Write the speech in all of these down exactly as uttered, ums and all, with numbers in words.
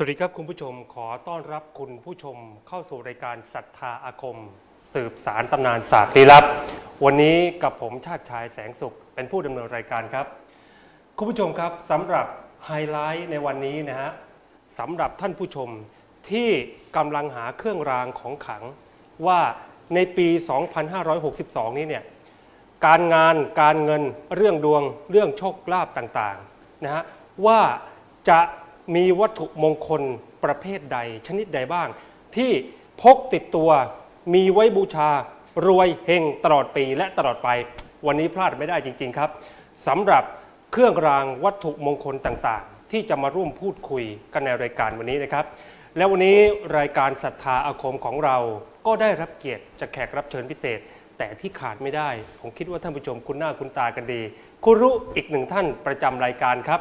สวัสดีครับคุณผู้ชมขอต้อนรับคุณผู้ชมเข้าสู่รายการศรัทธาอาคมสืบสารตำนานศาสตร์ลี้ลับวันนี้กับผมชาติชายแสงสุขเป็นผู้ดำเนินรายการครับคุณผู้ชมครับสำหรับไฮไลท์ในวันนี้นะฮะสำหรับท่านผู้ชมที่กำลังหาเครื่องรางของขลังว่าในปี สองพันห้าร้อยหกสิบสอง นี้เนี่ยการงานการเงินเรื่องดวงเรื่องโชคลาภต่างๆนะฮะว่าจะมีวัตถุมงคลประเภทใดชนิดใดบ้างที่พกติดตัวมีไว้บูชารวยเฮงตลอดปีและตลอดไปวันนี้พลาดไม่ได้จริงๆครับสำหรับเครื่องรางวัตถุมงคลต่างๆที่จะมาร่วมพูดคุยกันในรายการวันนี้นะครับและวันนี้รายการศรัทธาอาคมของเราก็ได้รับเกียรติจากแขกรับเชิญพิเศษแต่ที่ขาดไม่ได้ผมคิดว่าท่านผู้ชมคุ้นหน้าคุ้นตากันดีครูรุอีกหนึ่งท่านประจำรายการครับ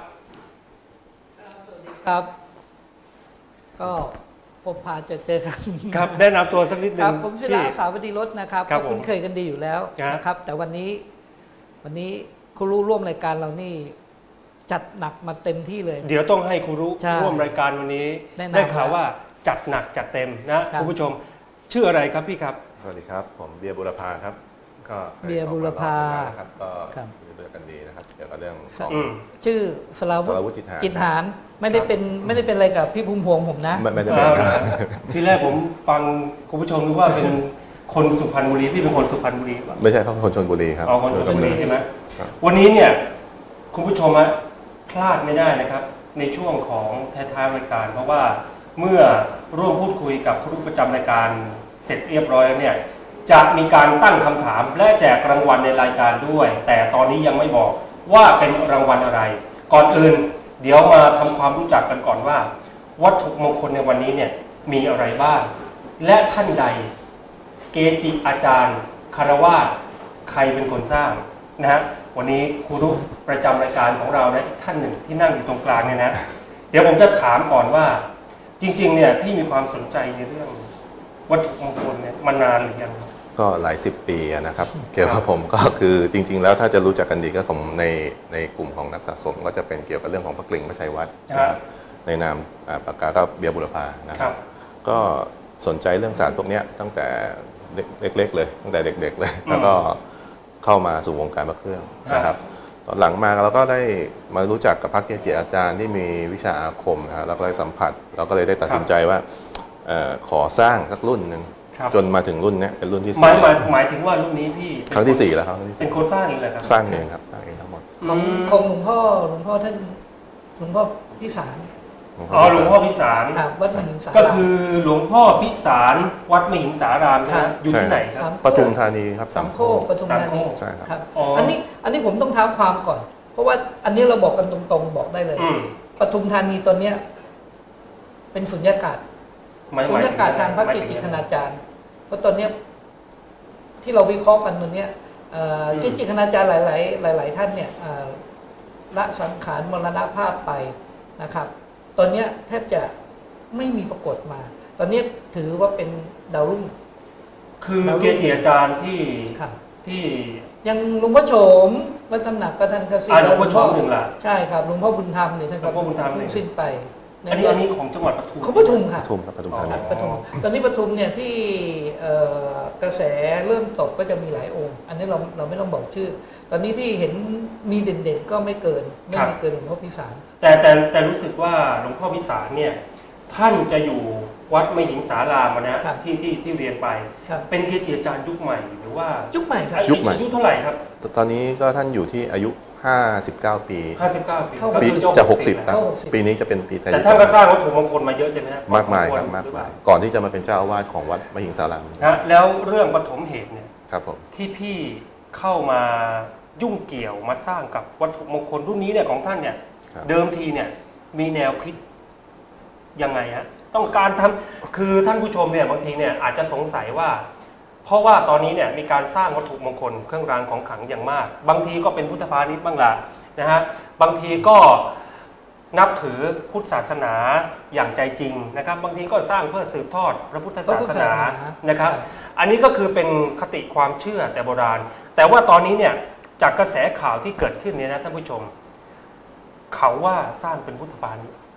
ครับก็พบพาจะเจอกันครับแนะนำตัวสักนิดนึงครับผมศิลาสาวดีรถนะครับก็คุ้นเคยกันดีอยู่แล้วนะครับแต่วันนี้วันนี้ครูรู้ร่วมรายการเรานี่จัดหนักมาเต็มที่เลยเดี๋ยวต้องให้ครูรู้ร่วมรายการวันนี้ได้ข่าวว่าจัดหนักจัดเต็มนะคุณผู้ชมชื่ออะไรครับพี่ครับสวัสดีครับผมเบียร์บุรพาครับก็เบียร์บุรพาครับก็เจอกันดีนะครับเกี่ยวกับเรื่องของชื่อสลาวุฒิจิตหารไม่ได้เป็นไม่ได้เป็นอะไรกับพี่ภูมิพงษ์ผมนะไม่ได้เป็นที่แรกผมฟังคุณผู้ชมรู้ว่าเป็นคนสุพรรณบุรีพี่เป็นคนสุพรรณบุรีไม่ใช่เขาเป็นคนชลบุรีครับอ๋อคนชลบุรีใช่ไหมวันนี้เนี่ยคุณผู้ชมอะพลาดไม่ได้นะครับในช่วงของท้ายๆรายการเพราะว่าเมื่อร่วมพูดคุยกับครูประจำรายการเสร็จเรียบร้อยแล้วเนี่ยจะมีการตั้งคำถามและแจกรางวัลในรายการด้วยแต่ตอนนี้ยังไม่บอกว่าเป็นรางวัลอะไรก่อนอื่นเดี๋ยวมาทำความรู้จักกันก่อนว่าวัตถุมงคลในวันนี้เนี่ยมีอะไรบ้างและท่านใดเกจิอาจารย์คารวาสใครเป็นคนสร้างนะฮะวันนี้ครูรุประจำรายการของเรานะท่านหนึ่งที่นั่งอยู่ตรงกลางเนี่ยนะเดี๋ยวผมจะถามก่อนว่าจริงๆเนี่ยพี่มีความสนใจในเรื่องวัตถุมงคลเนี่ยมานานหรือยังก็หลายสิบปีนะครับเกี่ยวกับผมก็คือจริงๆแล้วถ้าจะรู้จักกันดีก็ผมในในกลุ่มของนักสะสมก็จะเป็นเกี่ยวกับเรื่องของพระกลิ่งพระชัยวัฒน์ในนามปากกาก็เบียร์บุรพานะครับก็สนใจเรื่องศาสตร์พวกนี้ตั้งแต่เล็กๆเลยตั้งแต่เด็กๆเลยแล้วก็เข้ามาสู่วงการพระเครื่องนะครับตอนหลังมาเราก็ได้มารู้จักกับพระเกจิอาจารย์ที่มีวิชาอาคมนะเราก็เลยสัมผัสเราก็เลยได้ตัดสินใจว่าขอสร้างสักรุ่นหนึ่งจนมาถึงรุ่นนี้เป็นรุ่นที่สี่หมายหมายถึงว่ารุ่นนี้พี่ครั้งที่สี่แล้วครับเป็นคนสร้างเองเลยครับสร้างเองครับสร้างเองทั้งหมดของของหลวงพ่อหลวงพ่อท่านหลวงพ่อพิสารอ๋อหลวงพ่อพิสารวัดมหิงสารก็คือหลวงพ่อพิสารวัดมหิงสารามนะอยู่ที่ไหนครับปทุมธานีครับสามโคกปทุมธานีใช่ครับอันนี้อันนี้ผมต้องเท้าความก่อนเพราะว่าอันนี้เราบอกกันตรงๆบอกได้เลยปทุมธานีตอนเนี้ยเป็นสุญญากาศสุญญากาศทางพระเกจิคณาจารย์เพราะตอนนี้ที่เราวิเคราะห์กันตอนนี้เกจิคณาจารย์หลายๆหลายๆท่านเนี่ยละสังขารมรณภาพไปนะครับตอนนี้แทบจะไม่มีปรากฏมาตอนนี้ถือว่าเป็นดาวรุ่งคือเกจิอาจารย์ที่ที่ยังหลวงพ่อโฉมวัดตำหนักก็ท่านเกษียณหลวงพ่อโฉมหนึ่งละใช่ครับหลวงพ่อบุญธรรมเนี่ยท่านก็สิ้นไปอันนี้อันนี้ของจังหวัดปทุมของปทุมค่ะปทุมครับปทุมธานีปทุมตอนนี้ปทุมเนี่ยที่กระแสเริ่มตกก็จะมีหลายองค์อันนี้เราเราไม่ต้องบอกชื่อตอนนี้ที่เห็นมีเด่นๆก็ไม่เกินไม่มีเกินหลวงพ่อพิสารแต่แต่แต่รู้สึกว่าหลวงพ่อพิสารเนี่ยท่านจะอยู่วัดมหิงสารามนะที่ที่ที่เรียนไปเป็นเกจิอาจารย์ยุคใหม่หรือว่ายุคใหม่ครับยุคใหม่อายุเท่าไหร่ครับตอนนี้ก็ท่านอยู่ที่อายุห้าสิบเก้าปีห้าสิบเก้าปีจะหกสิบครับปีนี้จะเป็นปีไทยแต่ท่านก็สร้างวัตถุมงคลมาเยอะใช่ไหมครับมากมายครับมากมายก่อนที่จะมาเป็นเจ้าอาวาสของวัดมหิงสารามนะแล้วเรื่องปฐมเหตุเนี่ยครับผมที่พี่เข้ามายุ่งเกี่ยวมาสร้างกับวัตถุมงคลรุ่นนี้เนี่ยของท่านเนี่ยเดิมทีเนี่ยมีแนวคิดยังไงฮะต้องการทำคือท่านผู้ชมเนี่ยบางทีเนี่ยอาจจะสงสัยว่าเพราะว่าตอนนี้เนี่ยมีการสร้างวัตถุมงคลเครื่องรางของขลังอย่างมากบางทีก็เป็นพุทธพาณิชย์บ้างละนะฮะบางทีก็นับถือพุทธศาสนาอย่างใจจริงนะครับบางทีก็สร้างเพื่อสืบทอดพระพุทธศาสนานะครับอันนี้ก็คือเป็นคติความเชื่อแต่โบราณแต่ว่าตอนนี้เนี่ยจากกระแสข่าวที่เกิดขึ้นเนี่ยนะท่านผู้ชมเขาว่าสร้างเป็นพุทธพาณิชย์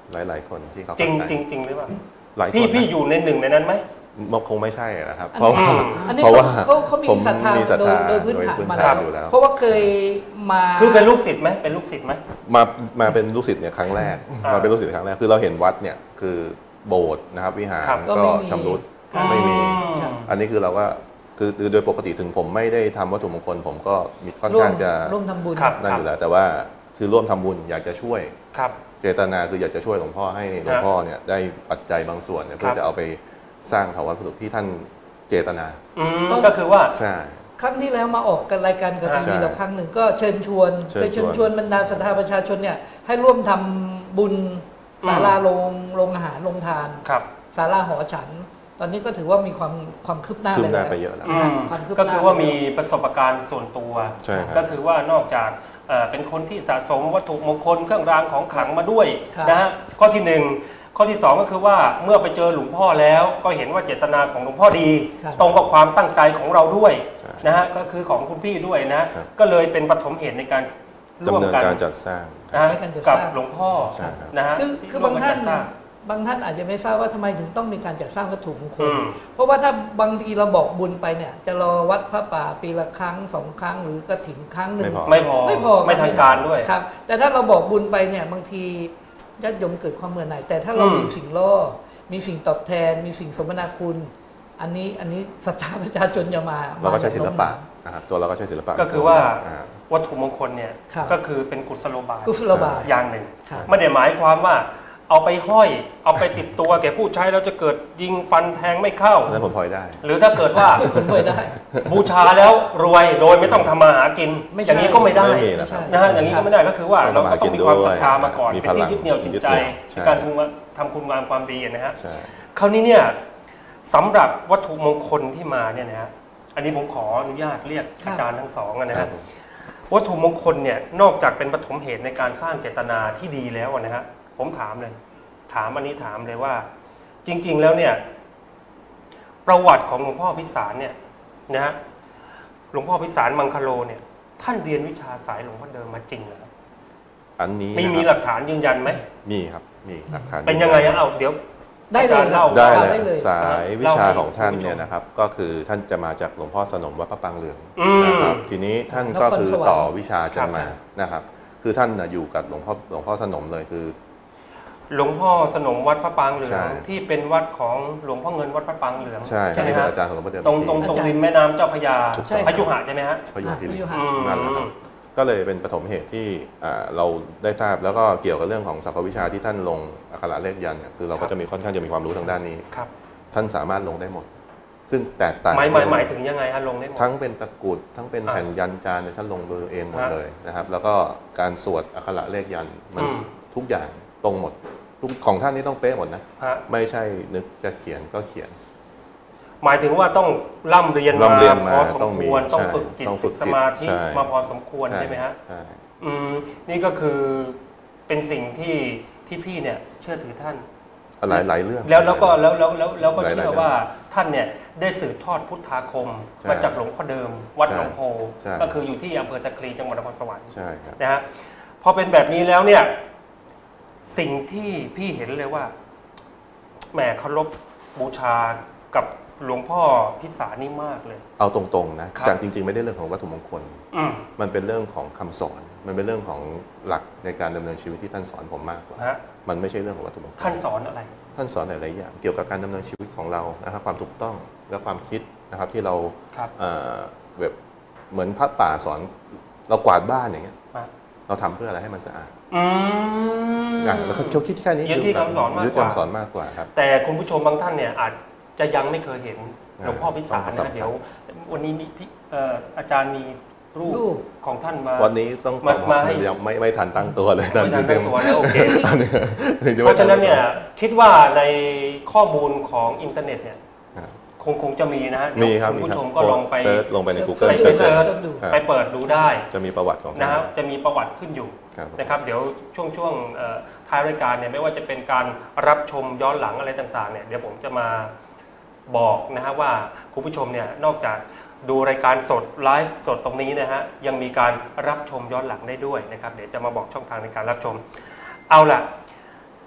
หลายๆคนที่เขาจริงเข้าใจจริงจริงหรือเปล่าหลายคนพี่พี่นะอยู่ในหนึ่งในนั้นไหมมันคงไม่ใช่นะครับอันเพราะว่าอันนี้เพราะว่าเขาเขามีผมศรัทธามีศรัทโดยธาโดยพื้นฐานโดยพื้นมาฐานแล้วอยู่แล้วเพราะว่าเคยมาคือเป็นลูกศิษย์ไหมเป็นลูกศิษย์ไหมมามาเป็นลูกศิษย์เนี่ยครั้งแรกอ่ามมาเป็นลูกศิษย์ครั้งแรกคือเราเห็นวัดเนี่ยคือโบสถ์นะครับวิหารครับก็ชำรุดไม่มีครับอันนี้คือเราก็คือคือโดยปกติถึงผมไม่ได้ทำวัตถุมงคล ผมก็มีค่อนร่วมข้างจะร่วมทำบุญครับนั่นอยู่แล้วแต่ว่าคือร่วมทำบุญอยากจะช่วยครับเจตนาคืออยากจะช่วยหลวงพ่อให้หลวงพ่อเนี่ยได้ปัจจัยบางส่วนเนี่ยเพื่คอรับจะเอาไปสร้างถาวรวัตถุที่ท่านเจตนาอืมก็คือว่าใช่ครั้งที่แล้วมาออกกันรายการกับทีวีใช่เราครั้งหนึ่งก็เชิญชวนเชิญเคยเชิญชวนชวนบรรดาศรัทธาประชาชนเนี่ยให้ร่วมทำบุญอืมศาลาโรงโรงอาหารโรงทานครับศาลาหอฉัน ตอนนี้ก็ถือว่ามีความความคืบหน้าคืบหน้าแล้วไปเยอะแล้วอืมความคืบหน้าก็คือว่ามีประสบการณ์ส่วนตัวใช่ครับก็คือว่านอกจากเอ่อเป็นคนที่สะสมวัตถุมงคลเครื่องรางของขลังมาด้วยครับนะฮะข้อที่หนึ่งข้อที่สองก็คือว่าเมื่อไปเจอหลวงพ่อแล้วก็เห็นว่าเจตนาของหลวงพ่อดีครับตรงกับความตั้งใจของเราด้วยใช่นะฮะก็คือของคุณพี่ด้วยนะครับ ก็เลยเป็นปฐมเหตุในการร่วมดำเนินกันการจัดสร้างนะฮะในการจัดสกับร้างหลวงพ่อใช่ครับนะฮะคือที่คือบางท่านร่วมกัจัดสร้างบางท่านอาจจะไม่ทราบว่าทำไมถึงต้องมีการจัดสร้างวัตถุมงคอืลมเพราะว่าถ้าบางทีเราบอกบุญไปเนี่ย จะรอวัดพระป่าปีละครั้งสองครั้งหรือกระถิ่นครั้งหนึ่งไม่พอไม่พอไม่พอไม่ทางการด้วยครับ แต่ถ้าเราบอกบุญไปเนี่ยบางทีญาติโยมเกิดความเมื่อไหร่แต่ถ้าเราอืมมีสิ่งล่อมีสิ่งตอบแทน มีสิ่งสมนาคุณ อันนี้อันนี้ศรัทธาประชาชนจะมาเราก็ใช้ศิลปะมานะครับตัวเราก็ใช้ศิลปะก็คือว่าอ่าวัตถุมงคลเนี่ยครับก็คือเป็นกุศโลบายกุศโลบายอย่างหนึ่งครับไม่ได้หมายความว่าเอาไปห้อย เอาไปติดตัวแก่ผู้ใช้แล้วจะเกิดยิงฟันแทงไม่เข้าแล้วผมพลอยได้หรือถ้าเกิดว่าผลพลอยได้บูชาแล้วรวยโดยไม่ต้องทำมาหากินไม่ใช่อย่างนี้ก็ไม่ได้ไม่มีนะครับนะฮะอย่างนี้ก็ไม่ได้ก็คือว่าต้เราองก็ทำมาหากิต้อน งมีความด้วยศรัทธามาก่อนมีเป็นพลัที่งยึดเหนี่ยวจิตใจยึดเหนี่ยวใช่ในการทำทำคุณงามความดีนะฮะใช่คราวนี้เนี่ยสำหรับวัตถุมงคลที่มาเนี่ยนะฮะอันนี้ผมขออนุญาตเรียกครับอาจารย์ทั้งสองนะครัฮะบผมวัตถุมงคลเนี่ยนอกจากเป็นปฐมเหตุในการสร้างเจตนาที่ดีแล้วนะฮะผมถามเลย ถามอันนี้ถามเลยว่า จริง ๆ แล้วเนี่ย ประวัติของหลวงพ่อพิสารเนี่ยนะฮะหลวงพ่อพิสารมังคโลเนี่ย ท่านเรียนวิชาสายหลวงพ่อเดิมมาจริงเหรอครับอันนี้มีนะมีคหรับลักฐานยืนยันไหมมีครับมีหลักฐานเป็นยังไงอะเอาเดี๋ยวได้เลยอาจารย์เล่าได้ได้เลยเลยสายวิชาเล่าให้ของท่านคุณผู้ชมเนี่ยนะครับ ก็คือท่านจะมาจากหลวงพ่อสนมวัดพระปรางเหลืองอืมนะครับทีนี้ท่านก็คือนครสวรรค์ต่อวิชาจครันบมานะครับ คือท่านน่ะอยู่กับหลวงพ่อหลวงพ่อสนมเลยคือหลวงพ่อสนมวัดพระปรางเหลือใช่งที่เป็นวัดของหลวงพ่อเงินวัดพระปรางเหลืองใช่ใช่ไหมที่เป็นฮะอาจารย์ของหลวงพ่อเดิมตรงตรงอีกตรงทีริมแม่น้ำเจ้าพระยาถูกต้องพยุหะใช่ไหมฮะพยุหะคีรีพยุหะอืมนั่นแหละครับก็เลยเป็นปฐมเหตุที่อ่าเราได้ทราบแล้วก็เกี่ยวกับเรื่องของสรรพวิชาที่ท่านลงอักขระเลขยันต์เนี่ยคือเราครัก็บจะมีค่อนข้างจะมีความรู้ทางด้านนี้ครับท่านสามารถลงได้หมด ซึ่งแตกต่างหมายหมายหมายถึงยังไงฮะลงได้หมดทั้งเป็นตะกรุดทั้งเป็นอ่าแผ่นยันจานเนี่ยท่านลงมือเองหมดฮะเลยนะครับ แล้วก็การสวดอักขระเลขยันต์มันอืมทุกอย่างตรงหมดทุกของท่านนี่ต้องเป๊ะหมดนะฮะไม่ใช่นึกจะเขียนก็เขียนหมายถึงว่าต้องร่ำเรียนมาร่ำเรียนมาพอสมต้องมีควรต้องใช่ฝึกจิตต้องฝึฝึกกจิตสมาธิใช่มาพอสมควรใช่ไหมฮะใช่อืมนี่ก็คือเป็นสิ่งที่ที่พี่เนี่ยเชื่อถือท่านหลายหลายเรื่องแล้วแล้วก็แล้วแล้วแล้วแล้วก็หลายๆเชื่อว่าท่านเนี่ยได้สืบทอดพุทธาคมใช่มาจากหลวงพ่อเดิม วัดใช่หนองโพใช่ก็คืออยู่ที่อำเภอตะคลีจังหวัดนครสวรรค์ใช่ครับนะฮะพอเป็นแบบนี้แล้วเนี่ยสิ่งที่พี่เห็นเลยว่าแหมเคารพบูชากับหลวงพ่อพิสารนี่มากเลยเอาตรงๆนะครับ จากจริงๆไม่ได้เรื่องของวัตถุมงคลอืมมันเป็นเรื่องของคำสอน มันเป็นเรื่องของหลักในการดำเนินชีวิตที่ท่านสอนผมมากกว่าฮะมันไม่ใช่เรื่องของวัตถุมงคลท่านสอนอะไรท่านสอนหลายๆอย่างเกี่ยวกับการดำเนินชีวิตของเรานะครับความถูกต้องและความคิดนะครับที่เราครับเอ่อแบบเหมือนพระป่าสอนเรากวาดบ้านอย่างเงี้ยมาเราทำเพื่ออะไรให้มันสะอาดอืมอ่ะแล้วเขาคิดแค่นี้ยึดที่คำสอนมากกว่ายึดคำสอนมากกว่าครับแต่คุณผู้ชมบางท่านเนี่ยอาจจะยังไม่เคยเห็นหลวงพ่อพิสารต้องสัมผันะสเดี๋ยว วันนี้มีพี่เอ่ออาจารย์มีรูรูปปของท่านมาวันนี้ต้องมาบอกมาให้ยังไม่ไม่ทันตั้งตัวเลยไม่ทันตั้งตัวแล้วโอเคอันนี้เพราะฉะนั้นเนี่ยคิดว่าในข้อมูลของอินเทอร์เน็ตเนี่ยครับคงคงจะมีนะฮะมีครับคุณมีผู้ครัชบมก็ลองไปเซิร์ชลงไปใน Google ไปเซิร์ชเซิร์ชดูครับไปเปิดดูได้จะมีประวัติของนะท่านฮะจะมีประวัติขึ้นอยู่ครับผมนะครับเดี๋ยวช่วงช่วงเอ่อท้ายรายการเนี่ยไม่ว่าจะเป็นการรับชมย้อนหลังอะไรต่างๆเนี่ยเดี๋ยวผมจะมาบอกนะฮะว่าคุณผู้ชมเนี่ยนอกจากดูรายการสดไลฟ์สดตรงนี้นะฮะยังมีการรับชมย้อนหลังได้ด้วยนะครับเดี๋ยวจะมาบอกช่องทางในการรับชมเอาล่ะ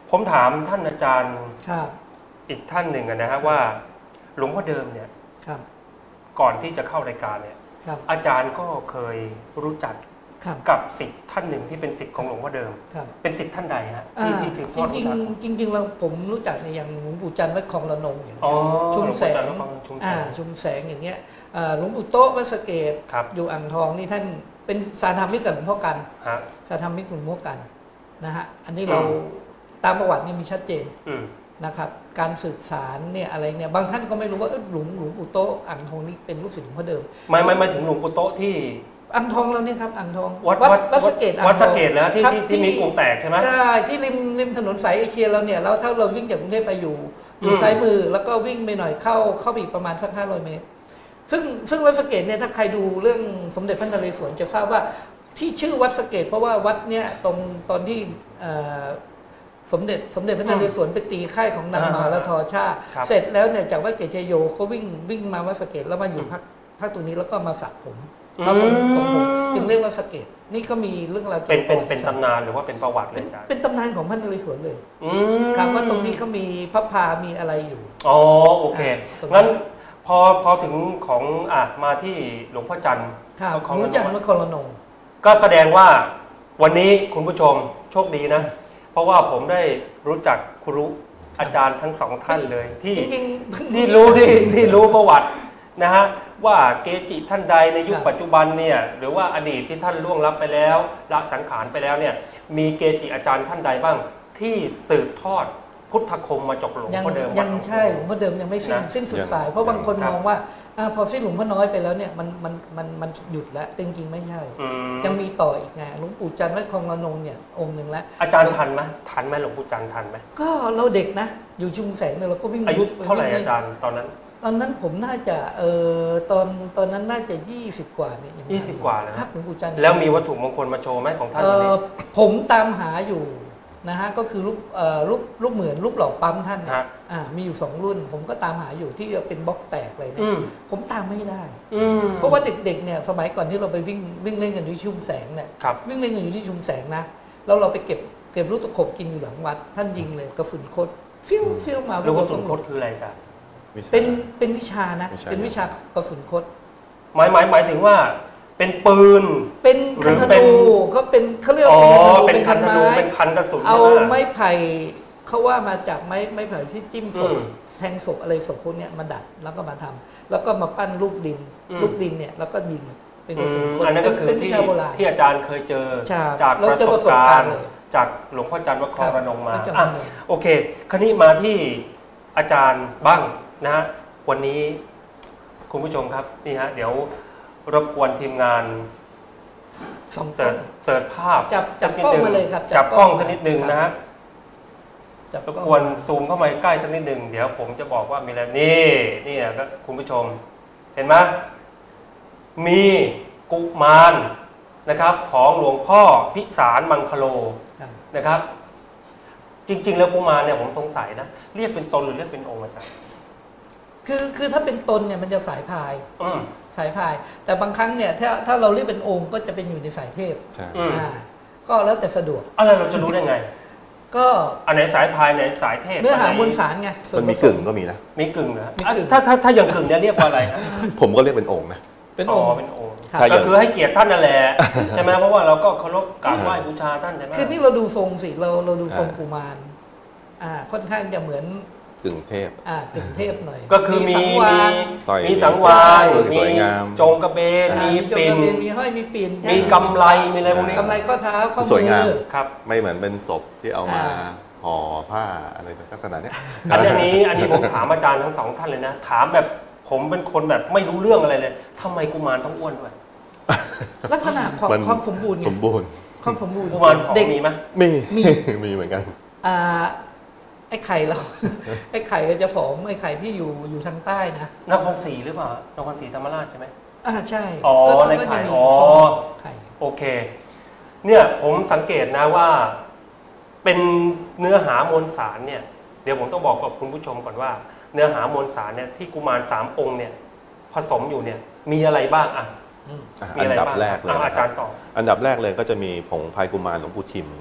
ผมถามท่านอาจารย์ครับอีกท่านหนึ่งนะฮะว่าหลวงพ่อเดิมเนี่ยครับก่อนที่จะเข้ารายการเนี่ยครับอาจารย์ก็เคยรู้จักครับกับศิษย์ท่านหนึ่งที่เป็นศิษย์ของหลวงพ่อเดิมครับเป็นศิษย์ท่านใดฮะอ่าที่ที่สืบทจอดริงวิชาๆจริงๆเราผมรู้จักในอย่างหลวงปู่จันทร์วัดคลองระนงอย่างอ๋อชุมแสงหลวงพ่อจันทร์วัดคลองชุมแสอ่าง ชุมแสงอย่างเงี้ยอ่าหลวงปู่โต๊ะวัดสะเกดครับอยู่อ่างทองนี่ท่านเป็นสาธรรมิกกับหลวงพ่อกันฮะสาธรรมิกหลวงพ่อกันนะฮะอันนี้เราอืมตามประวัตินี่มีชัดเจนอืมนะครับการสืบสารเนี่ยอะไรเนี่ยบางท่านก็ไม่รู้ว่าเอ้ยหลวงหลวงปู่โต๊ะอ่างทองนี่เป็นลูกศิษย์หลวงพ่อเดิมไม่ไม่ไม่ถึงหลวงปู่โต๊ะที่อ่างทองเราเนี่ยครับอ่างทองวัดวัดวัดวัดสะเกดอ่างทองวัดสะเกดแล้วที่ครับที่ที่มีกลุ่มแตกใช่ไหมใช่ที่ริมริมถนนสายเอเชียเราเนี่ยแล้วถ้าเราวิ่งจากกรุงเทพไปอยู่อยู่อืมซ้ายมือแล้วก็วิ่งไปหน่อยเข้าเข้าไปอีกประมาณสักห้าร้อยเมตร ซึ่งซึ่งวัดสะเกดเนี่ยถ้าใครดูเรื่องสมเด็จพระนเรศวรจะทราบว่าที่ชื่อวัดสะเกดเพราะว่าวัดเนี่ยตรงตอนที่เอ่อสมเด็จสมเด็จพระนเรศวรไปตีค่ายของนางอ่ามาและทอชาครับเสร็จแล้วเนี่ยจากวัดเกศชโยเขาวิ่งวิ่งมาวัดสะเกดแล้วมาอยู่พักพักตรงนี้แล้วก็มาสระผมมาสมสมผมจึงเรียกว่าสะเกดนี่ก็มีเรื่องราวเป็นเป็นกี่ยวกับเป็นตำนานหรือว่าเป็นประวัติเลเป็ยนอาจารย์เป็นตำนานของพระนเรศวรเลยอืมครับว่าตรงนี้เขามีพระพามีอะไรอยู่อ๋อโอเคตรงนี้งั้นพอพอถึงของอ่ะมาที่หลวงพ่อจันทร์ครับของรู้จักนครระนงก็แสดงว่าวันนี้คุณผู้ชมโชคดีนะ เพราะว่าผมได้รู้จักครูอาจารย์ทั้งสองท่านเลย ที่จริงๆที่รู้ที่ที่รู้ประวัตินะฮะว่าเกจิท่านใดในยุคครับปัจจุบันเนี่ยหรือว่าอดีตที่ท่านล่วงลับไปแล้วละสังขารไปแล้วเนี่ยมีเกจิอาจารย์ท่านใดบ้าง ที่สืบทอดพุทธคมมาจากหลวงยังพ่อเดิมยังใช่หลวงพ่อเดิมยังไม่สิ้นนะสิ้นสุดยังสาย เพราะบางคนครับมองว่าอาพอสิ้นหลวงพ่อน้อยไปแล้วเนี่ยมันมันมันมันหยุดแล้วจริงๆไม่ใช่อืมยังมีต่ออีกไงหลวงปู่จันทร์วัดคลองระนงเนี่ยองค์หนึ่งแล้วอาจารย์ทันไหมทันไหมหลวงปู่จันทร์ทันไหมก็เราเด็กนะ อยู่ชุมแสงเนี่ยเราก็วิ่งอายุเท่าไหร่วิ่งอาจารย์ตอนนั้นตอนนั้นผมน่าจะเออตอนตอนนั้นน่าจะยี่สิบกว่าเนี่ยงยี่สิบกว่าเลยนะครับหลวงปู่จันทร์แล้วมีวัตถุมงคลมาโชว์ไหมของท่านเอวันนี้อผมตามหาอยู่นะฮะก็คือรูปเอ่อรูปรูปเหมือนรูปหล่อปั๊มท่านเนี่ยฮะอ่ามีอยู่สองรุ่น ผมก็ตามหาอยู่ที่เป็นบล็อกแตกเลยเนี่อืยมผมตามไม่ได้อืมเพราะว่าเด็กๆเนี่ยสมัยก่อนที่เราไปวิ่งวิ่งเล่นกันที่ชุมแสงเนี่ยครับวิ่งเล่นกันอยู่ที่ชุมแสงนะแล้วเราไปเก็บเก็บลูกตะขบกินอยู่หลังวัด ท่านยิงเลยกระสุนคดฟิวฟิวมาลูกกระสุนคดคืออะไรอาจารย์วิชาเป็นเป็นวิชานะวิชาเป็นวิชากระสุนคดหมายหมายหมายถึงว่าเป็นปืนเป็นหรืคันอธเป็นนูเขาเป็นเขาเรียกอ๋อว่าเป็นคันธนูไม้เป็นคันกระสุนเอาใช่หไม้ไผ่เขาว่ามาจากไม้ไม้ไผ่ที่จิ้มศพอืมแทงศพอะไรศพพวกเนี้ยมาดัดแล้วก็มาทำแล้วก็มาปั้นลูกดินอืมลูกดินเนี่ยแล้วก็ยิงเป็นกระสุนอืมคดอันนั้นก็คือเป็นวิที่ชาโบราณที่อาจารย์เคยเจอใช่จากเราประเจอสปบระสบกาการรณ์ณ์เลยจากหลวงพ่อจันทร์วัดคลองระนองมาครับอ่ะโอเคคราวนี้มาที่อาจารย์บ้างนะฮะวันนี้คุณผู้ชมครับนี่ฮะเดี๋ยวรบกวนทีมงานสองเสิร์ชเสิร์ชภาพจับจับสันิดกล้องหนึ่มาเลยครับจับกล้องสักนิดหนึ่งครับนะฮะจับรบล้องกวนซูมเข้ามาใกล้สักนิดหนึ่งเดี๋ยวผมจะบอกว่ามีอะไรนี่นี่นะก็คุณผู้ชม เห็นไหมมีกุมารนะครับ ของหลวงพ่อพิสารมังคโลครับนะครับ จริง ๆ แล้วกุมารเนี่ยผมสงสัยนะเรียกเป็นตนหรือเรียกเป็นองค์อาจารย์คือคือถ้าเป็นตนเนี่ยมันจะสายพายอืมสายพาย แต่บางครั้งเนี่ยถ้าถ้าเราเรียกเป็นองค์ก็จะเป็นอยู่ในสายเทพใช่อืมอ่าก็แล้วแต่สะดวกอะไรเราจะรู้ได้ไงก็อันไหนสายพายไหนสายเทพเนื้อหาไหมวลสารไงส่วมันมีผสกึ่งก็มีนะมีกึ่งเหรอมีกึ่งถ้าถ้าถ้าอย่างกึ่งเนี่ยเรียกว่าอะไรนะผมก็เรียกเป็นองค์นะเป็นองค์เป็นองค์ครับถ้าอก็ย่างคือให้เกียรติท่านนั่นแหละ ใช่ไหมเพราะว่าเราก็เคารพกราบไหว้บูชาท่านใช่ไหมคือนี่เราดูทรงสิเราเราดูทรงอ่ากุมารอ่าค่อนข้างจะเหมือนกึ่งเทพอ่ากึ่งเทพหน่อยก็คือมีสังวามีนสร้อยมีสังวานสวยมีงามโจงกระเบนอ่ามีมีปิ่นจงกระเบนมีห้อยมีปิ่นมีกำไรมีอะไรพวกนี้กำไรข้อเท้าข้อสวยงามมือครับไม่เหมือนเป็นศพที่เอามาอ่าห่อผ้าอะไรลักษณะเนี้ยอันนี้อันนี้ผมถามอาจารย์ทั้งสองท่านเลยนะ ถามแบบผมเป็นคนแบบไม่รู้เรื่องอะไรเลยทำไมกุมารต้องอ้วนด้วยลักษณะความมันความสมบูรณ์ไงสมบูรณ์ความสมบูรณ์กุมารผอมเด็กมีไหมมีมีมีเหมือนกันอ่าไอ้ไข่เรา ไอ้ไข่ก็จะผอมไอ้ไข่ที่อยู่อยู่ทางใต้นะนครศรีหรือเปล่านครศรีธรรมราชใช่ไหมอ่าใช่อ๋อก็ก็ในก็ไข่จะมีอ๋อทรงไข่โอเค เนี่ยผมสังเกตนะว่าเป็นเนื้อหามวลสารเนี่ย เดี๋ยวผมต้องบอกกับคุณผู้ชมก่อนว่า เนื้อหามวลสารเนี่ยที่กุมารสามองค์เนี่ย ผสมอยู่เนี่ย มีอะไรบ้างอ่ะอืมอ่ะมีอัอะไรนดับบ้างแรกเลยอ่ะนะอาคจารับรย์ต่ออันดับแรกเลยก็จะมีผงพายกุมารหลวงปู่ทิมนะครับ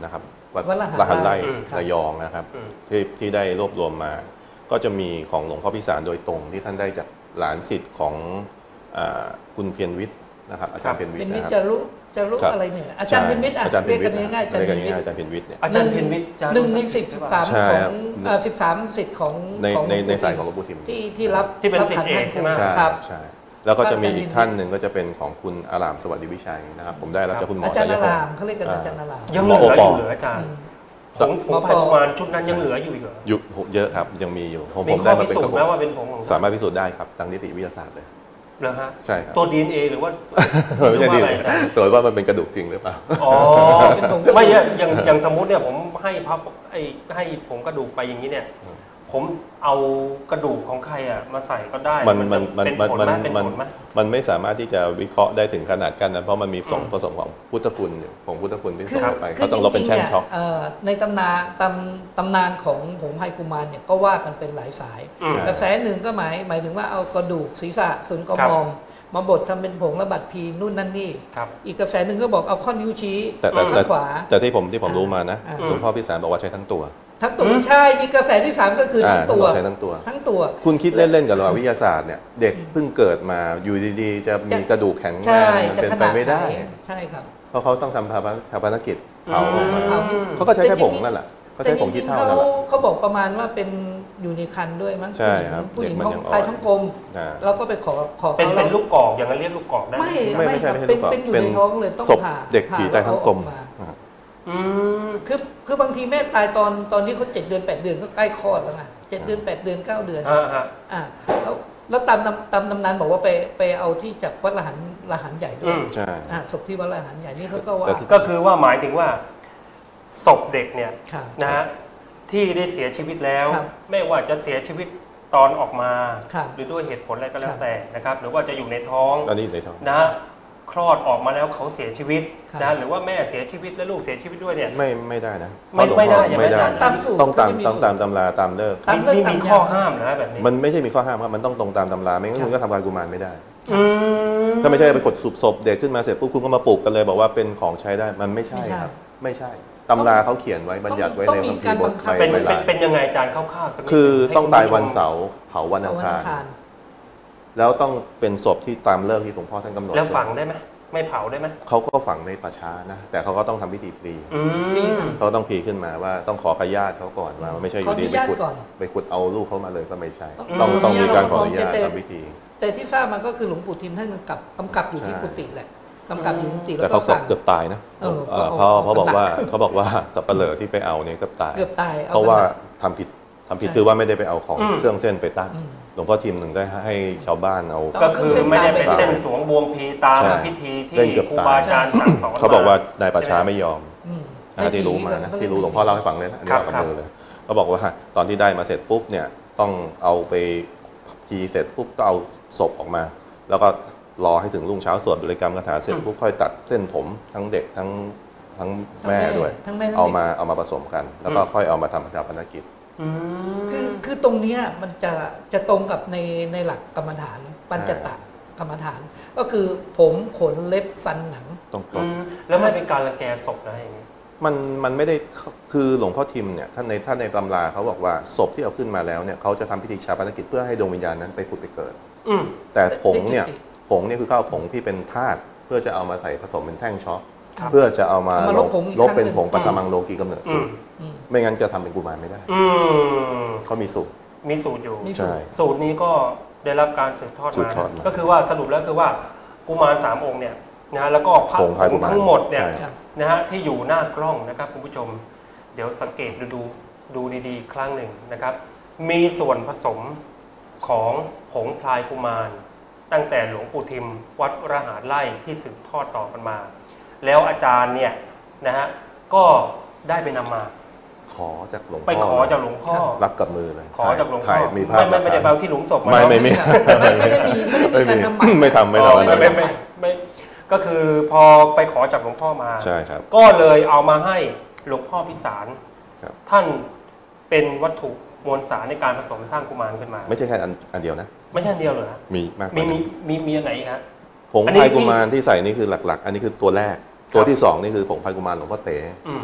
วัดวัดละหันไร่อืมระยองนะครับอืมที่ที่ได้รวบรวมมา ก็จะมีของหลวงพ่อพิสารโดยตรงที่ท่านได้จากหลานศิษย์ของอ่าคุณเพียรวิทย์นะครับอาจารย์เพียรวิทเป็นย์วินะคจะรับรู้จะรู้ครับอะไรเนี่ยอาจารย์เป็นวิทย์อ่ะอาจารย์เรีเพียยกรกันวิทย์ง่ายๆอาจารเรียย์กเป็กันนวิทง่ายๆย์อาจารย์เพียรวิทย์เนี่ยอาจารย์เพียรวิทย์จะหนึ่งในสิบสามใช่ขอครังบอ่าสิบสามสิทธิ์ของในของในในหลวงปู่สายของหลวงปู่ทิมที่ที่รับที่เป็นรับศิษย์เอกใช่ไหมใช่ครับใช่แล้วก็จะมีอาจารย์อีกท่านหนึ่งก็จะเป็นของคุณอารามสวัสดิวิชัยนะครับผมได้รับจากคุณหมออาจารย์ชันายพราง มเขาเรียกกันอาจารย์นารามยังเหลืออยู่เหลืออาจารย์อืมผงผงไพกุมารชุดนั้นยังเหลืออยู่อีกเหรออยู่เยอะครับยังมีอยู่ผมมีผมข้ได้อมาพิเป็นสูกจระน์บไหอมกว่าเป็นผงของสามารถพิสูจน์ได้ครับทางนิติวิทยาศาสตร์เลยเหรอฮะใช่ครับตัว ดี เอ็น เอ หรือว่าไม่ใช่ดีว่าอะไรอาจารย์ตรวจว่ามันเป็นกระดูกจริงหรือเปล่าอ๋อเป็นผงกระดูกไม่เนี่ยอย่างอย่างสมมุติเนี่ยผมให้พับไอ้ให้ผงกระดูกไปอย่างนี้เนี่ย ผมเอากระดูกของใครอ่ะมาใส่ก็ได้มันมันมันเป็นมันผลมันไหมเป็นมันผลไหมมันไม่สามารถที่จะวิเคราะห์ได้ถึงขนาดกันนะเพราะมันมีส่งอืมผสมของพุทธคุณอยู่ของพุทธคุณที่คือส่งไปคืเขาต้องลบเป็นแช่งจริๆช็อกเอ่อในตำนานตำตำนานของผงไพกุมารเนี่ยก็ว่ากันเป็นหลายสายอืมกระแสหนึ่งก็หมายหมายถึงว่าเอากระดูกศีรษะส่วนกระครับมอง มาบดทำเป็นผงระบัดพีนู่นนั่นนี่ครับอีกกระแสหนึ่งก็บอกเอาข้อนิ้วชี้แต่แต่ข้าแต่งขวาแต่ที่ผมที่ผมรู้มานะอ่าหลวงพ่อพิสารบอกว่าใช้ทั้งตัวทั้งตัวใช่มีกระแสที่สามก็คือทั้งอ่าตัวท่านบอกใช้ทั้งตัวทั้งตัวคุณคิดเล่นๆกับเราวิทยาศาสตร์เนี่ยเด็กเพิ่งเกิดมาอยู่ดีๆ จะมีกระดูกแข็งแรใช่งมันจะเป็นขไปนาดไม่ได้หนใช่ครับเพราะเขาต้องทำภาพชาปนกิจเผาออกมาเผาเขาก็ใช้แค่ผงนั่นแหละเขาใช้ผงขี้เถ้าแต่จริงๆนั่นแหละเขาบอกประมาณว่าเป็นอยู่ในคันด้วยมั้งใช่ครับผู้หญิงเด็กมันท้องยังอ่อนตายท้องกลมอ่าเราก็ไปขอขอเป็นเขาเป็นลูกกอกอย่างนั้นเรียกลูกกอกได้ไหมไม่ไม่ไม่ใช่ครับไม่ใช่ลูกกอกเป็นอยู่เป็นในท้องเลยต้องศพผ่าเด็กผีตายทั้งกลมผ่าอ่าอืมคือคือบางทีแม่ตายตอนตอนที่เขาเจ็ดเดือนแปดเดือนก็ใกล้คลอดแล้วไงเจ็ดเดือนแปดเดือนเก้าเดือนฮะฮะอ่าแล้วแล้วตามตำตามตำนานบอกว่าไปไปเอาที่จากวัดละหันละหันใหญ่ด้วอืยมใช่อ่าศพที่วัดละหันใหญ่นี่เขาก็ว่าแต่ที่ก็คือว่าหมายถึงว่าศพเด็กเนี่ยครับนะฮะที่ได้เสียชีวิตแล้วครับไม่ว่าจะเสียชีวิตตอนออกมาครับหรือด้วยเหตุผลอะไรก็แล้ครัวบแต่นะครับ หรือว่าจะอยู่ในท้องตอนนี้อยู่ในท้องนะฮะคลอดออกมาแล้วเขาเสียชีวิตครับนะหรือว่าแม่เสียชีวิตและลูกเสียชีวิตด้วยเนี่ยไม่ไม่ได้นะไม่เพราะหลวงไม่ได้พ่ออย่างนั้นไม่ได้นะตามสูตรต้องตามก็จะมีต้องสูตรตามตำราตามเลิกตามเลิกนี่ตามมียามข้อห้ามนะแบบนี้มันไม่ใช่มีข้อห้ามครับมันต้องตรงตามตำราไม่งั้นคุณก็ทำการกุมารไม่ได้อืมถ้าไม่ใช่ไปกดสุบศพเด็กขึ้นมาเสร็จปุ๊บคุณก็มาปลูกกันเลยบอกว่าเป็นของใช้ได้มันไม่ใช่ไม่ใช่ครับ ไม่ใช่ตำราเขาเขียนไว้บัญญัติไว้ต้ในองมีคัมภีร์บทการบังคับใบเป็นใบเป็นลานเป็นยังไงอาจารย์คร่าวๆสักนิดคือให้ต้องคุณตายผู้ชมวันเสาร์เผาวันอังคารเอาวันอังคารแล้วต้องเป็นศพที่ตามเลิกที่หลวงพ่อท่านกำหนดแล้วฝังได้ไหมไม่เผาได้ไหมเขาก็ฝังในป่าช้านะแต่เขาก็ต้องทำพิธีพลีอืพี่มกันเขาต้องพลีขึ้นมาว่าต้องขอพญาติเขาก่อนว่าไม่ใช่อยู่ดีขออนุไปญาตขุดก่อนไปขุดเอาลูกเขามาเลยก็ไม่ใช่ต้ต้ออง งต้องมีการขออนุญาตแต่ทำพิธีแต่ที่ทราบมาก็คือหลวงปู่ทิมท่านกำกับกำกับอยู่ที่ใช่กุฏิแหละกำกับอยู่ที่กุฏิแล้แต่วก็เขาเกือบสั่งเกือบตายนะเออเอ่อเขาเพราะเอาเขาบอกว่าเอาเขาบอกว่าสับปะเหร่อที่ไปเอาเนี่ยเกือบตายเกือบตายอเพราะว่าไปทำผิดทำผิดคือว่าไม่ได้ไปเอาของอืมเครื่องเส้นไปตั้งอืมหลวงพ่อทิมหนึ่งได้ให้ชาวบ้านเอาต้ก็งคือไม่ได้เป็นเส้นสวงบวงพีตามใช่พิธีที่เล่นเกือบครูตายบาอาจารย์สั่งสอนเขาบอกว่านายประชาไม่ยอมอืมนะที่รู้มานะที่รู้หลวงพ่อเล่าให้ฟังเลยนะอันนี้ครับเอากับครับมือเลยเขาบอกว่าตอนที่ได้มาเสร็จปุ๊บเนี่ยต้องเอาไปพีเสร็จปุ๊บก็เอาศพออกมา แล้วก็รอให้ถึงรุ่งเช้าสวดบริกรรมคาถาเสร็จปุ๊บค่อยตัดเส้นผมทั้งเด็กทั้งทั้งแม่ด้วยทั้งแม่ทั้งเอาเด็กมาเอามาผสมกัน แล้วก็ค่อยเอามาทำชาปนกิจอืมคือคือตรงเนี้ยมันจะจะตรงกับในในหลักกรรมฐานปัญจตะกรรมฐาน ก็คือผมขนเล็บฟันหนังต้องครอืบมแล้วไม่เป็นการรังแกศพนะอย่างนี้มันมันไม่ได้คือหลวงพ่อทิมเนี่ยท่านในท่านในตำราเขาบอกว่าศพที่เอาขึ้นมาแล้วเนี่ยเขาจะทำพิธีชาปนกิจเพื่อให้ดวงวิญญาณนั้นไปผุดไปเกิดอืมแต่ผงเนี่ยได้จุติผงเนี่ยคือข้าวผงที่เป็นธาตุเพื่อจะเอามาใส่ผสมเป็นแท่งช็อกครับเพื่อจะเอามาเอามาลบผงอีกลบเป็นครั้งหนึ่งผงปฐมังโลกีกำเนิดอืสูมตรอืมไม่งั้นจะทำเป็นกุมารไม่ได้อืมเขามีสูตรมีสูตรอยู่มีใช่สูตรนี้ก็ได้รับการสืบทอดสืมาบทอดมาก็คือว่าสรุปแล้วคือว่ากุมารสามองค์เนี่ยนะฮะแล้วก็พระผผงงพายกุมารทั้งหมดเนี่ยใช่ครับนะฮะที่อยู่หน้ากล้องนะครับคุณผู้ชม เดี๋ยวสังเกตดูดูดูดีๆอีกครั้งหนึ่งนะครับ มีส่วนผสมของผงพลายกุมาร ตั้งแต่หลวงปู่ทิมวัดระหารไร่ที่สืบทอดต่อกันมา แล้วอาจารย์เนี่ยนะฮะก็ได้ไปนำมาขอจากหลวงพ่อไปขอจากหลวงพ่อรับกับมือเลยขอจากหลวงพ่ถ่าอยมีภาพไม่ไม่ไม่ได้หลักแปลฐานที่หลุมศพไม่ไม่มีไม่ไม่ได้มีไม่ได้มีการนำหมักไม่ทำไม่อ๋อทำไม่ไม่ไม่ทำไม่ไม่ก็คือพอไปขอจากหลวงพ่อมาใช่ครับก็เลยเอามาให้หลวงพ่อพิสารครับท่านเป็นวัตถุมวลสารในการผสมสร้างกุมารขึ้นมาไม่ใช่แค่อันอันเดียวนะไม่ใช่อันเดียวเหรอฮะมีมากกมีว่ามีนั้นมีมีอันไหนอีกฮะผงอันนี้พายที่กุมารที่ใส่นี่คือหลักๆ อันนี้คือตัวแรก ตัวที่สองนี่คือผงพายกุมารหลวงพ่อเต๋อืม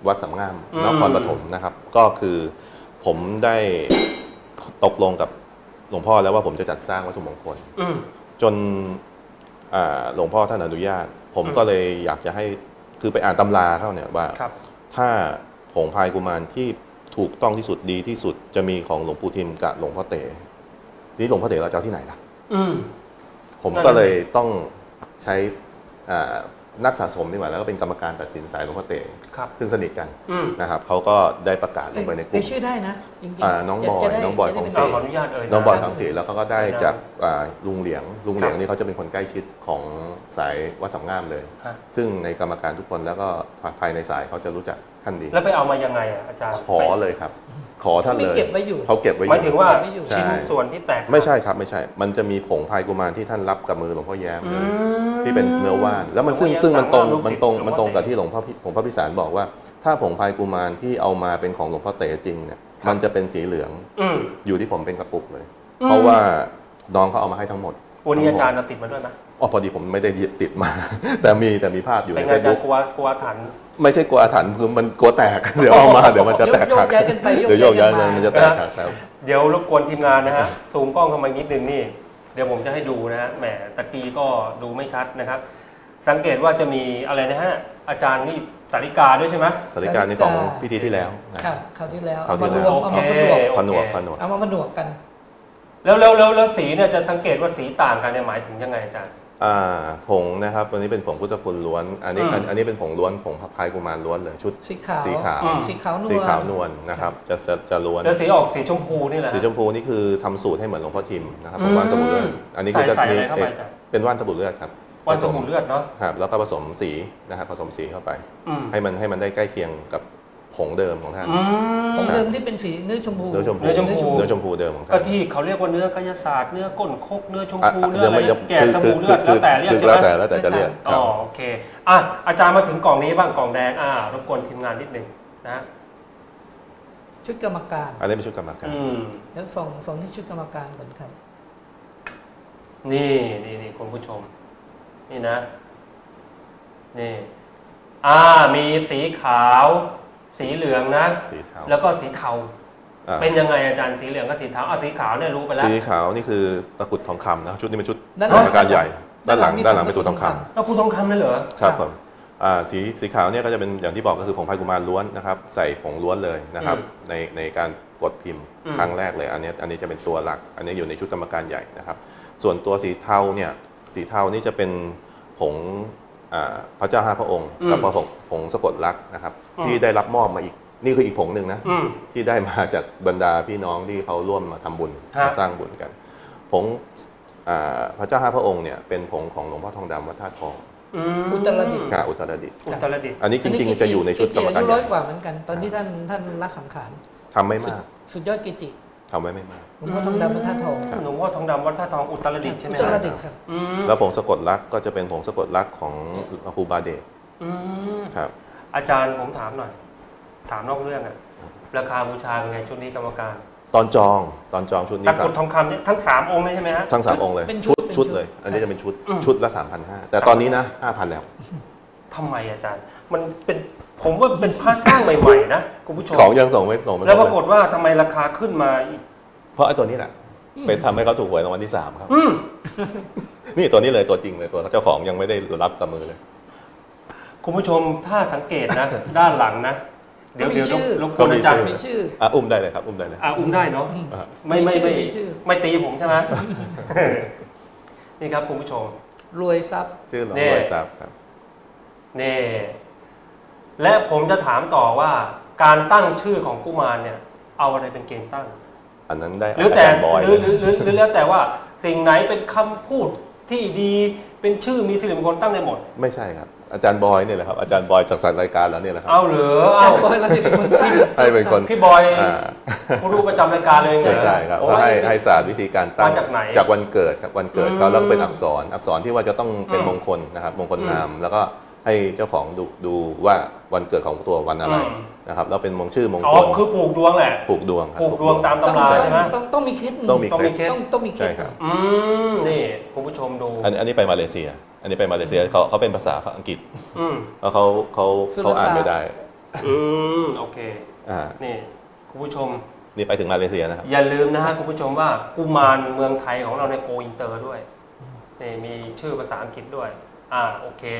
วัดสามงามนครปฐมนะครับก็คือผมได้ตกลงกับหลวงพ่อแล้วว่าผมจะจัดสร้างวัตถุมงคลจนหลวงพ่อท่านอนุญาตผมก็เลยอยากจะให้คือไปอ่านตำราเขาเนี่ยว่าถ้าผงพายกุมารที่ถูกต้องที่สุดดีที่สุดจะมีของหลวงปู่ทิมกับหลวงพ่อเต๋นี่หลวงพ่อเต๋เราจะเอาที่ไหนล่ะผมก็เลยต้องใช้นักสะสมดีกว่าแล้วก็เป็นกรรมการตัดสินสายหลวงพ่อเต๋ซึ่งสนิทกันนะครับเขาก็ได้ประกาศลงไปในกลุ่มชื่อได้นะจริงๆน้องบอยน้องบอยของศรีน้องบอยของศรีแล้วก็ได้จากลุงเหลียงลุงเหลียงนี่เขาจะเป็นคนใกล้ชิดของสายวัดสามงามเลยซึ่งในกรรมการทุกคนแล้วก็ภายในสายเขาจะรู้จักท่านดีแล้วไปเอามายังไงอาจารย์ขอเลยครับขอท่านเลยเก็บไว้อยู่เขาเก็บไว้อยู่หมายถึงว่าชิ้นส่วนที่แตกไม่ใช่ครับไม่ใช่มันจะมีผงพายกุมารที่ท่านรับกับมือหลวงพ่อแย้มเลยที่เป็นเนื้อว่านแล้วมันซึ่งซึ่งมันตรงมันตรงมันตรงกับที่หลวงพ่อหลวงพ่อพิสารบอกว่าถ้าผงพายกุมารที่เอามาเป็นของหลวงพ่อเต๋จริงเนี่ยมันจะเป็นสีเหลืองอยู่ที่ผมเป็นกระปุกเลยเพราะว่าน้องเขาเอามาให้ทั้งหมดวันนี้อาจารย์ติดมาด้วยไหมอ๋อพอดีผมไม่ได้ติดมาแต่มีแต่มีภาพอยู่ในเฟซบุ๊กกลัวกลัวถันไม่ใช่กลัวถันคือมันกลัวแตกเดี๋ยวเอามาเดี๋ยวมันจะแตกหักเดี๋ยวโยกย้ายมันจะแตกหักครับเดี๋ยวรบกวนทีมงานนะฮะซูมกล้องเข้ามานิดนึงนี่เดี๋ยวผมจะให้ดูนะฮะแหมตะกี้ก็ดูไม่ชัดนะครับสังเกตว่าจะมีอะไรนะฮะอาจารย์นี่สาริกาด้วยใช่ไหมสาริกานี่ของพิธีที่แล้วครับคราวที่แล้วเอามารวมเอามาผนวกผนวกผนวกเอามาผนวกกันแล้วแล้วแล้วแล้วสีเนี่ยจะสังเกตว่าสีต่างกันเนี่ยหมายถึงยังไงอาจารย์อ่าผงนะครับตัวนี้เป็นผงพุทธคุณล้วนอันนี้อันนี้เป็นผงล้วนผงพายกุมารล้วนเลยชุดสีขาวสีขาวสีขาวนวลสีขาวนวลนะครับจะจะจะล้วนแล้วสีออกสีชมพูนี่แหละสีชมพูนี่คือทำสูตรให้เหมือนหลวงพ่อทิมนะครับเป็นว่านสบู่เลือดอันนี้คือจะมีเป็นว่านสบู่เลือดครับว่านสบู่เลือดเนาะครับแล้วก็ผสมสีนะครับผสมสีเข้าไปให้มันให้มันได้ใกล้เคียงกับผงเดิมของท่านผงเดิมที่เป็นสีเนื้อชมพูเนื้อชมพูเนื้อชมพูเดิมของท่านก็ที่เขาเรียกว่าเนื้อกายศาสตร์เนื้อก้นคกเนื้อชมพูเนื้ออะไรแก่สบู่เลือดแล้วแต่เรียกใช่ไหมแล้วแต่แล้วแต่จะเรียกอ๋อโอเคอ่ะอาจารย์มาถึงกล่องนี้บ้างกล่องแดงอ่ารบกวนทีมงานนิดหนึ่งนะชุดกรรมการอันนี้เป็นชุดกรรมการแล้วส่งส่งที่ชุดกรรมการก่อนครับนี่นี่นี่คุณผู้ชมนี่นะนี่อ่ามีสีขาวสีเหลืองนะสีเทาแล้วก็สีเทาเป็นยังไงอาจารย์สีเหลืองกับสีเทาอ่ะสีขาวเนี่ยรู้ไปแล้วสีขาวนี่คือตะกุดทองคำนะชุดนี้เป็นชุดกรรมการใหญ่ด้านหลังด้านหลังเป็นตัวทองคำตะกุดทองคำเลยเหรอครับผมสีสีขาวเนี่ยก็จะเป็นอย่างที่บอกก็คือผงพายกุมารล้วนนะครับใส่ผงล้วนเลยนะครับในในการกดพิมพ์ครั้งแรกเลยอันนี้อันนี้จะเป็นตัวหลักอันนี้อยู่ในชุดกรรมการใหญ่นะครับส่วนตัวสีเทาเนี่ยสีเทานี่จะเป็นผงพระเจ้าห้าพระองค์กับผงผงสะกดรักนะครับที่ได้รับมอบมาอีกนี่คืออีกผงหนึ่งนะที่ได้มาจากบรรดาพี่น้องที่เขาร่วมมาทำบุญมาสร้างบุญกันผงพระเจ้าห้าพระองค์เนี่ยเป็นผงของหลวงพ่อทองดำวัดท่าทองอุตรดิตถ์อุตรดิตถ์อุตรดิตถ์อันนี้จริงๆจะอยู่ในชุดกรรมการอายุร้อยกว่าเหมือนกันตอนที่ท่านท่านละสังขารทำไม่มากสุดยอดกิจิทำไว้ไม่มากหลวงพ่อทองดำวัดท่าทองหลวงพ่อทองดำวัดท่าทองอุตรดิตถ์ใช่ไหมอุตรดิตถ์ครับแล้วผงสะกดรักก็จะเป็นผงสะกดรักของครูบาเดชครับอาจารย์ผมถามหน่อยถามนอกเรื่องอะราคาบูชาเป็นไงชุดนี้กรรมการตอนจองตอนจองชุดนี้ตะกรุดทองคำเนี่ยทั้งสามองค์เลยใช่ไหมฮะทั้งสามองค์เลยชุดชุดเลยอันนี้จะเป็นชุดชุดละสามพันห้าแต่ตอนนี้นะห้าพันแล้วทำไมอาจารย์มันเป็นผมว่าเป็นผ้าสร้างใหม่ๆนะคุณผู้ชมของยังส่งไม่ส่งแล้วปรากฏว่าทำไมราคาขึ้นมาอีกเพราะไอ้ตัวนี้แหละเป็นทำให้เขาถูกหวยรางวัลที่สามครับนี่ตัวนี้เลยตัวจริงเลยตัวเจ้าของยังไม่ได้รับกับมือเลยคุณผู้ชมถ้าสังเกตนะด้านหลังนะเดี๋ยวเดี๋ยวรบกวนอาจารย์มีชื่ออ่ะอุ้มได้เลยครับอุ้มได้เลยอ่ะอุ้มได้เนาะไม่ไม่ไม่ไม่ตีผมใช่ไหมนี่ครับคุณผู้ชมรวยทรัพย์ชื่อรวยทรัพย์ครับนี่และผมจะถามต่อว่าการตั้งชื่อของกุมารเนี่ยเอาอะไรเป็นเกณฑ์ตั้งอันนั้นได้หรือแต่หรือหรือหรือแล้วแต่ว่าสิ่งไหนเป็นคำพูดที่ดีเป็นชื่อมีสิริมงคลตั้งได้หมดไม่ใช่ครับอาจารย์บอยเนี่ยแหละครับอาจารย์บอยจากสายรายการแล้วเนี่ยแหละครับเอาเหรอเอาบอยแล้วที่เป็นคนให้เป็นคนพี่บอยผู้รู้ประจำรายการเลยใช่ใช่ครับก็ให้ให้ศาสตร์วิธีการตั้งจากวันเกิดครับวันเกิดเขาแล้วเป็นอักษรอักษรที่ว่าจะต้องเป็นมงคลนะครับมงคลนามแล้วก็ให้เจ้าของดูดูว่าวันเกิดของตัววันอะไรนะครับแล้วเป็นมงชื่อมงคลอ๋อคือผูกดวงแหละผูกดวงครับผูกดวงตามตำราใช่ไหมต้องต้องมีเคล็ดต้องมีเคล็ดต้องต้องมีเคล็ดครับอืมนี่คุณผู้ชมดูอันนี้ไปมาเลเซียอันนี้ไปมาเลเซียเขาเขาเป็นภาษาอังกฤษแล้วเขาเขาเขาอ่านไม่ได้อืมโอเคอ่านี่คุณผู้ชมนี่ไปถึงมาเลเซียนะครับอย่าลืมนะฮะคุณผู้ชมว่ากุมารเมืองไทยของเราในโกอินเตอร์ด้วยนี่มีชื่อภาษาอังกฤษด้วย อ่าโอเค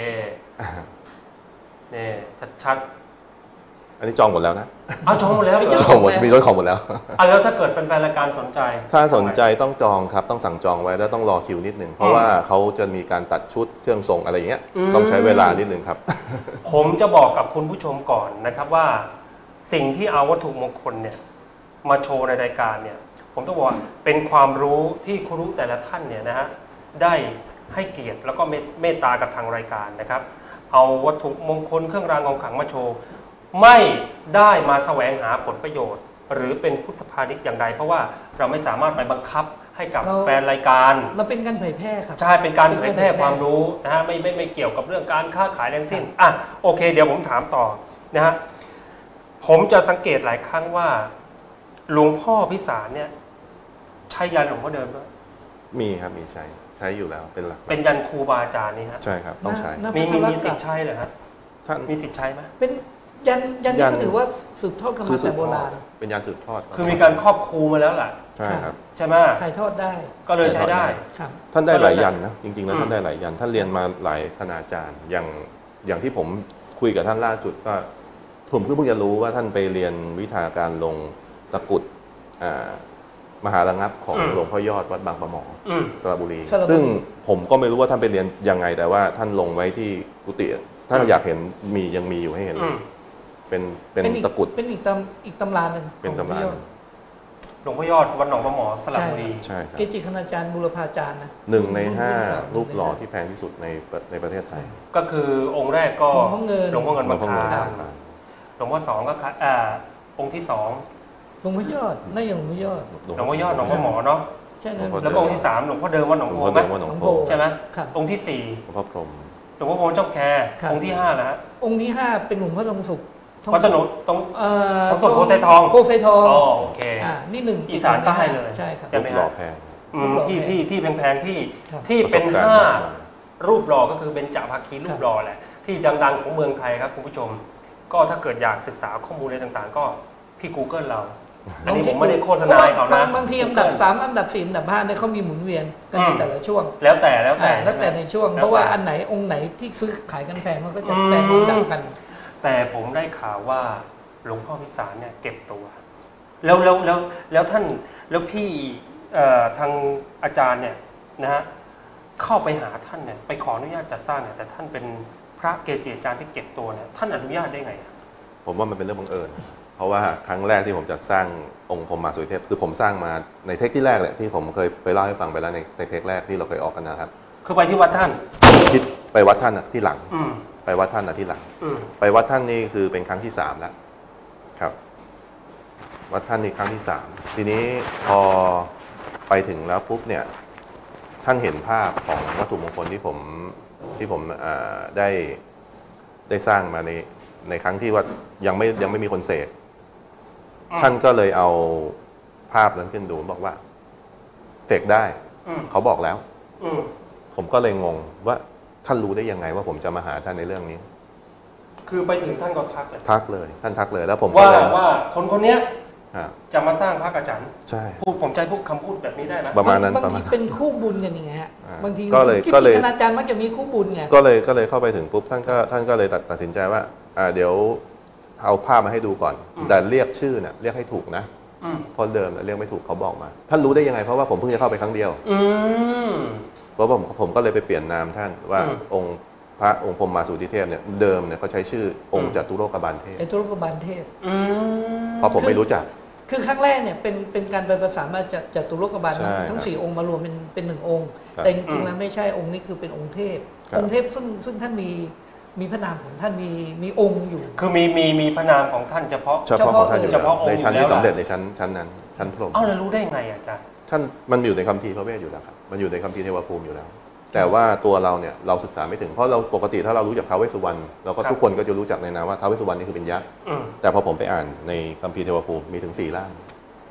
นี่ชัดอันนี้จองหมดแล้วนะๆเอาจองหมดแล้วจองหมดมีรถของหมดแล้วอ่ะแล้วถ้าเกิดแฟนๆรายการสนใจถ้าสนใจต้องจองครับต้องสั่งจองไว้แล้วต้องรอคิวนิดหนึ่งเพราะว่าเขาจะมีการตัดชุดเครื่องทรงอะไรอย่างเงี้ยต้องใช้เวลานิดหนึ่งครับผมจะบอกกับคุณผู้ชมก่อนนะครับว่าสิ่งที่เอาวัตถุมงคลเนี่ยมาโชว์ในรายการเนี่ยผมต้องบอกว่าเป็นความรู้ที่ครูแต่ละท่านเนี่ยนะฮะได้ให้เกียรติแล้วก็เมตตากับทางรายการนะครับ เอาวัตถุมงคลเครื่องรางของขลังมาโชว์ไม่ได้มาแสวงหาผลประโยชน์ หรือเป็นพุทธพาณิชย์อย่างใดเพราะว่าเราไม่สามารถไปบังคับให้กับเราแฟนรายการเราเป็นการเผยแพร่ครับใช่เป็นการเผยแพร่ความรู้นะฮะไม่ไม่ไม่เกี่ยวกับเรื่องการค้าขายทั้งสิ้นอ่ะโอเค เดี๋ยวผมถามต่อนะฮะผมจะสังเกตหลายครั้งว่าหลวงพ่อพิสารเนี่ยใช้ยันหลวงพ่อเดิมด้วยมีครับมีใช้ใช้อยู่แล้วเป็นหลักเป็นยันครูบาอาจารย์นี่ฮะใช่ครับต้องใช้น่ามีมีน่ามีสิทธิ์ใช้เหรอฮะท่านมีสิทธิ์ใช้ไหมเป็นยันยันยันี่นก็ถือว่าสืบทอดกันคืมาอสืแต่บโบทอราดณเป็นยานสืบทอดคือมีการครอบครูมาแล้วล่ะใช่ครับใช่ไหมถ่ายทอดได้ก็เลยใช้ได้ครับท่านได้หลายยันนะจริงๆแล้วอืมท่านได้หลายยันท่านเรียนมาหลายคณาจารย์อย่างอย่างที่ผมคุยกับท่านล่าสุดก็ผมเพิ่งจะรู้ว่าท่านไปเรียนวิชาการลงตะกรุดอ่ามหาระงับของหลวงพ่อยอดวัดบางปะหมออืมสระบุรีสระบุรีซึ่งผมก็ไม่รู้ว่าท่านไปเรียนยังไงแต่ว่าท่านลงไว้ที่กุฏิถ้าอยากเห็นมียังมีอยู่ให้เห็นอืมเป็นเป็นอีตะกรุดเป็นอีกตำอีกตำราหนึ่งเป็นตำราของพี่ยอดหลวงพ่อยอดวัดหนองปลาหมอสระบุรีใช่ครับเกจิคณาจารย์บุรพาจารย์นะหนึ่งในห้ารุ่นก่อนรูปหล่อที่แพงที่สุดในในประเทศไทยก็คือองค์แรกก็หลวงพ่อเงินหลวงพ่อเงินหลวบาง งพ่อเงินคลาครับหลวงพ่อสองก็ค่ะอ่าองค์ที่สองหลวงพ่อยอดน่าจะหลวงพ่อยอดหลวงพ่อยอดหลวงพ่อหมอเนาะใช่นะหลวงพ่อแล้วก็องค์ที่สามหลวงพ่อเดิมวัดหนองหลวงโพพ่อไหมเดิมว่าหนองโพหลวงพ่อใช่ไหมครับองค์ที่สี่หลวงพ่อพรหมหลวงพ่อพรหมจ้องแคครับองค์ที่ห้านะฮะองค์ที่ห้าเป็นหลวงพ่อทองสุขทองวัดสนุตรงเอ่อทองสุขโพไซทองโพไซทองอ๋อโอเคอ่านี่หนึ่งอีสานใต้เลยใช่ครับใช่ไหมรูปหล่อแพงอืมที่ที่ที่แพงๆที่ครับที่ประสเป็นบการณ์ห้ามากมายรูปหล่อก็คือเป็นจ่าภาคีรูครัปบหล่อแหละที่ดังๆของเมืองไทยครับคุณผู้ชม ก็ถ้าเกิดอยากศึกษาข้อมูลอะไรต่างๆ ก็ที่ Google เรา อันนี้ผมไม่ได้โฆษณาให้เขานะบางบางทีอันดับสามอันดับสี่อันดับห้าเนี่ยเขามีหมุนเวียนกันในอืมแต่ละช่วงแล้วแต่แล้วแต่อ่าแล้วแต่ในช่วงแล้วแต่เพราะว่าอันไหนองค์ไหนที่ซื้อขายกันแพงเขาก็จะอืมแซงลำดับกันแต่ผมได้ข่าวว่าหลวงพ่อพิสารเนี่ยเก็บตัว แล้วแล้วแล้วแล้วท่านแล้วพี่เอ่อทางอาจารย์เนี่ยนะฮะเข้าไปหาท่านเนี่ยไปขออนุญาตจัดสร้างเนี่ยแต่ท่านเป็นพระเกจิอาจารย์ที่เก็บตัวเนี่ยท่านอนุญาตได้ไงอะผมว่ามันเป็นเรื่องบังเอิญ เพราะว่าครั้งแรกที่ผมจัดสร้างองค์พรหมมาสุริเทพคือผมสร้างมาในเทคที่แรกแหละที่ผมเคยไปเล่าให้ฟังไปแล้วในในเทคแรกที่เราเคยออกกันนะครับคือไปที่วัดท่านที่ไปวัดท่านอะที่หลังอืมไปวัดท่านอะที่หลังอืมไปวัดท่านนี่คือเป็นครั้งที่สามแล้วครับ วัดท่านนี่ครั้งที่สามทีนี้พอไปถึงแล้วปุ๊บเนี่ยท่านเห็นภาพของวัตถุมงคลที่ผมที่ผมอ่าได้ได้สร้างมาในในครั้งที่ว่ายังไม่ยังไม่มีคนเสกอืมท่านก็เลยเอาภาพนั้นขึ้นดูบอกว่าเสกได้อืมเขาบอกแล้วอืมผมก็เลยงงว่าท่านรู้ได้ยังไงว่าผมจะมาหาท่านในเรื่องนี้คือไปถึงท่านก็ทักเลยทักเลยท่านทักเลยแล้วผมก็ว่าเลยว่าคนคนเนี้ยอ่าจะมาสร้างพระกระจันใช่พูดผมใจพูดคำพูดแบบนี้ได้ไหมประมาณนั้นบางประมาทีณเป็นคู่บุญกันอย่างเงี้ยฮะอ่าบางทีก็เลยกิจก็เลยคณาจารย์มักจะมีคู่บุญไงก็เลยก็เลยเข้าไปถึงปุ๊บท่านก็ท่านก็เลยตัดตัดสินใจว่าอ่าเดี๋ยวเอาภาพมาให้ดูก่อน แต่เรียกชื่อเนี่ยเรียกให้ถูกนะอืมเพราะเดิมเนี่ยเรียกไม่ถูกเขาบอกมา ท่านรู้ได้ยังไงเพราะว่าผมเพิ่งจะเข้าไปครั้งเดียวอืมเพราะผมผมก็เลยไปเปลี่ยนนามท่านว่าอืมองค์พระองค์พรหมมาสุริเทพเนี่ยเดิมเนี่ยเขาใช้ชื่อองอืค์มจตุโลกบาลเทพไอ้ตุลกบาลเทพอืมเพราะผมไม่รู้จักคือครั้งแรกเนี่ยเป็นเป็นการไปประสานมาจากจากตุลกบาลใช่ทั้งครับสี่องค์มารวมเป็นเป็นหนึ่งองค์ครับแต่จริงๆแล้วไม่ใช่องค์นี้คือเป็นองค์เทพครับองค์เทพซึ่งซึ่งท่านมีมีพระนามของท่านมีมีองค์อยู่คือมีมีมีพระนามของท่านเฉพาะเฉพาะของท่านอยู่เฉแล้วพาะองค์ในชั้นอยู่แล้วที่สำเร็จล่ะในชั้นชั้นนั้น ชั้นพรหมเอ้าแล้วรู้ได้ไงอ่ะอาจารย์ท่านมันอยู่ในคัมภีร์พระเวทอยู่แล้วครับมันอยู่ในคัมภีร์เทวภูมิอยู่แล้ว แต่ว่าตัวเราเนี่ยเราศึกษาไม่ถึงเพราะเราปกติถ้าเรารู้จักท้าวเวสสุวรรณเราก็ครับทุกคนก็จะรู้จักในนามว่าท้าวเวสสุวรรณนี่คือเป็นยักษ์อืมแต่พอผมไปอ่านในคัมภีร์เทวภูมิมีถึงสี่ร่างอ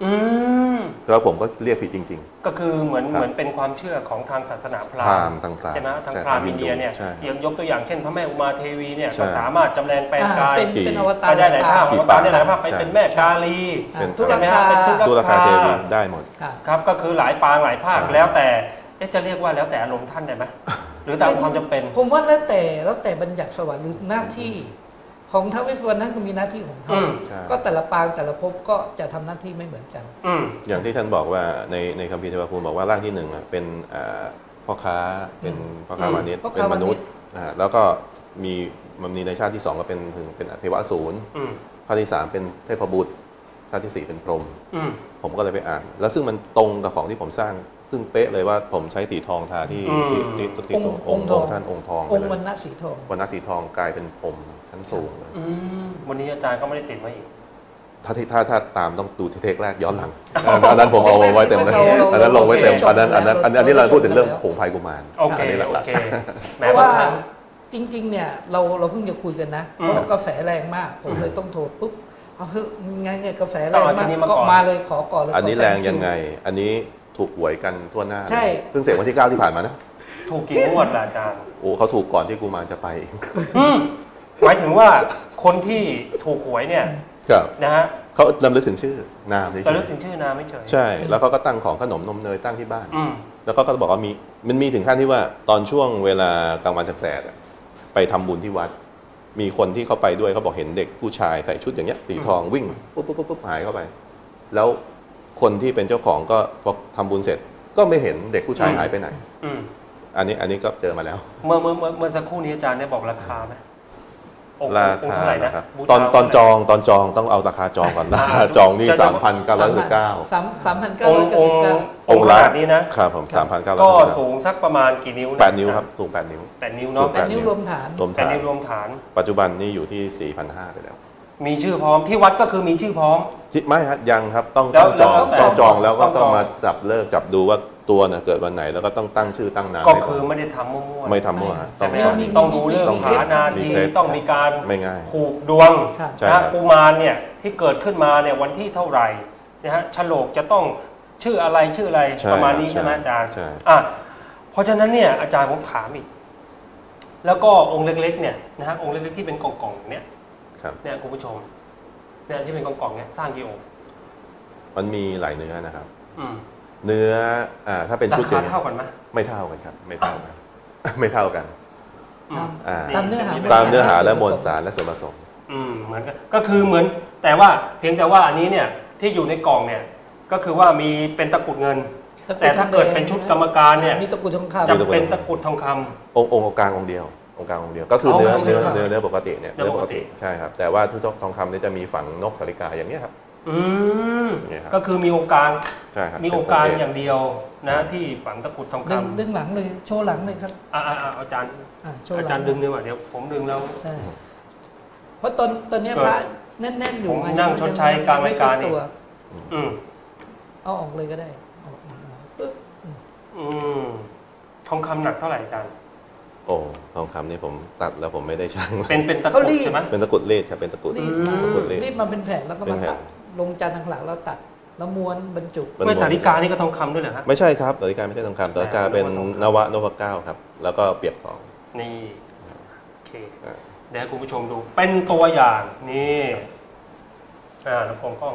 อืมแล้วผมก็เรียกผิดจริงๆก็คือเหมือนครับเหมือนเป็นความเชื่อของทางศาสนาพราพหราหมมณ์ณ์ทางพราหมณ์ใช่ไหมทางใช่พราหมณ์ฮิอินดูเดียเนี่ยใช่อย่างยกตัวอย่างเช่นพระแม่อุมาเทวีเนี่ยใช่ก็สามารถจำแรงแปลงกายเป็นกี่เป็นอวตารไปได้หลายภาพกี่อวตารปางได้หลายภาพไปใช่เป็นแม่กาลีอ่าเป็นทุกราคาเป็นทุตู้ราคาเทวีได้หมดค่ะครับก็คือหลายปางหลายภาคใช่แล้วแต่เอ๊ะจะเรียกว่าแล้วแต่อารมณ์ท่านได้ไหมหรือตามความจำเป็นผมว่าแล้วแต่แล้วแต่บัญญัติสวรรค์หรือหน้าที่ของท้าวเวสสุวรรณนั้นก็มีหน้าที่ของเขาอืมใช่ก็แต่ละปางแต่ละภพก็จะทำหน้าที่ไม่เหมือนกันอืมอย่างที่ท่านบอกว่าในในคัมภีร์เทวภูมิบอกว่าร่างที่หนึ่งอ่ะเป็นอ่าพ่อค้าเป็นพ่อค้าอืมวานิชพ่อเป็นค้าม วานิชนุษย์อ่าแล้วก็มีมันมีในชาติที่สองก็เป็นถึงเป็นเทวอสูรอืมชาติที่สามเป็นเทพบุตรชาติที่สี่เป็นพรหมอืมผมก็เลยไปอ่าน แล้วซึ่งมันตรงกับของที่ผมสร้างซึ่งเป๊ะเลยว่าผมใช้สีทองทาที่อืมที่ที่ที่ตรงองค์องค์ท่านองค์ทองอไปงค์เลวันยณะสีทองวันนสีทองกลายเป็นพรหมชั้นสูงเลยอืมวันนี้อาจารย์ก็ไม่ได้ติดมาอีกถ้าที่ถ้าถ้าตามต้องดูเทคแรกย้อนหลัง อันนั้นผมเอาไว้เต็มเลยเราเราอันนั้นลงไว้เต็มเราอันนั้นอันนั้นอันอันนี้เราพูดถึงเรื่องเราผงพายกุมารโอเคอันนี้หโอลักเคเพแม้ราะว่าว่าจริง ๆ เนี่ยเราเราเพิ่งจะคุยกันนะอืมเพราะว่ากระแสแรงมาก ผมเลยต้องโทรปุ๊บเอาเฮ้ยไงไงกระแสแรต้องงเอาชุมาดกนี้มาก็ก่อนมาเลยขอก่อนเลยๆอันนี้ขแรงแซคิวยังไง อันนี้ถูกหวยกันทั่วหน้าใช่เพิ่งเสร็จวันที่เก้าที่ผ่านมานะถูกกี่งวดล่ะอาจารย์โอ้เขาถูกก่อนที่กุมารจะไปอืมหมายถึงว่าคนที่ถูกหวยเนี่ยครับนะฮะเขาลำลึกถึงชื่อนามเฉยจะเลือกถึงชื่อนามไม่เฉยใช่ แล้วเขาก็ตั้งของขนมนมเนยตั้งที่บ้านอืมแล้วก็ก็บอกว่ามีมันมีถึงขั้นที่ว่าตอนช่วงเวลากลางวันแสกๆอะไปทำบุญที่วัด มีคนที่เขาไปด้วยเขาบอกเห็นเด็กผู้ชายใส่ชุดอย่างเงี้ยสีทองวิ่งปุ๊บปุ๊บปุ๊บปุ๊บหายเข้าไป แล้วคนที่เป็นเจ้าของก็พอทำบุญเสร็จ ก็ไม่เห็นเด็กผู้ชายหายไปไหนอืมอันนี้อันนี้ก็เจอมาแล้วเมื่อเมื่อเมื่อเมื่อสักครู่นี้อาจารย์ได้บอกราคาไหมองค์ราองค์คาเท่าไหร่นะนะครับบูชาตอนตอนจเท่าไหร่องตอนจองต้องเอาราคาจองก่อนราคาจองนี่จะสามพันเก้าร้อยสิบเก้าสามสามพันเก้าองร้อยค์เก้าองสิบค์เก้าองค์ขนาดนี้นะครับผมสามพันเก้าร้อยก็สิบเก้าสูงสักประมาณกี่นิ้วนะแปดนิ้วครับสูงแปดนิ้วแปดนิ้วสูเนาะงแปดนิ้วรวมฐานรวมแปดฐานนิ้วรวมฐานปัจจุบันนี่อยู่ที่สี่พันห้าไปแล้วมีชื่อพร้อมที่วัดก็คือมีชื่อพร้อมที่ไม่ครับยังครับต้องแล้วต้องจองแล้วต้องจองแล้วก็ต้องจองต้องมาจับเลิกจับดูว่าตัวน่ะเกิดวันไหนแล้วก็ต้องตั้งชื่อตั้งนามก็ให้คือก่อนไม่ได้ทำมั่วๆไม่ทำมั่วฮะต้ใช่องไหมมีครับมีต้องดูเรื่องต้องฐานามีทีเคล็ดต้องมีการไม่ง่ายคผูกดวงครับใช่นะฮะกุมารเนี่ยที่เกิดขึ้นมาเนี่ยวันที่เท่าไหร่นะฮะฉลกจะต้องชื่ออะไรชื่ออะไรใช่ประมาณนี้ใช่ใช่ไหมอาจารย์ใช่อ่ะเพราะฉะนั้นเนี่ยอาจารย์ผมถามอีก แล้วก็องค์เล็กๆเนี่ยนะฮะองค์เล็กๆที่เป็นกล่องๆเนี่ยครับเนี่ยคุณผู้ชมเนี่ยที่เป็นกล่องๆเนี่ยสร้างกี่องค์มันมีหลายเนื้อนะครับอืมเนื้ออ่าถ้าเป็นราชุดคาอย่างนี้เท่ากันไหมไม่เท่ากันครับ ไม่เท่ากัน ไม่เท่ากันอืมอ่าตามเนื้อหาตามเนื้อหาและมวลสารและส่วนผสมอืมเหมือนกันก็คือเหมือนแต่ว่าเพียงแต่ว่าอันนี้เนี่ยที่อยู่ในกล่องเนี่ยก็คือว่ามีเป็นตะกรุดเงิน แต่ถ้าเกิดเป็นชุดกรรมการเนี่ยมีตะกรุดทองมีคำจะตะกรุดเป็นตะกรุดทองคำองค์องค์กลางองค์เดียวองค์กลางองค์เดียวก็คือเอาเนื้อองค์เดีเนื้ยวอเนื้อเนื้อปกติเนี่ยเนื้เนื้ออปปกกติติใช่ครับแต่ว่าทุกทองคำเนี่ยจะมีฝังนกสาริกาอย่างเนี้ยครับอืมเนี่ยครับก็คือมีองค์การใช่ครับมีองค์การเป็นอย่างเดียวนะที่ฝังตะกรุดทองดึงคำดึงหลังเลยโชว์หลังเลยครับอ่าอ่าอ่าอาจารย์อ่ะโชว์หลังอาจารย์ดึงดีกว่าเดี๋ยวผมดึงแล้วใช่เพราะตอนตอนเนี้ยเกิดพระแน่นๆอยู่ผมไนั่งชดใช้กลางรายการนี่ตัวอืมเอาออกเลยก็ได้เอาออกมาปึ๊บอืมทองคำหนักเท่าไหร่อาจารย์โอ้ทองคำนี่ผมตัดแล้วผมไม่ได้ชั่งเป็นเป็นตะกรุดใช่ไหมเป็นตะกรุดเลดครับเป็นตะกรุดรีบมาตะกรุดเลดรีบมาเป็นแผ่นแล้วก็เป็มานแผ่นตัดลงจานทางหลังแล้วตัดแล้วม้วนบรรจุมันไม่สาริกานี่ก็ทองคำด้วยเหรอฮะไม่ใช่ครับสาริกาไม่ใช่ทองคำสาริกาเป็นอ่านนวะนวเก้าครับ แล้วก็เปียกทองนี่โอเคอ่าเดี๋ยวให้คุณผู้ชมดูเป็นตัวอย่างนี่อ่าลำโพงกล้อง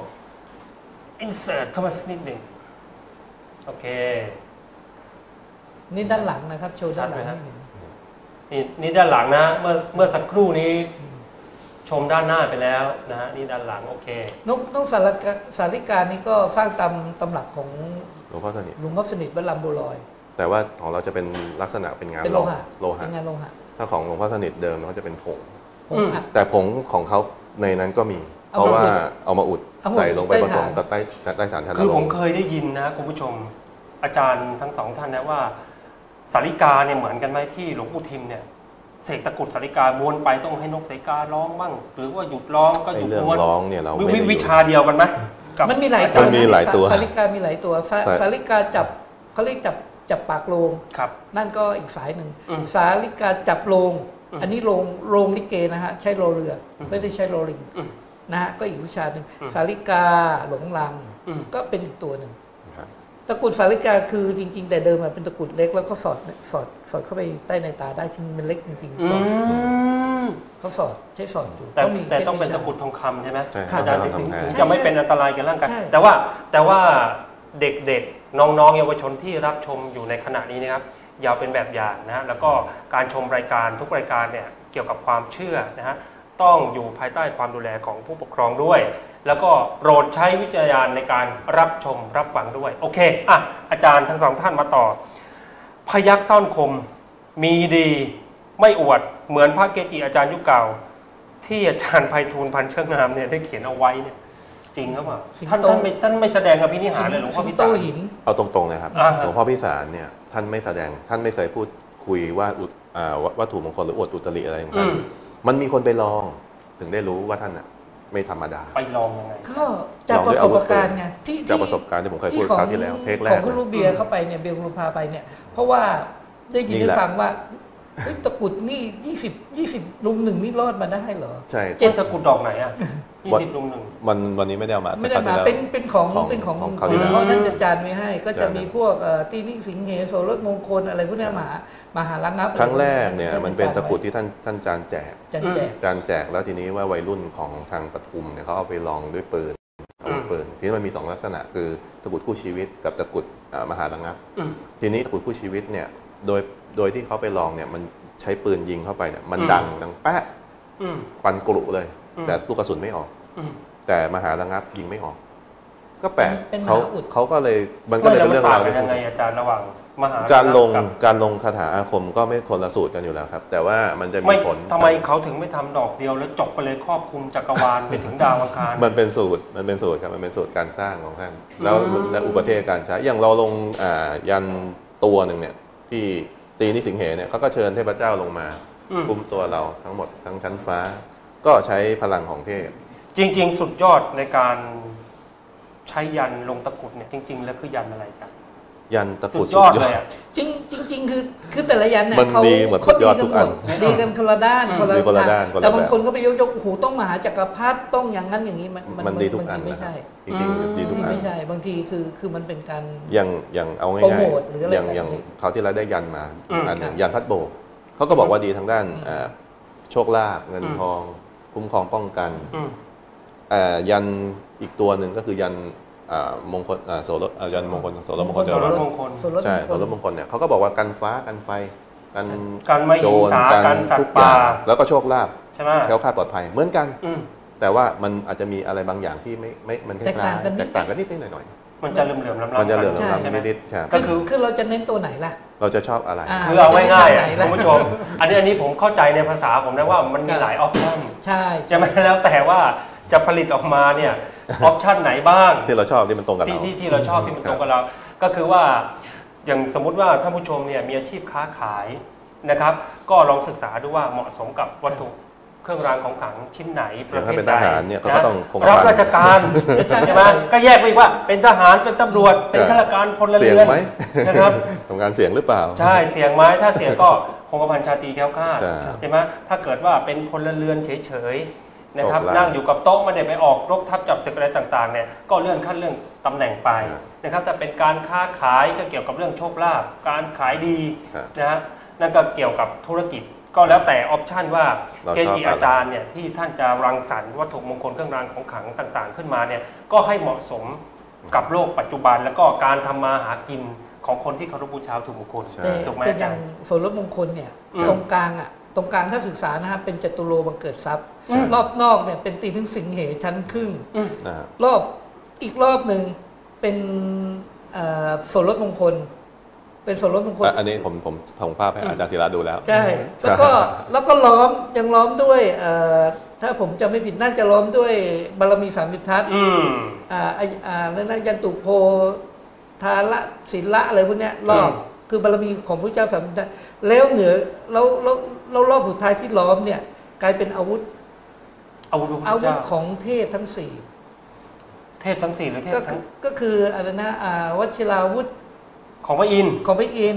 insert เข้ามาสักนิดหนึ่งโอเคนี่ด้านหลังนะครับ โชว์ด้านหลังชัดไหมฮะให้เห็นนี่นี่ด้านหลังนะเมื่อเมื่อสักครู่นี้ชมด้านหน้าไปแล้วนะฮะนี่ด้านหลังโอเคนกนกสาริกาสาริกานี่ก็สร้างตามตำหลักของหลวงพ่อสนิทหลวงพ่อสนิทวัดลำบัวลอยแต่ว่าของเราจะเป็นลักษณะเป็นงานเป็นหโลล่อหะโลหะเป็นงานโลหะถ้าของหลวงพ่อสนิทเดิมเขาจะเป็นผงผมอัดแต่ผงของเขาในนั้นก็มีเอาเพราะมาว่าอุดเอามาอุดเอามาใส่ลงไปใต้ผสมฐานกับใต้ใต้สารธนคือลผมงเคยได้ยินนะคุณผู้ชม อาจารย์ทั้งสองท่านนะว่าสาริกาเนี่ยเหมือนกันไหมที่หลวงปู่ทิมเนี่ยเสกตะกรุดสาริกาม้วนไปต้องให้นกสาริการ้องบ้าง หรือว่าหยุดร้องก็หในยุดเรื่องม้วนร้องเนี่ยเราวิไม่วิได้วิอยู่ชาเดียวกันไหมกับมันมีหลายอาตัจวมันมีหลายตัวสาริกามีหลายตัวสาใช่สาริกาจับเขาเรียกจับจับปากโลงครับนั่นก็อีกสายหนึ่งอืมสาลิกาจับโลงอืมอันนี้โลงโลงลิเกนะฮะใช้โลเรืออมไม่ได้ใช้โลลิงอืมนะฮะก็อีกวิชาหนึ่งอืมสาลิกาหลงลังก็เป็นอีกตัวหนึ่งครับตะกรุดสาริกาคือจริงๆแต่เดิมมันเป็นตะกรุดเล็กแล้วก็สอดสอดสอดเข้าไปใต้ในตาได้ชิ้นมันเล็กจริงๆสอดเขาสอดใช้สอดอยู่แต่แต่ต้องเป็นตะกรุดทองคำใช่ไหมใช่อาจารย์ถึงต้องทำแท้ถึงจะไม่เป็นอันตรายแก่ร่างกายใช่แต่ว่าแต่ว่าเด็กๆน้องๆเยาวชนที่รับชมอยู่ในขณะนี้นะครับอย่าเป็นแบบอย่างนะแล้วก็การชมรายการทุกรายการเนี่ยเกี่ยวกับความเชื่อนะฮะต้องอยู่ภายใต้ความดูแลของผู้ปกครองด้วย แล้วก็โปรดใช้วิจารณญาณในการรับชมรับฟังด้วยโอเคอ่ะอาจารย์ทั้งสองท่านมาต่อพยัคฆ์ซ่อนคมมีดีไม่อวดเหมือนพระเกจิอาจารย์ยุคเก่าที่อาจารย์ไพฑูรย์พันธ์เชิงงามเนี่ยได้เขียนเอาไว้เนี่ยจริงหรือเปล่าท่านท่านไม่ท่านไม่แสดงอภินิหารเลยหลวงพ่อพิสารหินเอาตรงๆเลยครับอ่าฮะหลวงพ่อพิสารเนี่ยท่านไม่แสดงท่านไม่เคยพูดคุยว่าอุอ่าวัตถุมงคลหรืออวดอุตริอะไรของท่านมันมีคนไปลองถึงได้รู้ว่าท่านอ่ะไม่ธรรมดาไปลองยังไงก็จากประสบการณ์ไงที่จากประสบการณ์ที่ผมเคยพูดคราวที่แล้วเทคแรขกองคุณลูกเบียร์เข้าไปเนี่ยเบียร์คุณลูกพาไปเนี่ยเพราะว่าได้ยินนี่ได้แหละฟังว่าเฮ้ยตะกรุดนี่ยี่สิบยี่สิบลุมหนึ่งนี่รอดมาได้เหรอใช่เจ็ดตะกรุดดอกไหนอ่ะยี่สิบลุมหนึ่งวันวันนี้ไม่ได้เอามาไม่ได้ครวมาที่แล้วเป็นเป็นของของเป็นของของขคราอวงที่แล้วพ่อท่านอาจารย์ไว้ให้ ก็จะใช่มีพวกเอ่อตีนิสิงเหโสรสมงคลอะไรพวกเนี้ยมหามหาระงับครั้งแรกเนี่ยมันเป็นตะกรุดที่ท่านท่านจานแจกจันแจกจานแจกแล้วทีนี้ว่าวัยรุ่นของทางปทุมเนี่ยเขาเอาไปลองด้วยปืนอาวุธปืนทีนี้มันมีสองลักษณะคือตะกรุดคู่ชีวิตกับตะกรุดอ่ามหาระงับอืมทีนี้ตะกรุดคู่ชีวิตเนี่ยโดยโดยที่เขาไปลองเนี่ยมันใช้ปืนยิงเข้าไปเนี่ยมันอืมดังดังแป๊ะอืมควันกรุเลยอืมแต่ลูกกระสุนไม่ออกอืมแต่มหาระงับยิงไม่ออก ก็แปลกเป็นมเขาหาอุดเขาก็เลยมันก็เลยเป็นเรื่องราวไม่ที่แล้วมันต่างกันยังไงอาจารย์ระหว่างมหาการลงกับการลงคาถาอาคมก็ไม่คนละสูตรกันอยู่แล้วครับ แต่ว่ามันจะมีไม่ผลทำไมเขาถึงไม่ทำดอกเดียวแล้วจบไปเลยครอบคลุมจักรวาลไปถึงดาวอังคารมันเป็นสูตรมันเป็นสูตรครับมันเป็นสูตรการสร้างของท่านแล้วอืมและอุปเทศการใช้อย่างเราลงอ่ายันตัวหนึ่งเนี่ยที่ตีนิสิงเหเนี่ยเขาก็เชิญเทพเจ้าลงมาอืมคุมตัวเราทั้งหมดทั้งชั้นฟ้า ก็ใช้พลังของเทพจริง ๆ สุดยอดในการใช้ยันลงตะกรุดเนี่ยจริง ๆ แล้วคือยันอะไรกันยันตะกสุรุดดยอดเลยอ่ะจริงจริงๆคือคือแต่ละยันเนี่ยมันเขาดีหมดสุดยอดทุกอันเขาดีกันคนละด้านอืมคนดีคนละด้านคนละแต่บางแบบคนก็ไปยกยกโอ้โหต้องมหาจักรพรรดิต้องอย่างนั้นอย่างนี้มันมันดีทุกบางอันทีไม่นะครับใช่จริงๆดีทุกบางทีอันไม่ใช่บางทีคือคือมันเป็นการอย่างอย่างเอาโปรง่ายโมทหรืออะไรๆอย่างแบบนี้อย่างเขาวที่เราได้ยันมาอืมอันหนึ่งยันพัดโบกเขาก็บอกว่าดีทางด้านอืมอ่าโชคลาภเงินอืมทองคุ้มครองป้องกันอืมอ่ายันอีกตัวหนึ่งก็คือยันอ่ามงคลอ่าโสรอ่ายันมงคลโสรมงคลโสเจรริญมงคลส่วนลดใช่มงโสคลรมงคลเนี่ยเขาก็บอกว่ากันฟ้ากันไฟกันการไม่โจหิงรสากันการสัตทุกว์อย่าป่างแล้วก็โชคลาภใช่ไหมแคล้วคลาดปลอดภัยเหมือนกันอืมแต่ว่ามันอาจจะมีอะไรบางอย่างที่ไม่ไม่มันคล้แตกต่างายกันๆนิแตดกต่างกันนิดๆหน่อยมันจะเหลื่อมๆล้ำๆๆมันจะเหลือกัลำใช่ไหมๆนิดๆครับก็คือคือเราจะเน้นตัวไหนล่ะเราจะชอบอะไรอ่าคือเอาง่ายๆอ่ะจะเน้นคุณแบบไหนล่ะผู้ชม อันนี้อันนี้ผมเข้าใจในภาษาผมนะว่ามันมีหลายออปชั่นใช่ใช่ไหมแล้วแต่ว่าจะผลิตออกมาเนี่ยออปชั่นไหนบ้างที่เราชอบที่มันตรงกับที่เราที่ที่เราชอบที่มันตรงกับเรา ก็คือว่าอย่างสมมุติว่าท่านผู้ชมเนี่ยมีอาชีพค้าขายนะครับ ก็ลองศึกษาดูว่าเหมาะสมกับวัตถุเครื่องรางของขลังชิ้นไหนปอย่าระงเภถ้าทเป็นใดทหารเนี่ยเขาก็นะต้องคงรับกะพันราชการใช่ไหมก็แยกไปอีกว่าเป็นทหารเป็นตำรวจเป็นข้าราชการพลเสี่ยงเรือนไหมนะครับทำงานเสี่ยงหรือเปล่าใช่เสี่ยงไหมถ้าเสี่ยงก็คงกระพันชาตรีแคล้วคลาดใช่ใช่ไหมถ้าเกิดว่าเป็นพลเรือนเฉยๆนะครับโชคลาภนั่งอยู่กับโต๊ะไม่ได้ไปออกรบทับจับศึกอะไรต่างๆเนี่ยก็เลื่อนขั้นเรื่องตำแหน่งไปครับนะครับถ้าเป็นการค้าขายก็เกี่ยวกับเรื่องโชคลาภการขายดีครับนะฮะนั่นก็เกี่ยวกับธุรกิจก็แล้วแต่ออปชันว่าเราเกชอบจิอะไรอาจารย์เนี่ยที่ท่านจะรังสรรค์วัตถุมงคลเครื่องรางของขลังต่างๆ ขึ้นมาเนี่ยก็ให้เหมาะสมกับโลกปัจจุบัน แล้วก็การทำมาหากินของคนที่เคารพบูชาวัตถุมงคลใช่แต่ถูกไหมแต่อาอจาย่างรย์ส่วนลดมงคลเนี่ยอืมตรงกลางอ่ะตรงกลางถ้าศึกษานะครับเป็นจตุโลบังเกิดทรัพย์อืมรอบนอกเนี่ยเป็นตีถึงสิงเหชั้นครึ่งอืมนะฮะรอบอีกรอบหนึ่งเป็นเอ่อส่วนลดมงคล เป็นส่วนลดมงคลอ่ะอันนี้ผมผมส่งภาพให้อาจารย์ศิระดูแล้วใช่แล้วก็แล้วก็ล้อมยังล้อมด้วยเอ่อถ้าผมจำไม่ผิดน่าจะล้อมด้วยบารมีสามสิบทัศน์อืมอ่าไออ่าแล้วนั่นยันตุโพธาละศิละอะไรพวกเนี้ยรอบอืมคือบารมีของพระเจ้าสามสิบทัศน์แล้วเหนือแล้วแล้วแล้วรอบสุดท้ายที่ล้อมเนี่ยกลายเป็นอาวุธอาวุธพระพุทอาธวุธเจ้าของเทพทั้งสี่เทพทั้งสี่หรือเทพก็คืทั้อง ก็คืออะไรนะอ่าวัชิราวุธของพระอินทร์ของพระอินทร์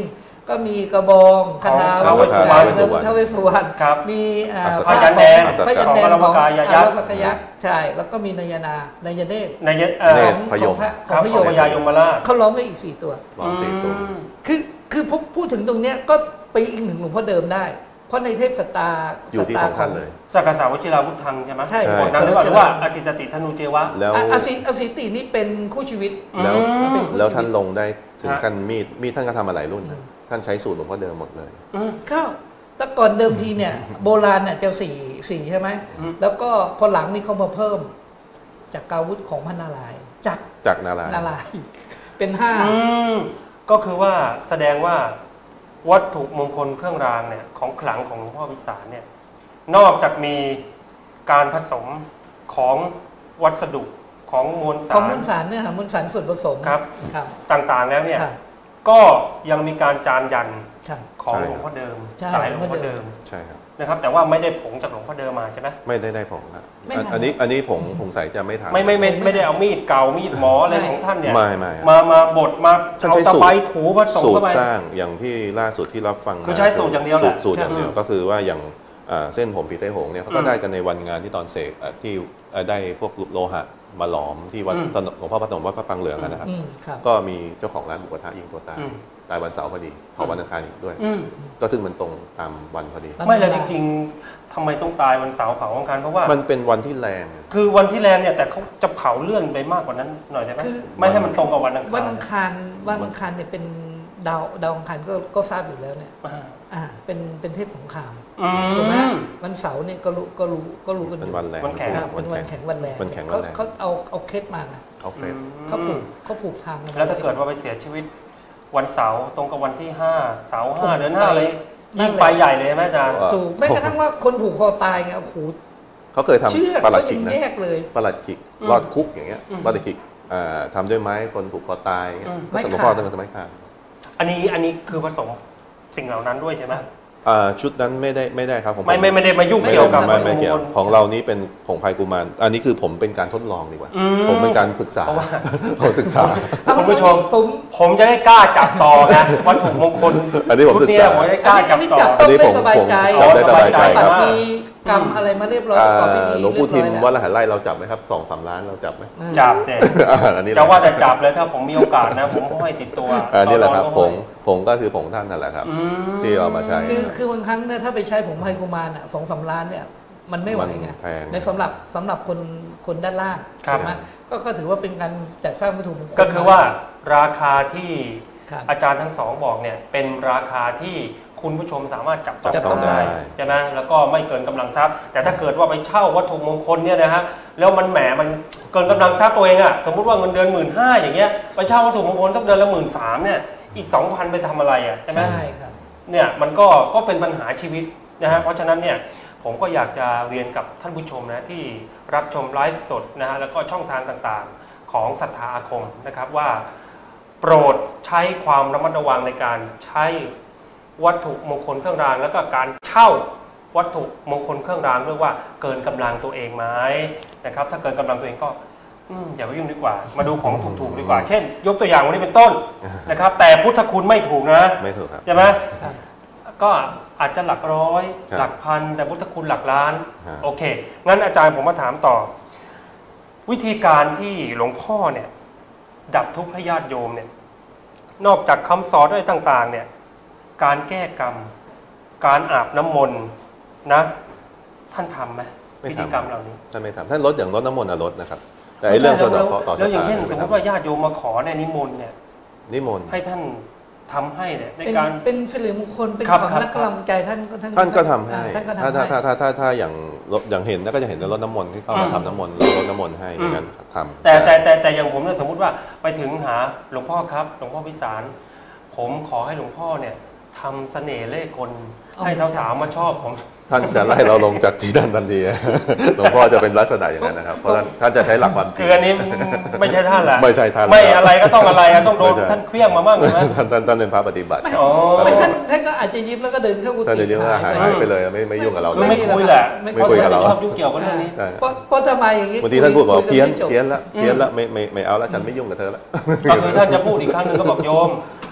ก็มีกระบองคาถาท้าวเวเวสสสุสุววรรรรณณท้าวเวสสุวรรณครับมีอ่าอัศพยัญชนะแดงพยัญชนะแดงของของอารวากายายักษ์อารวากายยักษ์ใช่แล้วก็มีนายนานายเนตรในเอ่อเนขตองรพยมของพระคขรัอบ งพยของมพญายมราชเขาร้องไว้อีกสี่ตัวลองสี่ตัวอืมคือคือพอพูดถึงตรงเนี้ยก็ไปอิงถึงหลวงพ่อเดิมได้ เพราะในเทพสตาร์อยู่ที่ของท่านเลยสักกะสาวชิราวุธังใช่ไหมใช่ใช่บทนั้นหรือเปล่าหรือว่าอสิตติธนูเจวะแล้วอ่ะอสิอสิตินี่เป็นคู่ชีวิตแล้วอืมเป็นคู่แล้วชีท่านวิตลงได้ถึงฮะกันมีดมีดท่านก็ทำมาหลายรุ่นนะอืมท่านใช้สูตรหลวงพ่อเดิมหมดเลยอืมก็แต่ก่อนเดิมทีเนี่ย โบราณเนี่ยจะสี่สี่ใช่ไหมอืมแล้วก็พอหลังนี่เขามาเพิ่ม จากกาวุธของพระนารายณ์จากจากนารายณ์นารายณ์เป็นห้าอืมก็คือว่าแสดงว่าวัตถุมงคลเครื่องรางเนี่ยของขลังของหลวงพ่อวิสารเนี่ยนอกจากมีการผสมของวัสดุของมวลขสาองมรวลสารเนี่ยค่ะมวลสารส่วนผสมครับครับต่างๆแล้วเนี่ยครับก็ยังมีการจานยันครับของใช่หลวงครับพ่อเดิมใช่สายหลวงพ่อเดิมใช่ครับนะครับ แต่ว่าไม่ได้ผงจากหลวงพ่อเดิมมาใช่ไหมไม่ได้ได้ผงครับไม่อันทำอันนี้อันนี้ผงผงใสจะไม่ทำไม่ไม่ไม่ไม่ได้เอามีดเก่ามีดหมออะไรไม่ของท่านเนี่ยไม่ไม่ครับมามาบดมาท่านเอาใช้ตะสูตรไบถูผสมสูตเข้าร ไปสร้างอย่างที่ล่าสุดที่รับฟังคือใช้สูตรอย่างเดียวแหละสูตรสูตรอย่างเดียวใช่ก็คือว่าอย่างอ่าเส้นผมผีไต้หงเนี่ยเขาก็อืมได้กันในวันงานที่ตอนเสกอ่ะที่เอ่อได้พวกโลหะมาหลอมที่วัดอืมถนนหลวงพ่อพระนมวัดพระปรางเหลืองอะนะครับอืมครับก็มีเจ้าของร้านหมูกระทะยิงตัวตายอืมตายวันเสาร์พอดีเผาวันอังคารอีกด้วยอืมก็ซึ่งมันตรงตามวันพอดีไม่เลยจริงๆทำไมต้องตายวันเสาร์เผาวันอังคารเพราะว่ามันเป็นวันที่แรงคือวันที่แลนเนี่ยแต่เขาจะเผาเลื่อนไปมากกว่านั้นหน่อยได้ไหมคือไม่ให้มันตรงกับวันอังคารวันอังคารวันอังคารเนี่ยเป็นดาวดาวอังคารก็ก็ทราบอยู่แล้วเนี่ยอ่าอ่าเป็นเป็นเทพสงครามอืถูกไหมมวันเสาร์เนี่ยก็รู้ก็รู้ก็รู้กันอเป็นยู่วันแรงวันแข็งครับเป็นวันแข็งวันแรงวันแข็งวัเขานแรงเขาเอาเอาเคล็ดมาไงเอาเฟสเขาผูกเขาผูกทางกันแล้วถ้าเกิดว่าไปเสียชีวิตวันเสาร์ตรงกับวันที่ห้าเสาร์ห้าผมเดือนห้าไปเลยนั่ยิ่นงแหละไปใหญ่เลยไหมอาจารย์ถูกแม้กระทั่งว่าคนผูกคอตายไงโอ้โหเขาเคยทำเชือกประหลัดเขาขิยักงนะแยกเลยประหลัดขิกอืมรอดคุกอย่างเงี้ยอืมประหลัดขิกอ่าทำด้วยไม้คนผูกคอตายอย่างเงี้ยอืมก็หลวงไม้พ่อขาดต้องทำไม้ขาดอันนี้อันนี้คือผสมสิ่งเหล่านั้นด้วยใช่ไหมอ่าชุดนั้นไม่ได้ไม่ได้ครับผมไม่ไม่ไม่ได้มายุ่งไม่เกี่ยวกับไม่ไม่วัตถุเกี่ยวมงคลของเรานี้เป็นผงพายกุมารอันนี้คือผมเป็นการทดลองดีกว่าอืมผมเป็นการศึกษาเพราะว่าผมศึกษาคุณผู้ชมผมผมจะได้กล้าจับต่อนะวัตถุมงคลอันนี้ผมชุดศึกเนี้ยษาผมจะได้กล้าจับอันนี้ต่อจับอันนี้ได้ผมสบายผมใจจับได้สบายใจครับมีกรรมอะไรมาเรียบร้อยอ่าประกอบพิธีหลวงปู่ทิมเรียบร้วัอดยละหันไร่เราจับไหมครับสองสามล้านเราจับไหมแล้วจับเนี่ยอ่าอันนี้แหจะละว่าแต่จับเลยถ้าผมมีโอกาสนะ ผมห้อยติดตัวอันนี้แหละครับตอนผก็ห้อยงผงก็คือผงท่านนั่นแหละครับอืมที่เอามาใช้คือคือบางครั้งเนี่ยถ้าไปใช้ผงไพกุมารอ่ะสองสามล้านเนี่ยมันไม่ไหวไงมันแพงในสำหรับสำหรับคนคนด้านล่างครับถูกไหมก็ก็ถือว่าเป็นการจัดสร้างวัตถุมงคลก็คือว่าราคาที่ครับอาจารย์ทั้งสองบอกเนี่ยเป็นราคาที่คุณผู้ชมสามารถจับจับต้องต้องได้ได้ใช่ไหมแล้วก็ไม่เกินกำลังทรัพย์ แต่ถ้าเกิดว่าไปเช่าวัตถุมงคลเนี่ยนะฮะแล้วมันแหมมันเกินกำลังทรัพย์ตัวเองอะสมมุติว่าเงินเดือนหมื่นห้าอย่างเงี้ยไปเช่าวัตถุมงคลสักเดือนละหมื่นสามเนี่ยอีกสองพันไปทำอะไรอะใช่ไหมใช่ครับเนี่ยมันก็ก็เป็นปัญหาชีวิตนะฮะเพราะฉะนั้นเนี่ยผมก็อยากจะเรียนกับท่านผู้ชมนะที่รับชมไลฟ์สดนะฮะแล้วก็ช่องทางต่างๆของศรัทธาอาคมนะครับว่าโปรดใช้ความระมัดระวังในการใช้วัตถุมงคลเครื่องรางแล้วก็การเช่าวัตถุมงคลเครื่องรางด้วยว่าเกินกำลังตัวเองไหมนะครับถ้าเกินกำลังตัวเองก็อืมอย่าไปยุ่งดีกว่า มาดูของถูกๆดีกว่า เช่น ยกตัวอย่างวันนี้เป็นต้นนะครับแต่พุทธคุณไม่ถูกนะไม่ถูกครับใช่ไหมครับก็อาจจะหลักร้อยครับหลักพันแต่พุทธคุณหลักล้านฮะโอเค งั้นอาจารย์ผมมาถามต่อ วิธีการที่หลวงพ่อเนี่ยดับทุกข์ให้ญาติโยมเนี่ยนอกจากคำสอนอะไรต่างๆเนี่ยการแก้กรรม การอาบน้ำมนต์นะท่านทำไหมไม่พิทำธีกรรมเหล่านี้ท่านไม่ทำท่านลดอย่างลดน้ำมนต์อะลดนะครับ แต่ไอ้เรื่องสะเดาะเคราะห์ต่อชะแล้วอย่างตาเช่นไม่สมมทติว่าญาติโยมมาขอเนี่ยนิมนต์เนี่ยำนิมนต์ให้ท่านทำให้เนี่ยในเป็นการเป็นสิริมงคลเป็นครับของครับนักกำลังใจท่านก็ท่านท่านก็ทำให้อ่าท่านก็ถ้าทำถ้าให้ถ้าถ้าถ้าถ้าอย่างลดอย่างเห็นแล้วก็จะเห็นในรถน้ำมนต์ที่เข้ามาอืมทำน้ำมนต์รดน้ำมนต์ให้อย่างนั้นทำแต่แต่แต่แต่อย่างผมเนี่ยสมมติว่าไปถึงหาหลวงพ่อครับหลวงพ่อพิสาร ผมขอให้หลวงพ่อเนี่ยทำเสน่ห์เล่ห์กลให้สาวๆมาชอบผมท่านจะไล่เราลงจากที่นั่นทันที หลวงพ่อจะเป็นลักษณะอย่างนั้นนะครับ เพราะท่านท่านจะใช้หลักความจริงคืออันนี้ไม่ใช่ท่านแหละไม่ใช่ท่านไม่อะไรก็ต้องอะไรอะต้องโดนไม่ใช่ท่านเคลี้ยงมาบ้างใช่ไหมท่านท่านท่านเป็นพระปฏิบัติครับอ๋อไม่ท่านท่านก็อาจจะยิ้มแล้วก็เดินเข้ากุฏิท่านจะเรียกว่าหายหายไปเลยไม่ไม่ยุ่งกับเราคือเลยไม่คุยแหละไม่ไม่คุยกับเราชอบยุ่งเกี่ยวกับเรื่องนี้ใช่เพราะเพราะทำไมอย่างนี้บางทีท่านพูดบอกว่าคุเพี้ยนกัไม่จบเพี้ยนละเพี้ยนละไม่ไม่ไม่เอาละฉันไม่ยุ่งกับเธอละก็คือท่านจะพูดอีกครั้งหนึงก็บอกโยม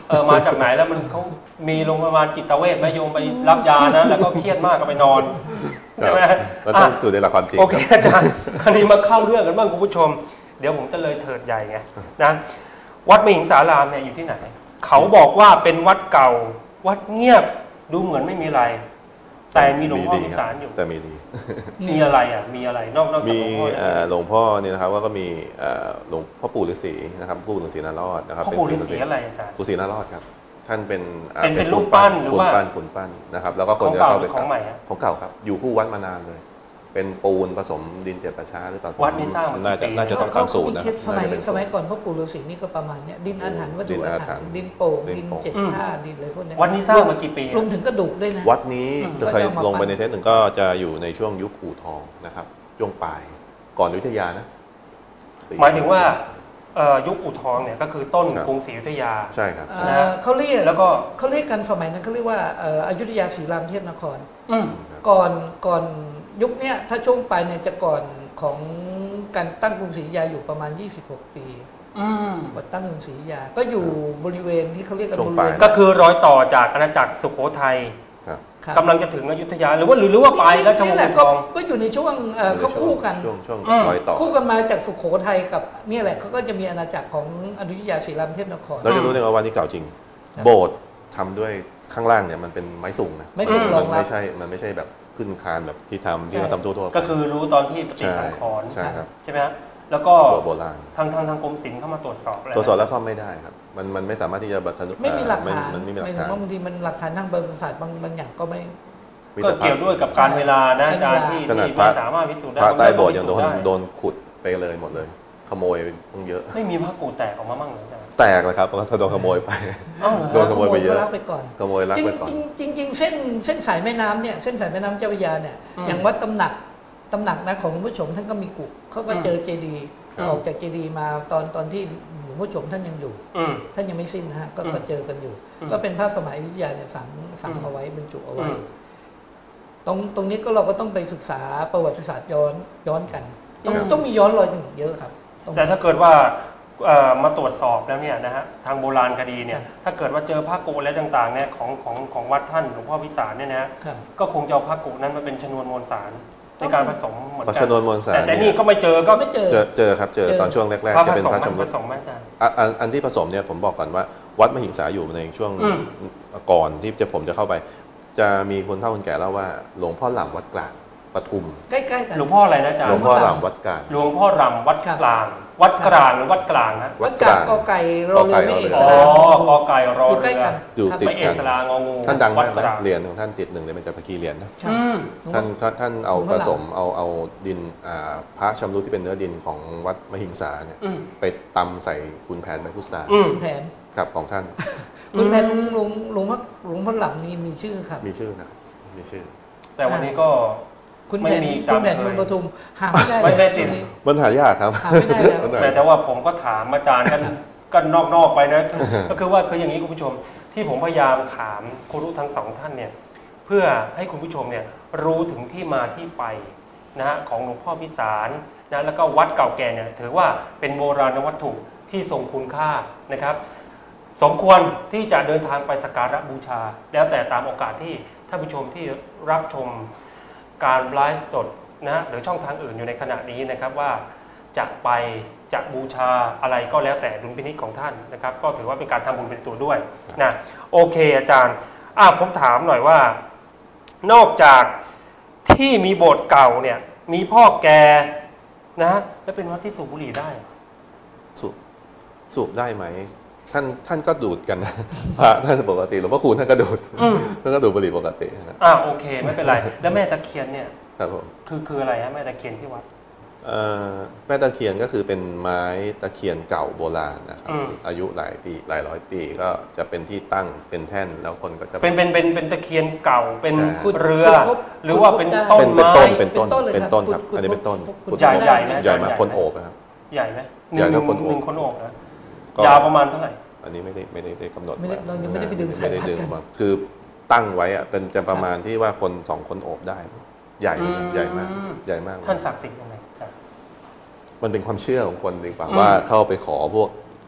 เออมาจากไหนแล้วมันเขามีโรงพยาบาลจิตเวชไหมโยมไปรับยานะแล้วก็เครียดมากก็ไปนอนใช่ไหมเราต้องถือในหลักความจริงโอเคอาจารย์คราวนี้มาเข้าเรื่องกันบ้างคุณผู้ชมเดี๋ยวผมจะเลยเถิดใหญ่ไงนะวัดมหิงสารามเนี่ยอยู่ที่ไหนเขาบอกว่าเป็นวัดเก่าวัดเงียบดูเหมือนไม่มีอะไรแต่มีหลวงพ่อพิสารอยู่แต่มีดีมีอะไรอ่ะมีอะไรนอกนอกจากมีหลวงพ่อหลวงพ่อเนี่ยนะครับว่าก็มีหลวงพ่อปู่ฤาษีนะครับปู่ฤาษีนารอดนะครับพ่อปู่ฤาษีอะไรอาจารย์ปู่ฤาษีนารอดครับท่านเป็นเป็นเป็นรูปปั้นหรือว่าปูนปั้นปูนปั้นนะครับแล้วก็คนจะเข้าไปของใหม่ของเก่าครับอยู่คู่วัดมานานเลยเป็นปูนผสมดินเจ็ดประชาหรือเปล่าวัดนี้สร้างมาน่าจะน่าจะต้องตามสูตรนะสมัยสมัยก่อนพ่อปู่ฤาษีนี่ก็ประมาณเนี้ยดินอาถรรพ์วัตถุอาถรรพ์ดินโป่งดินเจ็ดธาตุดินอะไรพวกนี้วัดนี้สร้างมากี่ปีรวมถึงกระดูกด้วยนะวัดนี้เคยลงไปในเทปหนึ่งก็จะอยู่ในช่วงยุคอู่ทองนะครับช่วงปลายก่อนอยุธยานะหมายถึงว่ายุคอู่ทองเนี่ยก็คือต้นกรุงศรีอยุธยาใช่ครับเขาเรียกแล้วก็เขาเรียกกันสมัยนั้นเขาเรียกว่าอยุธยาศรีรามเทพนครก่อนก่อนยุคเนี้ยถ้าช่วงปลายเนี่ยจะก่อนของการตั้งกรุงศรีอยุธยาอยู่ประมาณยี่สิบหกปีก่อนตั้งกรุงศรีอยุธยาก็อยู่บริเวณที่เขาเรียกกันบริเวณก็คือรอยต่อจากอาณาจักรสุโขทัยกำลังจะถึงอยุธยาหรือว่าหรือว่าไปแล้วชมพูทองก็อยู่ในช่วงเขาคู่กันช่วงช่วงรอยต่อคู่กันมาจากสุโขทัยกับนี่แหละเขาก็จะมีอาณาจักรของอยุธยาศรีรามเทพนครเราจะรู้ได้ว่าวันนี้เก่าจริงโบสถ์ทำด้วยข้างล่างเนี่ยมันเป็นไม้สูงนะไม้สูงรองรับไม่ใช่มันไม่ใช่แบบขึ้นคานแบบที่ทำที่เราทำทั่วๆก็คือรู้ตอนที่ปฏิสังขรณ์ใช่ครับใช่ไหมฮะแล้วก็โบราณทางทางทางกรมศิลป์เข้ามาตรวจสอบตรวจสอบแล้วซ่อมไม่ได้ครับมันมันไม่สามารถที่จะบัตรไม่มีหลักฐานมันไม่มีหลักฐานบางทีมันหลักฐานทางประวัติศาสตร์บางบางอย่างก็ไม่ก็เกี่ยวด้วยกับการเวลานะอาจารย์ที่ที่ไม่สามารถพิสูจน์ได้พระใต้โบสถ์ยังโดนโดนขุดไปเลยหมดเลยขโมยต้องเยอะไม่มีพระกูแตกออกมาบ้างเหรออาจารย์แตกเลยครับเพราะถ้าโดนขโมยไปโดนขโมยไปเยอะไปก่อนขโมยลักไปก่อนจริงจริงเส้นเส้นสายแม่น้ำเนี่ยเส้นสายแม่น้ำเจ้าพระยาเนี่ยอย่างวัดตำหนักตำหนักนะของหลวงพ่อชมท่านก็มีกุเขาก็เจอเจดีย์ออกจากเจดีย์มาตอนตอนที่หลวงพ่อชมท่านยังอยู่ท่านยังไม่สิ้นนะฮะก็เจอกันอยู่ก็เป็นพระสมัยอยุธยาเนี่ยฝังฝังเอาไว้บรรจุเอาไว้ตรงตรงนี้ก็เราก็ต้องไปศึกษาประวัติศาสตร์ย้อนย้อนกันต้องต้องมีย้อนรอยกันเยอะครับแต่ถ้าเกิดว่ามาตรวจสอบแล้วเนี่ยนะฮะทางโบราณคดีเนี่ยถ้าเกิดว่าเจอพระกุและต่างๆเนี่ยของของของวัดท่านหลวงพ่อพิสารเนี่ยนะก็คงจะเอาพระกุนั้นมาเป็นชนวนมวลสารในการผสมเหมือนกันชนวนมวลสารแต่นี่ก็ไม่เจอก็ไม่เจอเจอครับเจอตอนช่วงแรกๆจะเป็นพระชำรุดอันที่ผสมเนี่ยผมบอกก่อนว่าวัดมหิงสาอยู่ในช่วงก่อนที่จะผมจะเข้าไปจะมีคนเฒ่าคนแก่เล่าว่าหลวงพ่อหลำวัดกลางปทุมใกล้ๆกันหลวงพ่ออะไรนะอาจารย์หลวงพ่อหลำวัดกลางหลวงพ่อหลำวัดกลางวัดกลางหรือวัดกลางนะวัดกลางกอไก่รอเรือไม่เอกสารอ๋อกอไก่รอเรืออยู่ติดกันท่านดังมากนะเหรียญของท่านติดหนึ่งในเป็นจักรคีเหรียญนะท่านท่านเอาผสมเอาเอาดินพระชำรุดที่เป็นเนื้อดินของวัดมหิงสาเนี่ยไปตำใส่คุณแผนไม้พุทราแผนกับของท่านคุณแผนหลวงหลวงพ่อหลวงพ่อหลำนี่มีชื่อครับมีชื่อนะมีชื่อแต่วันนี้ก็คุณแผนคุณแผนคุณปทุมหาไม่ได้ไม่ได้จริงมันหายากครับหาไม่ได้แล้วแต่ว่าผมก็ถามอาจารย์กันกันนอกๆไปนะก็คือว่าคืออย่างนี้คุณผู้ชมที่ผมพยายามถามครูทั้งสองท่านเนี่ยเพื่อให้คุณผู้ชมเนี่ยรู้ถึงที่มาที่ไปนะฮะของหลวงพ่อพิสารนะแล้วก็วัดเก่าแก่เนี่ยถือว่าเป็นโบราณวัตถุที่ทรงคุณค่านะครับสมควรที่จะเดินทางไปสักการะบูชาแล้วแต่ตามโอกาสที่ท่านผู้ชมที่รับชมการไลฟ์สดนะหรือช่องทางอื่นอยู่ในขณะนี้นะครับว่าจะไปจะบูชาอะไรก็แล้วแต่ดุลพินิจของท่านนะครับก็ถือว่าเป็นการทำบุญเป็นตัวด้วยนะโอเคอาจารย์อ่ะผมถามหน่อยว่านอกจากที่มีโบสถ์เก่าเนี่ยมีพ่อแก่นะแล้วเป็นวัดที่สูบบุหรี่ได้สูบสูบได้ไหมท่านท่านก็ดูดกันนะพระท่านปกติหลวงพ่อคูณท่านก็ดูดท่านก็ดูดบุหรี่ปกตินะอ่าโอเคไม่เป็นไรแล้วแม่ตะเคียนเนี่ยครับผมคือคืออะไรฮะแม่ตะเคียนที่วัดแม่ตะเคียนก็คือเป็นไม้ตะเคียนเก่าโบราณนะครับอายุหลายปีหลายร้อยปีก็จะเป็นที่ตั้งเป็นแท่นแล้วคนก็จะเป็นเป็นเป็นเป็นตะเคียนเก่าเป็นเรือหรือว่าเป็นต้นไม้เป็นต้นเป็นต้นครับอันนี้เป็นต้นใหญ่ใหญ่ไหมใหญ่มากคนโอบครับใหญ่ไหมใหญ่เท่าคนโอบหนึ่งคนโอบนะยาวประมาณเท่าไหร่อันนี้ไม่ได้ไม่ได้ได้กำหนดเรายังไม่ได้ไปดึงไม่ได้ดึงมาคือตั้งไว้อะเป็นจะประมาณที่ว่าคนสองคนโอบได้ใหญ่ใหญ่มากใหญ่มากท่านศักดิ์สิทธิ์ยังไงมันเป็นความเชื่อของคนดีกว่าว่าเข้าไปขอพวก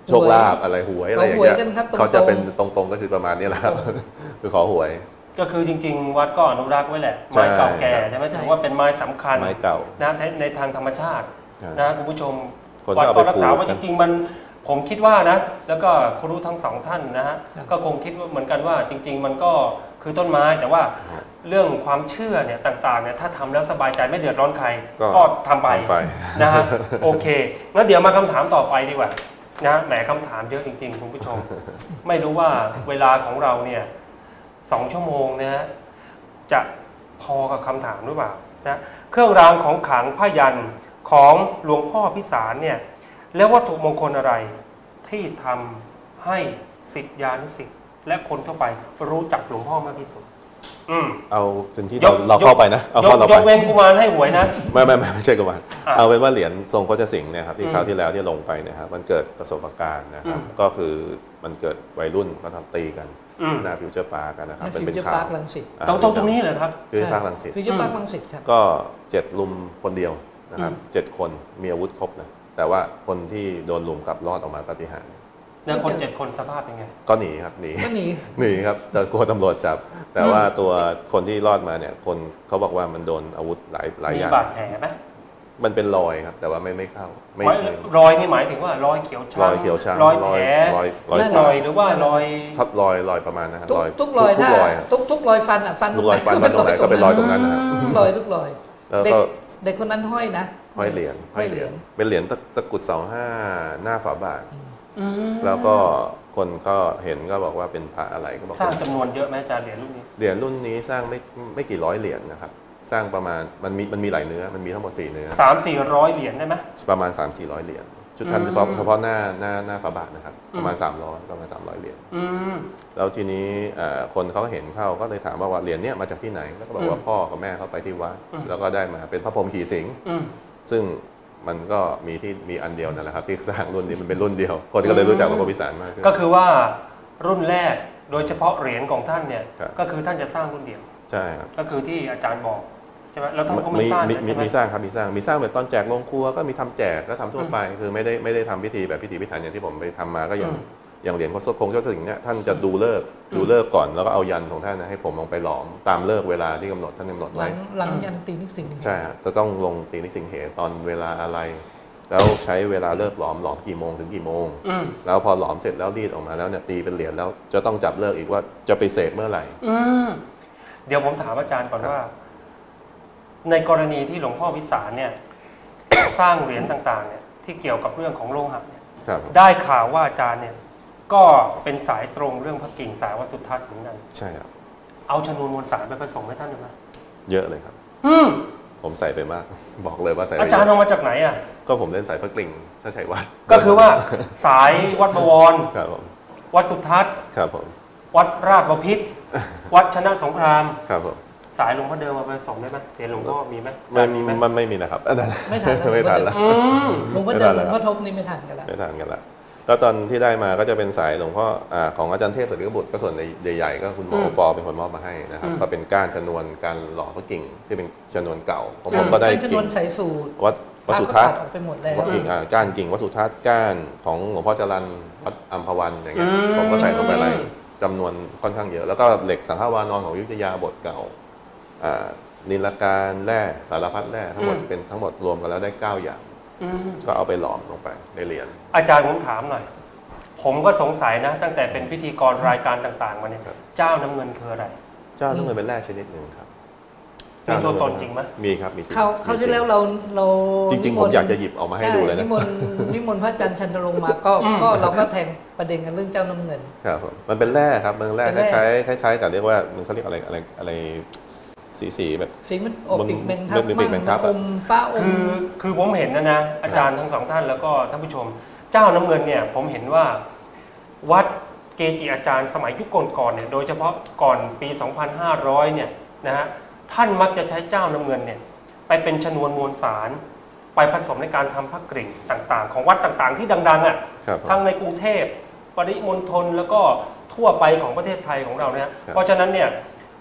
โชคลาภอะไรหวยอะไรอย่างเงี้ยขอหวยกันครับตรงๆเขาจะเป็นตรงๆก็คือประมาณนี้แหละครับ คือขอหวยก็คือจริงๆ วัดก็อนุรักษ์ไว้แหละใช่ไม้เก่าแก่ครับใช่ไหมถือว่าเป็นไม้สำคัญไม้เก่านะในในทางธรรมชาติใช่นะคุณผู้ชมคนวัดก็เอาก็ไปรักษาปลูกไว้กัจนริงๆมันผมคิดว่านะแล้วก็ครูทั้งสองท่านนะฮะครับก็คงคิดว่าเหมือนกันว่าจริง ๆ มันก็คือต้นไม้แต่ว่าครับเรื่องความเชื่อเนี่ยต่างๆเนี่ยถ้าทำแล้วสบายใจไม่เดือดร้อนใครก็ก็ทำไปทำไปนะฮะโอเคงั้นเดี๋ยวมาคำถามต่อไปดีกว่านะแหมคำถามเยอะจริงๆคุณผู้ชม ไม่รู้ว่าเวลาของเราเนี่ยสองชั่วโมงนะฮะจะพอกับคำถามหรือเปล่านะเครื่องรางของขลังผ้ายันของหลวงพ่อพิสารเนี่ยแล้ววัตถุมงคลอะไรที่ทำให้ศิษยานุศิษย์และคนทั่วไปรู้จักหลวงพ่อมากที่สุด อืมเอาเป็นที่ยเรากเราเข้าไปนะเอายเข้าก เรายไปกเว้นกุมารให้หวยนะไม่ไม่ไม่ไม่ใช่กุมารอ่ะเอาเป็นว่าเหรียญทรงโคชสิงห์เนี่ยครับที่อืมคราวที่แล้วที่ลงไปเนี่ยครับมันเกิดประสบการณ์นะครับอืมก็คือมันเกิดวัยรุ่นมาทำตีกันอืมหน้าฟิวเจอร์ปาร์กันนะครับในมันฟิเป็วน เจอร์ข่าพาว ร์ครังสิตอ่าตรงตรงตรงนี้เลยครับฟิวเจอร์พาร์ครังสิตฟิวเจอร์พาร์ครังสิตครับก็เจ็ดลุมคนเดียวนะครับอืมเจ็ดคนมีอาวุธครบนะแต่ว่าคนที่โดนลุมกลับรอดออกมาปาฏิหาริย์แล้วคนเจ็ดคนสภาพเป็นไงก็หนีครับหนีก็หนีหนีครับแต่กลัวตำรวจจับ แต่ว่าตัวคนที่รอดมาเนี่ยคนเขาบอกว่ามันโดนอาวุธหลายหลายมีอย่างบาดแผลไหมมันเป็นรอยครับ แต่ว่าไม่ไม่เข้าไม่รอยไม่รอยนี่หมายถึงว่ารอยเขียวช้ำรอยเขียวช้ำรอยแผลรอยรอยนั่นรอยหรือว่ารอยทับรอยรอยประมาณนะครับทุกรอยทุกรอยทุถ้ากรอยครับทุกทุกรอยฟันอ่ะฟันทุกรอยฟันฟันตรงไหนก็เป็นรอยตรงนั้นนะครับรอยทุกรอยแล้วเด็กก็เด็กคนนั้นห้อยนะห้อยเหรียญห้อยเหรียญเป็นเหรียญตะตะกรุดเสาห้าหน้าฝาบาทอืมแล้วก็คนก็เห็นก็บอกว่าเป็นพระอะไรก็บอกสร้างว่าจำนวนเยอะไหมอาจารย์เหรียญรุ่นนี้เหรียญรุ่นนี้สร้างไม่ไม่กี่ร้อยเหรียญนะครับ สร้างประมาณมันมีมันมีหลายเนื้อมันมีทั้งหมดสี่เนื้อสามสี่ร้อยเหรียญได้ไหมประมาณ สามสี่ร้อย เหรียญชุดท่านอืมเฉพาะเฉพาะหน้าหน้าหน้าฝาบาทนะครับอืมประมาณสามร้อยประมาณสามร้อยเหรียญอืมแล้วทีนี้เอ่อคนเขาก็เห็นเข้าก็เลยถามว่าว่าเหรียญเนี้ยมาจากที่ไหนแล้วก็บอกว่าอืมพ่อกับแม่เขาไปที่วัดอืมแล้วก็ได้มาเป็นพระพรหมขี่สิงห์อืมซึ่งมันก็มีที่มีอันเดียวนั่นแหละครับที่สร้างรุ่นนี้มันเป็นรุ่นเดียว คนก็เลยรู้จักหลวงพ่อพิสารมากขึ้นก็คือว่ารุ่นแรกโดยเฉพาะเหรียญของท่านเนี่ยครับก็คือท่านจะสร้างรุ่นเดียวใช่ครับก็คือที่อาจารย์บอกใช่ไหมแล้วท่านก็ไม่มีสร้างมีใช่ไหมมีสร้างครับมีสร้างมีสร้างแบบตอนแจกโรงครัวก็มีทำแจกก็ทำทั่วไป คือไม่ได้ไม่ได้ทำพิธีแบบพิธีพิถันอย่างที่ผมไปทำมาก็อย่างอืมอย่างเหรียญพระโสคงเจ้าสิงห์เนี่ยท่านจะดูเลิกษ์ดูเลิกษ์ก่อนแล้วก็เอายันของท่านนะให้ผมลงไปหลอมตามเลิกษ์เวลาที่กำหนดท่านกำหนดหลัไว้งหลังยันตีนิสิงห์ใช่ฮะจะต้องลงตีนิสิงเหตอนเวลาอะไร แล้วใช้เวลาเลิกหลอมหลอมกี่โมงถึงกี่โมงอืมแล้วพอหลอมเสร็จแล้วรีดออกมาแล้วเนี่ยตีเป็นเหรียญแล้วจะต้องจับเลิกอีกว่าจะไปเสกเมื่อไหร่อืมเดี๋ยวผมถามอาจารย์ก่อนครับว่า ในกรณีที่หลวงพ่อวิสารเนี่ย สร้างเหรียญต่างๆ เนี่ยที่เกี่ยวกับเรื่องของโลหะเนี่ยครับได้ข่าวว่าอาจารย์เนี่ย ก็เป็นสายตรงเรื่องพระกิ่งสายวัดสุทัศน์เหมือนกันใช่ครับเอาชนวนมวลสารไปผสมให้ท่านได้ไหมเยอะเลยครับอืมผมใส่ไปมาก บอกเลยว่าใส่ไปอาจารย์เอามาจากไหนอ่ะก็ผมเล่นสายพระกลิ่งถ้าใช่วัดก็คือว่าสายวัดบวรครับผมวัดสุทัศน์ครับผมวัดราชบพิตรวัดชนะสงครามครับผมสายหลวงพ่อเดิมมาผสมได้ไหมเหรียญหลวงพ่อมีไหมไม่มีไหมมันไม่มีนะครับอันนั้นไม่ทันแล้วไม่ทันแล้วอืมหลวงพ่อเดิมหลวงพ่อทบนี่ไม่ทันกันแล้วไม่ทันกันละแล้วตอนที่ได้มาก็จะเป็นสายหลวงพ่ออ่าของอาจารย์เทพสุริยบุตรก็ส่วนใหญ่ๆก็คุณหมออืมโอปอเป็นคนมอบมาให้นะครับอืมก็เป็นก้านชนวนการหล่อพระกิ่งที่เป็นชนวนเก่าของอืผม มก็ได้เป็นจำนกิ่วนงสายสูตรวัดวัดสุทัศน์ออกไปหมดแล้ววัดกิ่งอ่าก้านกิ่งวัดสุทัศน์ก้านของหลวงพ่อจรัญวัดอัมพวันอย่างเงี้ยผมก็ใส่ลงไปอะไรจำนวนค่อนข้างเยอะ แล้วก็เหล็กสังฆวานอนของอยุธยาบทเก่าอ่านิลการแร่สารพัดแร่ทั้งหมดเป็นทั้งหมดรวมกันแล้วได้เก้าอย่างอืมก็เอาไปหลอมลงไปในเหรียญอาจารย์ผมถามหน่อย ผมก็สงสัยนะ ตั้งแต่เป็นพิธีกรรายการต่างๆมาเนี่ยครับเจ้าน้ำเงินคืออะไรเจ้าต้องเงินเป็นแร่ชนิดหนึ่งครับมีตัวตนจริงไหมมีครับมีจริงเขาเขาที่แล้วเราเราจริง ๆ ผมอยากจะหยิบออกมาให้ดูเลยช่นะนิมนต์นิมนต์พระอาจารย์ชันตรงค์มาก็อืมก็เราก็แทงประเด็นกันเรื่องเจ้าน้ำเงินครับผมมันเป็นแร่ครับมันแร่เป็นคแร่ล้ายๆคล้ายๆกับเรียกว่ามันเขาเรียกอะไรอะไรอะไรสีสีๆแบบสีมันออกมันปีกแมงทับมันเป็นปีกแมงทับออะมฟ้าอมคือคือผมเห็นนะนะอาจารย์ทั้งสองท่านแล้วก็ท่านผู้ชม เจ้าน้ำเงินเนี่ยผมเห็นว่าวัดเกจิอาจารย์สมัยยุคก่อนๆเนี่ยโดยเฉพาะก่อนปี สองพันห้าร้อย เนี่ยนะฮะท่านมักจะใช้เจ้าน้ำเงินเนี่ยไปเป็นชนวนมวลสาร ไปผสมในการทำพระกริ่งต่างๆ ของวัดต่างๆ ที่ดังๆอ่ะครับผมทั้งในกรุงเทพปริมณฑลแล้วก็ทั่วไปของประเทศไทยของเราเนี่ยครับเพราะฉะนั้นเนี่ย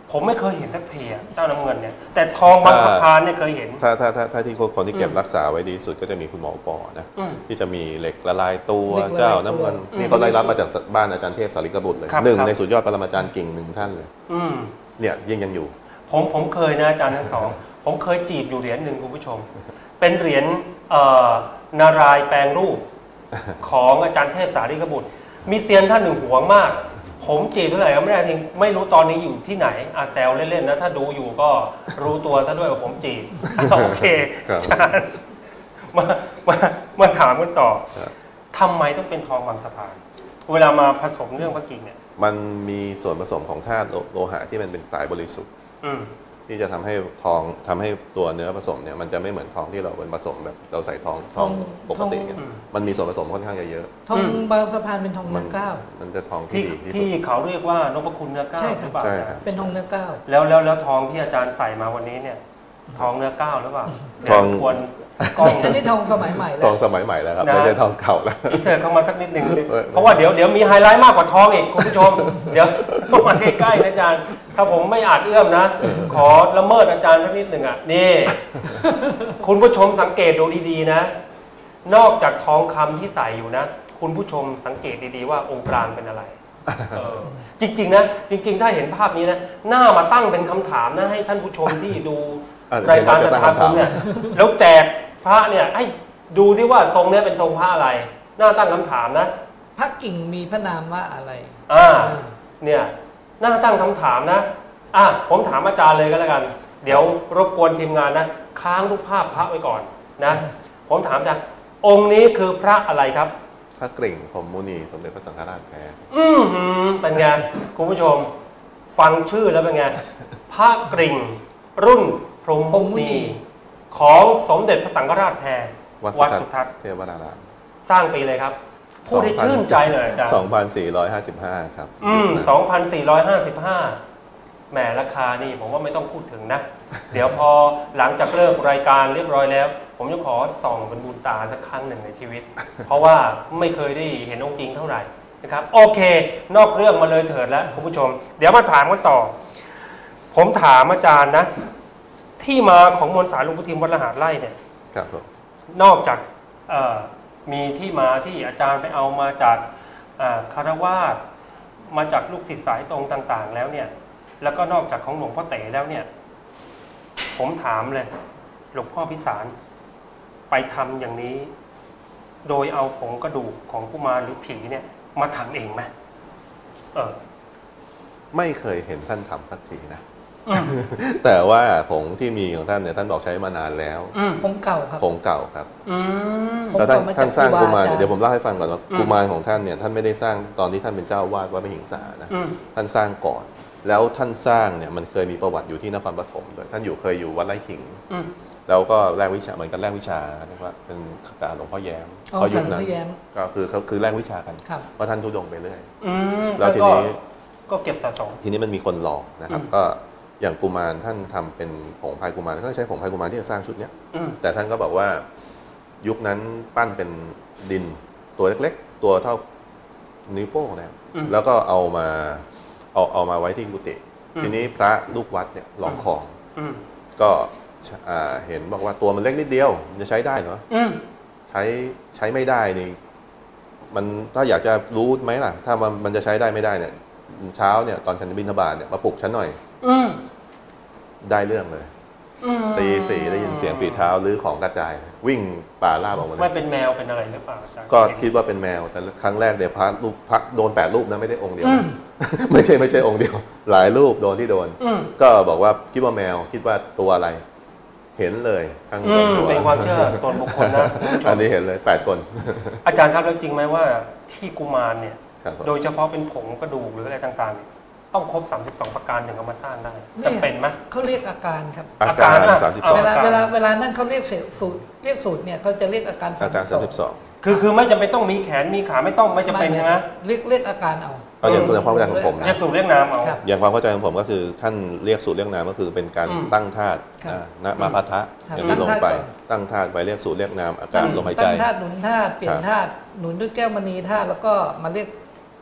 ผมไม่เคยเห็นสักทีอะเจ้าน้ำเงินเนี่ยแต่ทองบางสะพานเนี่ยเคยเห็นถ้าถ้าถ้าถ้าที่คนที่เก็บรักษาไว้ดีสุดก็จะมีคุณหมอปอนะที่จะมีเหล็กละลายตัวเจ้าน้ำเงินนี่เขาได้รับมาจากบ้านอาจารย์เทพสาริกบุตรเลยหนึ่งในสุดยอดปรมาจารย์กิ่งหนึ่งท่านเลยเนี่ยยังยังอยู่ผมผมเคยนะอาจารย์ทั้งสองผมเคยจีบอยู่เหรียญหนึ่งคุณผู้ชมเป็นเหรียญนารายณ์แปลงรูปของอาจารย์เทพสาริกบุตรมีเซียนท่านหนึ่งหวงมากผมจีบเท่าไหร่ก็ไม่ได้ทิ้งไม่รู้ตอนนี้อยู่ที่ไหนอาแซวเล่นๆนะถ้าดูอยู่ก็รู้ตัวซะด้วยว่าผมจีบโอเคอาจารย์มามามาถามกันต่อทำไมต้องเป็นทองบางสะพานเวลามาผสมเรื่องพระกิ่งเนี่ยมันมีส่วนผสมของธาตุโลหะที่มันเป็นสายบริสุทธิ์ที่จะทำให้ทองทำให้ตัวเนื้อผสมเนี่ยมันจะไม่เหมือนทองที่เราเป็นผสมแบบเราใส่ทองทองปกติเนี่ยมันมีส่วนผสมค่อนข้างเยอะทองบางสะพานเป็นทองเนื้อก้าวมันจะทองที่ดีที่สุดที่เขาเรียกว่านพคุณเนื้อก้าวหรือเปล่าเป็นทองเนื้อก้าวแล้วแล้วแล้วทองที่อาจารย์ใส่มาวันนี้เนี่ยทองเนื้อก้าวหรือเปล่าทองควรอันนี้ทองสมัยใหม่แล้วทองสมัยใหม่แล้วครับไม่ใช่ทองเก่าแล้วอินเสิร์ตเข้ามาสักนิดหนึ่งเพราะว่าเดี๋ยวเดี๋ยวมีไฮไลท์มากกว่าทองอีกคุณผู้ชมเดี๋ยวต้องมาใกล้ๆนะอาจารย์ถ้าผมไม่อาจเอื้อมนะขอละเมิดอาจารย์สักนิดหนึ่งอ่ะนี่คุณผู้ชมสังเกตดูดีๆนะนอกจากทองคำที่ใส่อยู่นะคุณผู้ชมสังเกตดีๆว่าองค์กลางเป็นอะไรจริงๆนะจริงๆถ้าเห็นภาพนี้นะหน้ามาตั้งเป็นคำถามนะให้ท่านผู้ชมที่ดูรายการจะทำเนี่ยแล้วแจกพระเนี่ยให้ดูที่ว่าทรงนี้เป็นทรงพระอะไรหน้าตั้งคำถามนะพระกิ่งมีพระนามว่าอะไรอ่าเนี่ยหน้าตั้งคำถามนะอ่ะผมถามอาจารย์เลยก็แล้วกันเดี๋ยวรบกวนทีมงานนะค้างรูปภาพพระไว้ก่อนนะผมถามอาจารย์องค์นี้คือพระอะไรครับพระกริ่งพรหมมุนีสมเด็จพระสังฆราชแท้อืมเป็นไงคุณผู้ชมฟังชื่อแล้วเป็นไงพระกริ่งรุ่นพรหมมุนีของสมเด็จพระสังฆราชแท้วัดสุทัศน์เทวรารามสร้างปีเลยครับพูดให้ชื่นใจหน่อยอาจารย์สองพันสี่ร้อยห้าสิบห้าครับอืมสองพันสี่ร้อยห้าสิบห้าแหมราคานี่ผมว่าไม่ต้องพูดถึงนะเดี๋ยวพอหลังจากเลิกรายการเรียบร้อยแล้วผมจะขอส่องเป็นบุญตาสักครั้งหนึ่งในชีวิตเพราะว่าไม่เคยได้เห็นองค์จริงเท่าไหร่นะครับโอเคนอกเรื่องมาเลยเถิดแล้วคุณผู้ชมเดี๋ยวมาถามกันต่อผมถามอาจารย์นะที่มาของมวลสารหลวงปู่ทิมวัดละหารไร่เนี่ยครับผมนอกจากมีที่มาที่อาจารย์ไปเอามาจากคารวาสมาจากลูกศิษย์สายตรงต่างๆแล้วเนี่ยแล้วก็นอกจากของหลวงพ่อเต๋แล้วเนี่ยผมถามเลยหลวงพ่อพิสารไปทำอย่างนี้โดยเอาผงกระดูกของกุมารหรือผีเนี่ยมาทำเองไหมเออไม่เคยเห็นท่านทำสักทีนะแต่ว่าผงที่มีของท่านเนี่ยท่านบอกใช้มานานแล้วผงเก่าครับผงเก่าครับแล้วท่านท่านสร้างกุมารเดี๋ยวผมเล่าให้ฟังก่อนว่ากุมารของท่านเนี่ยท่านไม่ได้สร้างตอนที่ท่านเป็นเจ้าวาดวัดพระหิงสานะท่านสร้างก่อนแล้วท่านสร้างเนี่ยมันเคยมีประวัติอยู่ที่นครปฐมด้วยท่านอยู่เคยอยู่วัดไร่ขิงแล้วก็แลกวิชาเหมือนกันแลกวิชาเรียกว่าเป็นการหลวงพ่อแย้มพอยุคนั้นก็คือเขาคือแลกวิชากันเพราะท่านทุดงไปเรื่อยแล้วทีนี้ก็เก็บสะสมทีนี้มันมีคนหลอกนะครับก็อย่างกุมารท่านทำเป็นผงพายกุมารก็ใช้ผงพายกุมารที่จะสร้างชุดนี้แต่ท่านก็บอกว่ายุคนั้นปั้นเป็นดินตัวเล็กๆตัวเท่านิ้วโป้งนะแล้วก็เอามาเอาเอามาไว้ที่กุฏิทีนี้พระลูกวัดเนี่ยลองของก็เห็นบอกว่าตัวมันเล็กนิดเดียวมันจะใช้ได้เหรอใช้ใช้ไม่ได้นี่มันถ้าอยากจะรู้ไหมล่ะถ้ามันมันจะใช้ได้ไม่ได้เนี่ยเช้าเนี่ยตอนฉันบิณฑบาตเนี่ยมาปลุกฉันหน่อยได้เรื่องเลยตีสี่ได้ยินเสียงฝีเท้าหรือของกระจายวิ่งป่าล่าออกมาไม่เป็นแมวเป็นอะไรหรือเปล่าก็คิดว่าเป็นแมวแต่ครั้งแรกเดี๋ยวพระรูปพระโดนแปดรูปนะไม่ได้องค์เดียวไม่ใช่ไม่ใช่องค์เดียวหลายรูปโดนที่โดนก็บอกว่าคิดว่าแมวคิดว่าตัวอะไรเห็นเลยทั้งตัวเป็นความเชื่อส่วนบุคคลนะอันนี้เห็นเลยแปดคนอาจารย์ครับแล้วจริงไหมว่าที่กุมารเนี่ยโดยเฉพาะเป็นผงกระดูกหรืออะไรต่างๆต้องครบสามสิบสองประการถึงเอามาสร้างได้จำเป็นไหมเขาเรียกอาการครับอาการสามสิบสองเวลาเวลาเวลานั่นเขาเรียกสูตรเรียกสูตรเนี่ยเขาจะเรียกอาการอาการสามสิบสองคือคือไม่จำเป็นต้องมีแขนมีขาไม่ต้องไม่จำเป็นนะเรียกเรียกอาการเอาเอาอย่างตัวอย่างความเข้าใจของผมนะเรียกสูตรเรียกนามเอาอย่างความเข้าใจของผมก็คือท่านเรียกสูตรเรียกนามก็คือเป็นการตั้งธาตุนะมาพัทธะอย่างที่ลงไปตั้งธาตุไปเรียกสูตรเรียกนามอาการลมหายใจตั้งธาตุหนุนธาตุเปลี่ยนธาตุหนุนด้วยแก้วมณีธาตุแล้วก็มาเรียก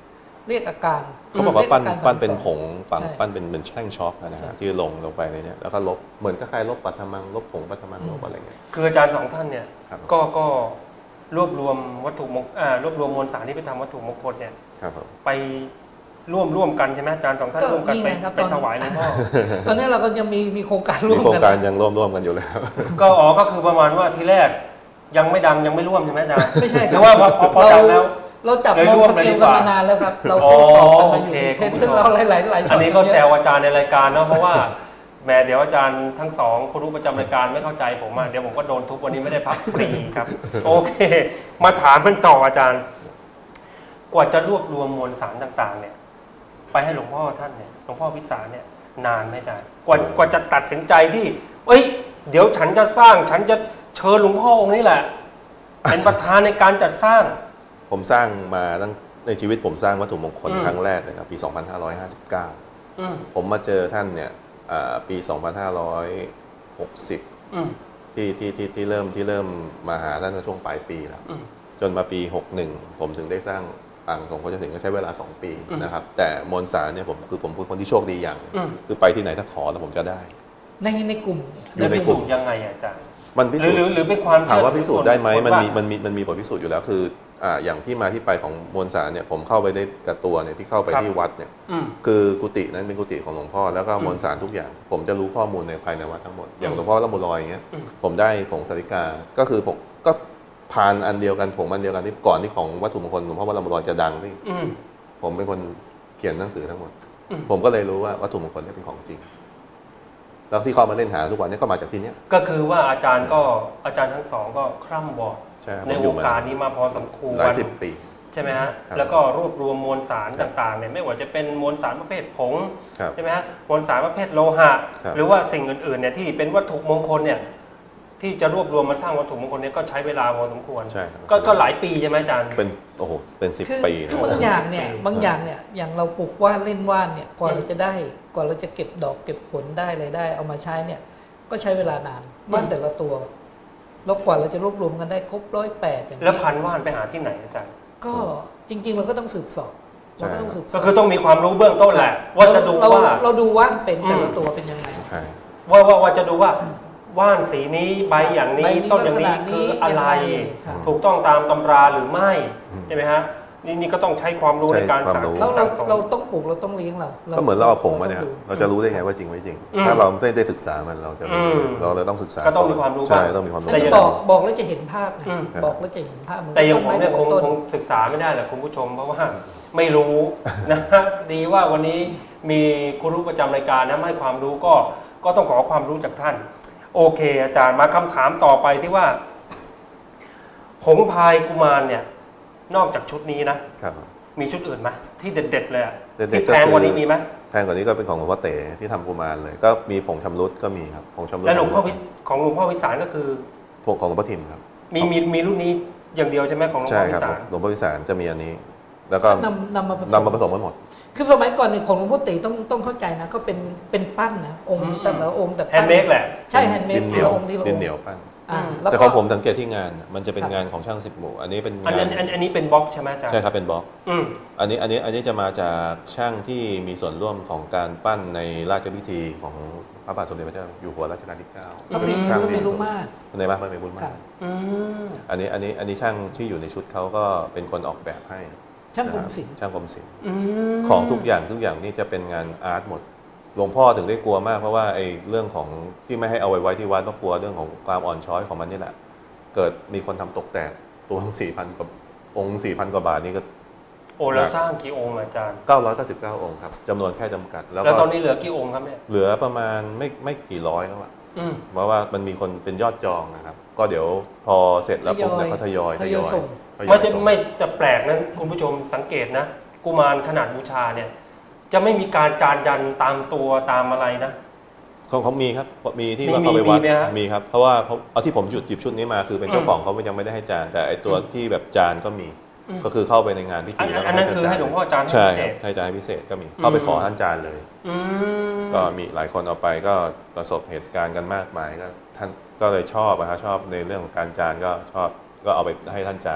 เรียกอาการเขาบอกว่าปั้นรียกรปั้นเป็นฝังผงฝังใช่ปั้นเป็นเป็นแช่งช็อกนะใช่ฮะที่ลงลงไปในเนี้ยแล้วก็ลบเหมือนกับใครลบปัทมังลบผงปัทมังอืมลบอะไรเงี้ยคืออาจารย์สองท่านเนี่ยครับก็ก็รวบรวมวัตถุมงอ่ารวบรวมมวลสารที่ไปทำวัตถุมงคลเนี่ยครับผมไปร่วมร่วมกันใช่ไหมอาจารย์สองท่านก็ร่วมกันไปนี่ไงครับไปตอนถวายหลวงพ่อตอนนี้เราก็ยังมีมีโครงการร่วมีมโครงกันการยังร่วมร่วมกันอยู่แล้วก็อ๋อก็คือประมาณว่าทีแรกยังไม่ดังยังไม่ร่วมใช่ไหมอาจารย์ไม่ใช่หรือว่าพอพอพอดังแล้วเราจับเลยมองร่วมสเลยเกดีลกกันว่ามานานแล้วครับ เราอ๋อโต้ตอบกันมาอยู่โอเคเช่นคุณผู้ชมซึ่งเราหลายๆหลายๆช็อัอน ตนี้ก็เยแซวอาจารย์ในรายการเนาะเพราะว่าแหมเดี๋ยวอาจารย์ทั้งสองคนรู้ประจำรายการไม่เข้าใจผมอ่ะเดี๋ยวผมก็โดนทุบวันนี้ไม่ได้พักฟรีครับ โอเค มาถามมันต่ออาจารย์ กว่าจะรวบรวมมวลสารต่างๆ เนี่ย ไปให้หลวงพ่อท่านเนี่ยหลวงพ่อวิสารเนี่ยนานไหมอาจารย์กว่ากว่าจะตัดสินใจที่เอ้ย เดี๋ยวฉันจะสร้าง ฉันจะเชิญหลวงพ่อองค์นี้แหละ เป็นประธานในการจัดสร้างผมสร้างมาตั้งในชีวิตผมสร้างวัตถุมงคลอืมครั้งแรกเลยนะปี สองพันห้าร้อยห้าสิบเก้าอืมผมมาเจอท่านเนี่ยอ่าปี สองพันห้าร้อยหกสิบอืมที่ที่ที่ที่เริ่มที่เริ่มมาหาท่านในช่วงปลายปีแล้วอืมจนมาปี หกสิบเอ็ด ผมถึงได้สร้างอ่างทรงโคจรสิงห์ก็ใช้เวลา สอง ปีอืมนะครับแต่มวลสารเนี่ยผมคือผมเป็นคนที่โชคดีอย่างหนึ่งอืมคือไปที่ไหนถ้าขอแล้วผมจะได้ในในกลุ่มอยู่ในพิกลุ่สูมจน์ยังไงอะอาจารย์มันพิหรืสูอจหรือน์หรือเป็นความถามเชื่อว่าพิสูจน์ได้ไหมส่วมันบุคคลมีมันมีมันมีบทพิสูจน์อยู่แล้วคืออ่าอย่างที่มาที่ไปของมวลสารเนี่ยผมเข้าไปได้กับตัวเนี่ยที่เข้าไปครับที่วัดเนี่ยอืมคือกุฏินั้นเป็นกุฏิของหลวงพ่อแล้วก็อืมมวลสารทุกอย่าง ผมจะรู้ข้อมูลในภายในวัดทั้งหมดอย่างอืมหลวงพ่อละมุลอยอย่างเงี้ยอืมผมได้ผงสาริกาก็คือผมก็ผ่านอันเดียวกันผงอันเดียวกันที่ก่อนที่ของวัตถุมงคลหลวงพ่อละมุลอยจะดังที่อืมผมเป็นคนเขียนหนังสือทั้งหมดอืมผมก็เลยรู้ว่าวัตถุมงคลนี่เป็นของจริง แล้วที่เขามาเล่นหาทุกวันนี้ก็มาจากที่เนี้ยก็คือว่าอาจารย์ก็อาจารย์ทั้งสองก็คร่ำบอดใช่ครับในผมอวยู่งมาการนี้มาพอสมควรหลายสิบปีใช่ไหมฮะครับแล้วก็รวบรวมมวลสารต่างๆเนี่ยไม่ว่าจะเป็นมวลสารประเภทผงครับใช่ไหมฮะมวลสารประเภทโลหะครับหรือว่าสิ่งอื่นๆเนี่ยที่เป็นวัตถุมงคลเนี่ยที่จะรวบรวมมาสร้างวัตถุมงคลเนี่ยก็ใช้เวลาพอสมควรใช่ครับก็ก็หลายปีใช่ไหมอาจารย์เป็นโอ้โหเป็นสิบคือปีคือนะบางอย่างเนี่ยอืมบางอย่างเนี่ยอย่างเราปลูกว่านเล่นว่านเนี่ยกว่าอืมเราจะได้กว่าเราจะเก็บดอกเก็บผลได้อะไรได้ เอามาใช้เนี่ย ก็ใช้เวลานานว่านแต่ละตัวแล้วกว่าเราจะรวบรวมกันได้ครบร้อยแปดอย่างแล้วนี้พันว่านไปหาที่ไหนอาจารย์ก็จริง ๆ เราก็ต้องสืบสอบเราก็ต้องสืบสก็อบคือต้องมีความรู้เบื้องต้นแหละ ว่าจะดูเราว่าเราดูว่านเป็นแต่ละอืมตัวเป็นยังไงใช่ว่าว่าว่าจะดูว่าว่านสีนี้ใบอย่างนี้ใบนี้ต้นอย่างนี้ลักษณะนี้คืออะไรยังไงครับถูกต้องตามตำราหรือไม่อืมใช่ไหมฮะนี่นี่ก็ต้องใช้ความรู้ใช่ในการความสั่งรู้แล้วเราสั่งสมเราต้องปลูกเราต้องเลี้ยงเราก็เหมือนเราเอาผงมาเนี่ยต้ดูเราจะรู้ได้ไงว่าจริงไม่จริงอืมถ้าเราไม่ได้ศึกษามันเราจะรู้อืมเราเลยต้องศึกษาก็ต้องมีความรู้ใช่บ้างต้องมีความรู้อันนี้แต่บอกบอกแล้วจะเห็นภาพไงอืมบอกแล้วจะเห็นภาพเหมือนแต่อย่างต้นผมไม้เนี่ยแต่คงละต้นคงศึกษาไม่ได้แหละคุณผู้ชม เพราะว่าไม่รู้นะฮะดีว่าวันนี้มีครูรู้ประจำรายการนะมาให้ความรู้ก็ก็ต้องขอความรู้จากท่าน โอเค อาจารย์มาคำถามต่อไปที่ว่าผงพายกุมารเนี่ย นอกจากชุดนี้นะครับมีชุดอื่นไหมที่เด็ดๆเลยอะเด็ดๆที่ก็แพงคือกว่านี้มีไหมแพงกว่านี้ก็เป็นของหลวงพ่อเต๋ที่ทำกุมารเลย ก็มีผงชำรุดก็มีครับผงชำรุดและหลวงพ่อวิของหลวงพ่อวิสารก็คือผงของหลวงพ่อทิมครับมีมีมีรุ่นนี้อย่างเดียวใช่ไหมของหลวงใช่พ่อควิรับสารหลวงพ่อวิสารจะมีอันนี้ แล้วก็นำนำมาผสมนำมาผสมกันหมดคือสมัยก่อนเนี่ยของหลวงพ่อตีต้องต้องเข้าใจนะเขาเป็นเป็นปั้นนะองค์แต่ละองค์แต่แฮนด์เมดแหละใช่แฮนด์เมดดินเหทีนียวละองค์ทีละอดินงค์เหนียวปั้นอ่าแล้วแต่ก็ของผมสังเกตที่งานมันจะเป็นงานของช่างสิบหมู่ อันนี้เป็นอันงานั้น นอันอันนี้เป็นบล็อกใช่ไหมอาจารย์ใช่ครับเป็นบล็อกอืมอันนี้อันนี้อันนี้จะมาจากช่างที่มีส่วนร่วมของการปั้นในราชพิธีของพระบาทสมเด็จพระเจ้าอยู่หัวรัชกาลที่เก้าพระบรมช่างพระบรที่มลูกมาศในบ้านพระเมรุบุญคมารับกอืมอันนี้อันนี้อันนี้ช่างที่อยู่ในชุดเขาก็เป็นคนออกแบบให้ช่างกรมนะครับศิลป์ช่างกรมศิลป์อืมของทุกอย่างทุกอย่างนี่จะเป็นงานอาร์ตหมดหลวงพ่อถึงได้กลัวมากเพราะว่าไอ้เรื่องของที่ไม่ให้เอาไว้ไว้ที่วัดก็กลัวเรื่องของความอ่อนช้อยของมันนี่แหละเกิดมีคนทำตกแตกตัวทั้งสี่พันกว่าองค์สี่พันกว่าบาทนี่ก็โอ้แล้วสร้างกี่องค์อาจารย์เก้าร้อยเก้าสิบเก้าองค์ครับจำนวนแค่จำกัด แล้วแล้วก็ตอนนี้เหลือกี่องค์ครับเนี่ยเหลือประมาณไม่ไม่กี่ร้อยแล้วอะอืมเพราะว่ามันมีคนเป็นยอดจองนะครับ ก็เดี๋ยวพอเสร็จแล้วปุ๊บเนี่ยเขาทยอยทยอยส่งทยไม่อยจะส่งไม่จะแปลกนะคุณผู้ชมสังเกตนะกุมารขนาดบูชาเนี่ย จะไม่มีการจานยันตามตัวตามอะไรนะของเขามีครับมีที่มีว่าเขาไปวัดมีไหมฮะมีครับเพราะว่าเขาเอาที่ผมหยุดหยิบชุดนี้มาคือเป็นเจ้าอืมของเขายังไม่ได้ให้จานแต่ไอตัวอืมที่แบบจานก็มีอืมก็คือเข้าไปในงานพิอันธีนั้นแล้วก็อันนั้นคือจาให้หลวงพ่อจานให้ใช่พิเศครับษให้จานพิเศษก็มีเข้าไปขออืมท่านจานเลยอืมก็มีหลายคนเอาไปก็ประสบเหตุการณ์กันมากมายก็ท่านก็เลยชอบนะฮะชอบในเรื่องของการจานก็ชอบก็เอาไปให้ท่านจานให้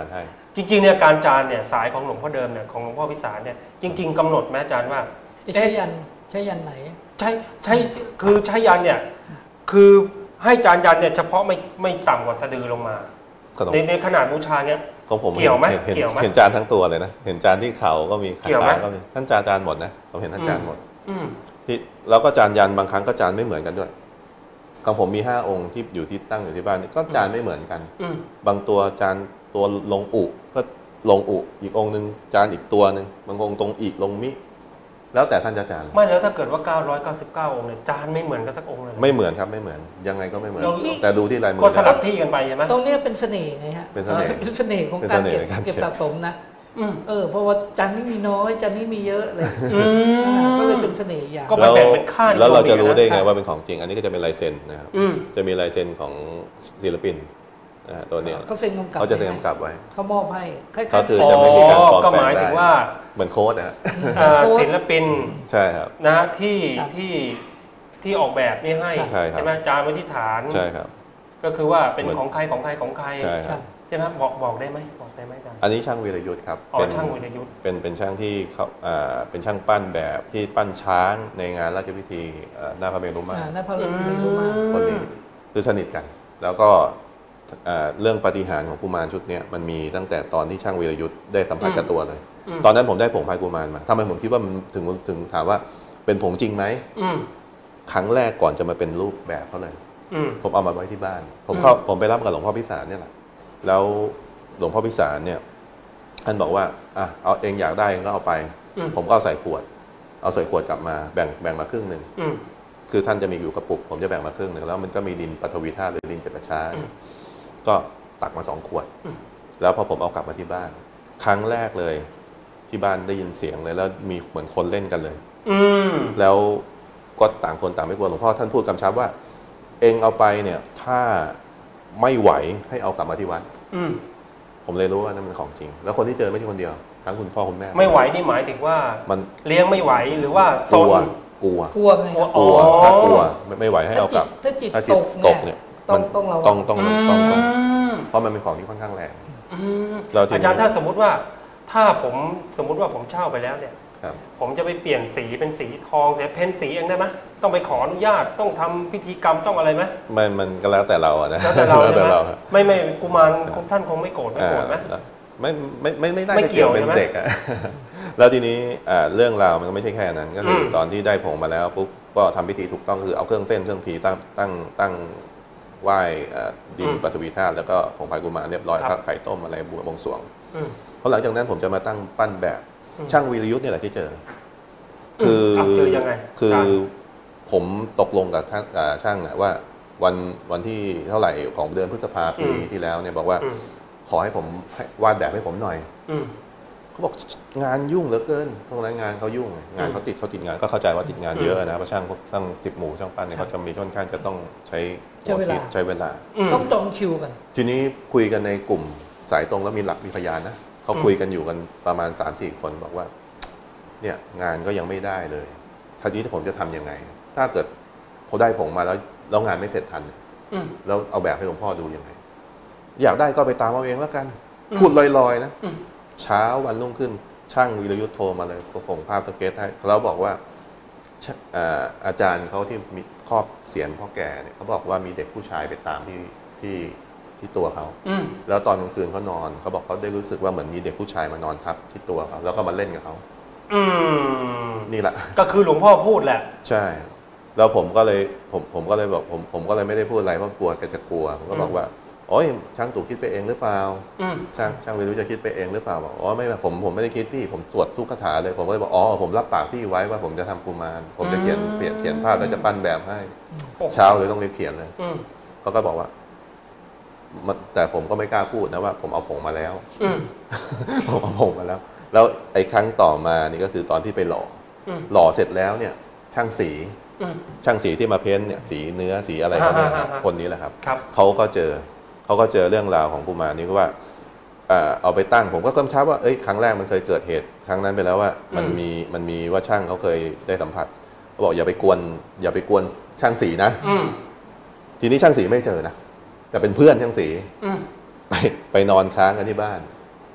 จริงๆเนี่ยการจานเนี่ยสายของหลวงพ่อเดิมเนี่ยของหลวงพ่อพิสารเนี่ยจริง ๆกำหนดแม้อาจารย์ว่าใช้ยันใช้ยันไหนใช่ใช่คือใช้ยันเนี่ยคือให้จานยันเนี่ยเฉพาะไม่ไม่ต่ำกว่าสะดือลงมาในในขนาดบูชาเนี่ยของผมเกี่ยวไหมเห็นเกี่ยวไหมเห็นจานทั้งตัวเลยนะเห็นจานที่เข่าก็มีขาเกี่ยวไหมก็มีท่านจานจานหมดนะผมเห็นท่านจานหมดอืมที่แล้วก็จานยันบางครั้งก็จานไม่เหมือนกันด้วยของผมมีห้าองค์ที่อยู่ที่ตั้งอยู่ที่บ้านก็จานไม่เหมือนกันอืมบางตัวจานตัวลงอุก็ลงอุอีกองค์หนึ่งจานอีกตัวหนึ่งบางองค์ตรงอีกลงมิแล้วแต่ท่านจะจานไม่แล้วถ้าเกิดว่าเก้าร้อยเก้าสิบเก้าองค์เนี่ยจานไม่เหมือนกันสักองค์เลยไม่เหมือนครับไม่เหมือนยังไงก็ไม่เหมือนเราแต่ดูที่ลายมือก็สลับที่กันไปใช่ไหมตรงเนี้ยเป็นเสน่ห์ไงฮะเป็นเสน่ห์เป็นเสน่ห์ของเป็นกาเสรน่ห์เก็บในการเก็บเก็บสะสมนะอืมเออเพราะว่าจานนี้มีน้อยจานนี้มีเยอะเลยอืมก็เลยเป็นเสน่ห์อย่างก็แล้วแบ่งเป็นค่านิยมแล้วเราจะรู้ได้อีกไงนะว่าเป็นของจริง อันนี้ก็จะเป็นลายเซ็นนะครับอืมจะมีลายเซ็นของศิลปินนะฮะตัวเนี้ยเขาเซ็นกำกับเขาจะเซ็นกำกับไว้เขามอบให้คล้ายๆก็คืออ๋จะไม่มีการปลอมก็แปลหงมายได้ถึงว่าเหมือนโค้ดนะฮะเอ่อศิลปินใช่ครับนะฮะที่ครับที่ที่ออกแบบนี่ให้ใช่ครับไหมจานไว้ที่ฐานใช่ครับก็คือว่าเป็นเหมือนของใครของใครของใครใช่คครัรับบใช่ไหมบอกบอกได้ไหมบอกได้ไหมอาจารย์อันนี้ช่างวีรยุทธ์ครับอ๋อเป็นช่างวีรยุทธ์เป็นเป็นช่างที่เขาอ่าเป็นช่างปั้นแบบที่ปั้นช้างในงานราชพิธีอ่าหน้าพระเมรุมาอ่าตรนั่นพระไม่รู้มากคนนี้คือสนิทกัน แล้วก็อ่าเรื่องปาฏิหาริย์ของกุมารชุดเนี้ยมันมีตั้งแต่ตอนที่ช่างวีรยุทธ์ได้สัมผัสกับตัวเลยอืมตอนนั้นผมได้ผงพายกุมารมาทำไมผมคิดว่ามันถึงถึงถามว่าเป็นผงจริงไหมอืมครั้งแรกก่อนจะมาเป็นรูปแบบเขาเลยอืมผมเอามาไว้ที่บ้าน ผมอืมเข้าผมไปรับกับหลวงพ่อพิสารเนี่ยแหละแล้วหลวงพ่อพิสารเนี่ยท่านบอกว่าอ่ะเอาเองอยากได้เองก็เอาไปอืมผมก็เอาใส่ขวด เอาใส่ขวดกลับมาแบ่งแบ่งมาครึ่งหนึ่งอืมคือท่านจะมีอยู่กระปุก ผมจะแบ่งมาครึ่งหนึ่งแล้วมันก็มีดินปฐวีธาตุหรือดินเจ็ดประชาอืมก็ตักมาสองขวดอืมแล้วพอผมเอากลับมาที่บ้าน ครั้งแรกเลยที่บ้านได้ยินเสียงเลยแล้วมีเหมือนคนเล่นกันเลยอืมแล้วก็ต่างคนต่างไม่กลัวหลวงพ่อท่านพูดกำชับว่า เองเอาไปเนี่ยถ้าไม่ไหวให้เอากลับมาที่วัดอืมผมเลยรู้ว่านั่นเป็นของจริง แล้วคนที่เจอไม่ใช่คนเดียว ทั้งคุณพ่อคุณแม่ไม่ไหวนี่หมายถึงว่ามันเลี้ยงไม่ไหวหรือว่าก ซลันวกลัวกลัวไงกลัวกลัวอ๋อถ้ากลัวไม่ไม่ไหวให้เอากลับถ้าจิตถ้าจิตตกตเนี่ยกเนี่ยต้องมันต้องระวังต้องต้องต้องต้องมเพราะมันเป็นของที่ค่อนข้างแรงอืมแล้วทีนี้อาจารย์ถ้าสมมุติว่าถ้าผมสมมุติว่าผมเช่าไปแล้วเนี่ยครับผมจะไปเปลี่ยนสีเป็นสีทองเสียเพ้นสีเองได้ไหมต้องไปขออนุญาตต้องทำพิธีกรรมต้องอะไรไหมมันมันก็แล้วแต่เราอะนะแล้วแต่เราแล้วใช่แต่ไหมเราครับไม่ไม่กุมารคงท่านคงไม่โกรธไม่โกรธไหมอ่าไม่ไม่ไม่ไม่น่าไม่จะเกี่เกี่ยยว วเป็นใช่ไหมเด็กอะ แล้วทีนี้อ่าเรื่องราวมันก็ไม่ใช่แค่นั้น ก็คืออมตอนที่ได้ผงมาแล้วปุ๊บก็ทำพิธีถูกต้องคือเอาเครื่องเส้นเครื่องผีตั้งตั้งตั้งไหว้อ่าดินปฐวีธาตุแล้วก็ผงพายกุมารเรียบร้อยครับไข่ต้มอะไรบวงสรวงอืมเพราะหลังจากนั้นผมจะมาตั้งปั้นแบบอืมช่างวีรยุทธ์เนี่ยแหละที่เจอ คือครับเจอยังไงคือครับผมตกลงกับท่านอ่าช่างนะว่าวันวันที่เท่าไหร่ของเดือนพฤษภาปีอืมที่แล้วเนี่ยบอกว่าอืมขอให้ผมให้วาดแบบให้ผมหน่อยอืมเขาบอกงานยุ่งเหลือเกินพวกนั้นงานเขายุ่งงานเขาติดเขาติดงานก็เข้าใจว่าติดงานเยอะนะเพราะช่างพวกช่างสิบหมู่ช่างปั้นเนี่ยเขาจะมีค่อนข้างจะต้องใช้หัวคิดใช้เวลาอืมต้องจองคิวกันทีนี้คุยกันในกลุ่มสายตรงแล้วมีหลักมีพยานนะเขาคุยกันอยู่กันประมาณ สามสี่ คนบอกว่าเนี่ยงานก็ยังไม่ได้เลยทีนี้ผมจะทำยังไง ถ้าเกิดพอได้ผงมาแล้วแล้วงานไม่เสร็จทันอืมแล้วเอาแบบให้หลวงพ่อดูยังไง อยากได้ก็ไปตามเอาเองแล้วกันอืมพูดลอยๆนะอืมเช้าวันรุ่งขึ้นช่างวีรยุทธ์โทรมาเลยส่งภาพสเก็ตให้แล้วบอกว่าชอ่าอาจารย์เขาที่มีครอบเสียนพ่อแก่เนี่ยเขาบอกว่ามีเด็กผู้ชายไปตามที่ที่ที่ตัวเขาอืมแล้วตอนกลางคืนเขานอนเขาบอกเขาได้รู้สึกว่าเหมือนมีเด็กผู้ชายมานอนทับที่ตัวเขาแล้วก็มาเล่นกับเขาอืมนี่แหละก็คือหลวงพ่อพูดแหละใช่ แล้วผมก็เลยผมผมก็เลยบอกผมผมก็เลยไม่ได้พูดอะไรเพราะกลัวแกจะกลัวผมก็บอกว่าโอ้ยช่างตู่คิดไปเองหรือเปล่าอืมช่างช่างไม่รู้จะคิดไปเองหรือเปล่าบอกอ๋อไม่ผมผมไม่ได้คิดพี่ผมสวดทุกคาถาเลยผมก็เลยบอกอ๋อผมรับปากพี่ไว้ว่าผมจะทำกุมารผมจะเขียนเปลี่ยนเขียนภาพแล้วจะปั้นแบบให้โอ้โหเช้าเลยต้องรีบเขียนเลยอืมเขาก็บอกว่ามันแต่ผมก็ไม่กล้าพูดนะว่า ผมเอาผงมาแล้วอืมผมเอาผงมาแล้ว แล้วไอ้ครั้งต่อมานี่ก็คือตอนที่ไปหล่ออืมหล่อเสร็จแล้วเนี่ย ช่างสีอืมช่างสีที่มาเพ้นท์เนี่ยสีเนื้อสีอะไรเขาเนี่ยครับอ่าๆๆคนนี้แหละครับครับเขาก็เจอเขาก็เจอเรื่องราวของกุมารนี้ก็ว่าเอ่อเอาไปตั้งผมก็กำชับว่าเอ้ยครั้งแรกมันเคยเกิดเหตุครั้งนั้นไปแล้วว่ามันมีมันมีว่าช่างเขาเคยได้สัมผัสเขาบอกอย่าไปกวนอย่าไปกวนช่างสีนะอืมทีนี้ช่างสีไม่เจอนะแต่เป็นเพื่อนช่างสีอืมไปไปนอนค้างกันที่บ้าน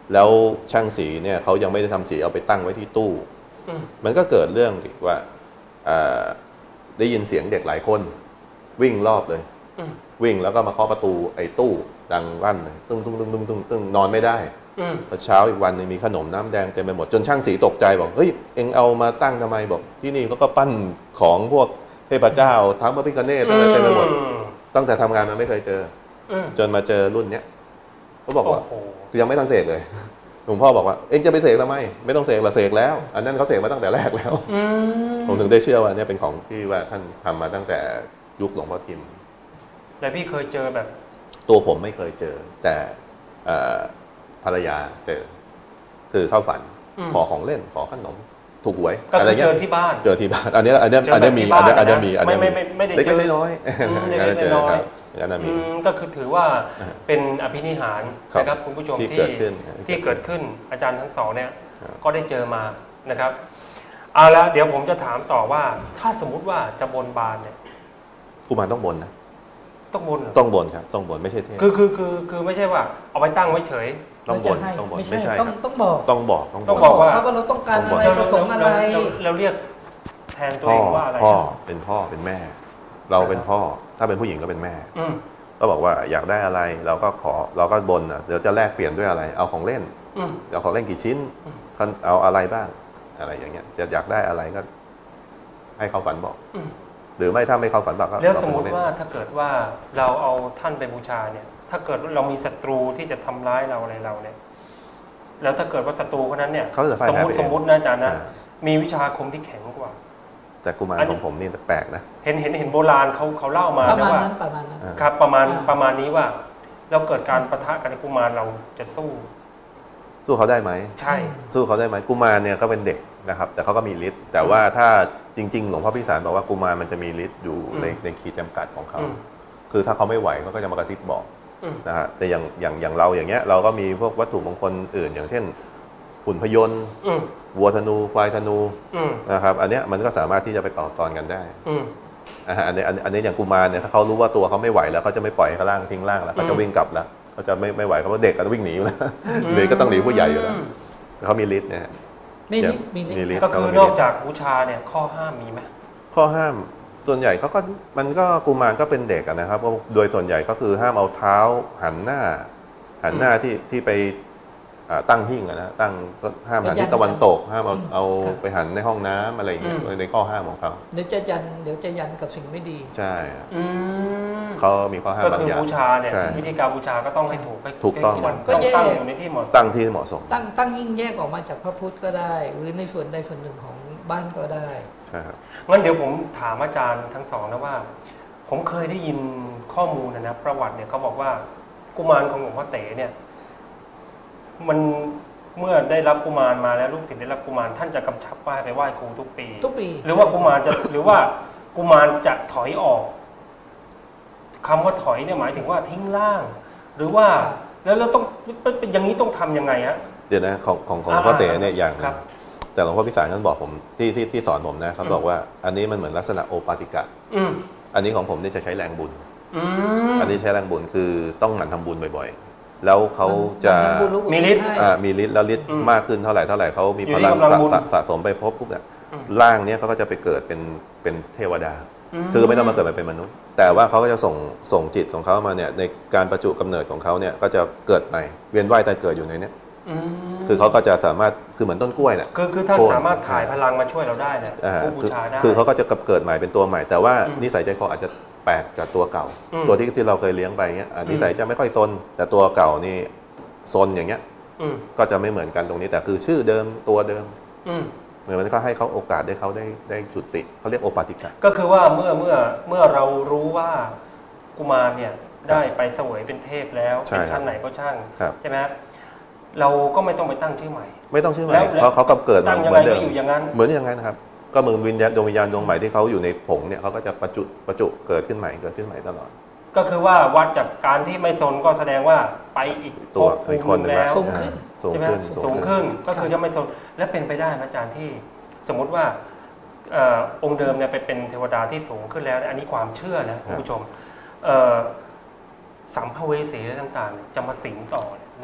แล้วช่างสีเนี่ยเขายังไม่ได้ทำสีเอาไปตั้งไว้ที่ตู้มันก็เกิดเรื่องอีกว่าได้ยินเสียงเด็กหลายคนวิ่งรอบเลยวิ่งแล้วก็มาเคาะประตูไอ้ตู้ดังลั่นเลยตึ้งตึ้งตึ้งตึ้งตึ้งตึ้งนอนไม่ได้พอเช้าอีกวันนึงมีขนมน้ำแดงเต็มไปหมดจนช่างสีตกใจบอกเฮ้ยเอ็งเอามาตั้งทำไมบอกที่นี่เขาก็ปั้นของพวกเทพเจ้าทั้งพระพิฆเนศอะไรเต็มไปหมดตั้งแต่ทำงานมันไม่เคยเจอจนมาเจอรุ่นเนี้ยเขาบอกว่ายังไม่ทันเสกเลยหลวงพ่อบอกว่าเอ็งจะไปเสกทำไมไม่ต้องเสกละเสกแล้วอันนั้นเขาเสกมาตั้งแต่แรกแล้วผมถึงได้เชื่อว่าเนี่ยเป็นของที่ว่าท่านทำมาตั้งแต่ยุคหลวงพ่อทิมแต่พี่เคยเจอแบบตัวผมไม่เคยเจอแต่ภรรยาเจอคือเข้าฝันขอของเล่นขอขนมถูกหวยอะไรเงี้ยเจอที่บ้านเจอที่บ้านอันนี้อันนี้อันนี้มีอันนี้อันนี้มีอันนี้ไม่ไม่ไม่ได้เจอน้อยอันนี้เจอครับอันนั้นมีก็คือถือว่าเป็นอภินิหารนะครับคุณผู้ชมที่เกิดขึ้นที่เกิดขึ้นอาจารย์ทั้งสองเนี่ยก็ได้เจอมานะครับเอาละเดี๋ยวผมจะถามต่อว่าถ้าสมมุติว่าจะบนบานเนี่ยกุมารต้องบนนะต้องบนต้องบนครับต้องบนไม่ใช่เทพคือคือคือคือไม่ใช่ว่าเอาไปตั้งไว้เฉยต้องบนต้องบนไม่ใช่ต้องต้องบอกต้องบอกต้องบอกว่าเราต้องการอะไรประสงค์อะไรเราเรียกแทนตัวเองว่าอะไรพ่อเป็นพ่อเป็นแม่เราเป็นพ่อถ้าเป็นผู้หญิงก็เป็นแม่ก็บอกว่าอยากได้อะไรเราก็ขอเราก็บนอ่ะเดี๋ยวจะแลกเปลี่ยนด้วยอะไรเอาของเล่นเอาของเล่นกี่ชิ้นเอาอะไรบ้างอะไรอย่างเงี้ยจะอยากได้อะไรก็ให้เขาฝันบอกหรือไม่ถ้าไม่เขาฝันบอกก็แล้วสมมติว่าถ้าเกิดว่าเราเอาท่านไปบูชาเนี่ยถ้าเกิดเรามีศัตรูที่จะทำร้ายเราอะไรเราเนี่ยแล้วถ้าเกิดว่าศัตรูคนนั้นเนี่ยสมมติสมมตินะอาจารย์นะมีวิชาคมที่แข็งกว่าแต่กุมารของผมนี่แปลกนะเห็นเห็นเห็นโบราณเขาเขาเล่ามาประมาณนั้นประมาณนั้นครับประมาณประมาณนี้ว่าเราเกิดการปะทะกันกุมารเราจะสู้สู้เขาได้ไหมใช่สู้เขาได้ไหมกุมารเนี่ยก็เป็นเด็กนะครับแต่เขาก็มีฤทธิ์แต่ว่าถ้าจริงๆหลวงพ่อพิสารบอกว่ากุมารมันจะมีฤทธิ์อยู่ในในขีดจำกัดของเขาคือถ้าเขาไม่ไหวเขาก็จะมากระซิบบอกนะฮะแต่อย่างอย่างอย่างเราอย่างเงี้ยเราก็มีพวกวัตถุมงคลอื่นอย่างเช่นหุ่นพยนต์วัวธนูควายธนูนะครับอันเนี้ยมันก็สามารถที่จะไปต่อกรกันได้อันนี้อันนี้อย่างกุมารเนี่ยถ้าเขารู้ว่าตัวเขาไม่ไหวแล้วเขาจะไม่ปล่อยเขาล่างทิ้งล่างแล้วเขาจะวิ่งกลับแล้วเขาจะไม่ไม่ไหวเขาเด็กก็วิ่งหนีอยู่แล้วเด็กก็ต้องหนีผู้ใหญ่อยู่แล้วเขามีฤทธิ์เนี่ยมีฤทธิ์มีฤทธิ์ก็คือนอกจากบูชาเนี่ยข้อห้ามมีไหมข้อห้ามส่วนใหญ่เขาก็มันก็กุมารก็เป็นเด็กนะครับโดยส่วนใหญ่ก็คือห้ามเอาเท้าหันหน้าหันหน้าที่ที่ไปตั้งหิ้งนะตั้งห้ามหันทิศตะวันตกห้ามเอาเอาไปหันในห้องน้ำอะไรอย่างเงี้ยในข้อห้ามของเขาเดี๋ยวจะยันเดี๋ยวจะยันกับสิ่งไม่ดีใช่เขามีข้อห้ามบางอย่างก็คือบูชาเนี่ยวิธีการบูชาก็ต้องให้ถูกถูกต้องก็ตั้งอยู่ในที่เหมาะสมตั้งที่เหมาะสมตั้งตั้งยิ่งแยกออกมาจากพระพุทธก็ได้หรือในส่วนใดส่วนหนึ่งของบ้านก็ได้ใช่ครับงั้นเดี๋ยวผมถามอาจารย์ทั้งสองนะว่าผมเคยได้ยินข้อมูลนะประวัติเนี่ยเขาบอกว่ากุมารของหลวงพ่อเต๋เนี่ยมันเมื่อได้รับกุมารมาแล้วลูกศิษย์ได้รับกุมารท่านจะกำชับว่าไปไหว้ครูทุกปีทุกปีหรือว่ากุมารจะหรือว่ากุมารจะถอยออกคำว่าถอยเนี่ยหมายถึงว่าทิ้งร่างหรือว่าแล้วเราต้องเป็นอย่างนี้ต้องทํำยังไงฮะเดี๋ยวนะของของของหลวงพ่อเต๋เนี่ยอย่างแต่หลวงพ่อพิสารท่านบอกผมที่ที่ที่สอนผมนะเขาบอกว่าอันนี้มันเหมือนลักษณะโอปาติกะอันนี้ของผมเนี่ยจะใช้แรงบุญอันนี้ใช้แรงบุญคือต้องหมั่นทำบุญบ่อยๆแล้วเขาจะมีฤทธิ์มีฤทธิ์แล้วฤทธิ์มากขึ้นเท่าไหร่เท่าไหร่เขามีพลังสะสมไปพบปุ๊บเนี่ยร่างนี้เขาก็จะไปเกิดเป็นเป็นเทวดาคือไม่ต้องมาเกิดมาเป็นมนุษย์แต่ว่าเขาก็จะส่งส่งจิตของเขามาเนี่ยในการประจุกำเนิดของเขาเนี่ยก็จะเกิดใหม่เวียนว่ายตายเกิดอยู่ในนี้คือเขาก็จะสามารถคือเหมือนต้นกล้วยเนี่ยคือคือท่านสามารถถ่ายพลังมาช่วยเราได้เนี่ยผู้บูชาได้คือเขาก็จะเกิดใหม่เป็นตัวใหม่แต่ว่านิสัยใจคออาจจะแปลกจากตัวเก่าตัวที่ที่เราเคยเลี้ยงไปเงี้ยนิสัยจะไม่ค่อยซนแต่ตัวเก่านี่ซนอย่างเงี้ยก็จะไม่เหมือนกันตรงนี้แต่คือชื่อเดิมตัวเดิมเหมือนมันก็ให้เขาโอกาสได้เขาได้ได้จุติเขาเรียกโอปาติกะก็คือว่าเมื่อเมื่อเมื่อเรารู้ว่ากุมารเนี่ยได้ไปเสวยเป็นเทพแล้วเป็นชั้นไหนก็ช่างใช่ไหมเราก็ไม่ต้องไปตั้งชื่อใหม่ไม่ต้องชื่อใหม่เพราะเขาก็เกิดมาเหมือนเดิมเหมือนอย่างนั้นนะครับก็เหมือนวิญญาณดวงวิญญาณดวงใหม่ที่เขาอยู่ในผงเนี่ยเขาก็จะประจุประจุเกิดขึ้นใหม่เกิดขึ้นใหม่ตลอดก็คือว่าวัดจากการที่ไม่ซนก็แสดงว่าไปอีกตัวอีกคนแล้วสูงขึ้นสูงขึ้นสูงขึ้นก็คือจะไม่ซนและเป็นไปได้อาจารย์ที่สมมติว่าองค์เดิมเนี่ยไปเป็นเทวดาที่สูงขึ้นแล้วอันนี้ความเชื่อนะคุณผู้ชมสัมภเวสีต่างๆจะมาสิงต่อณ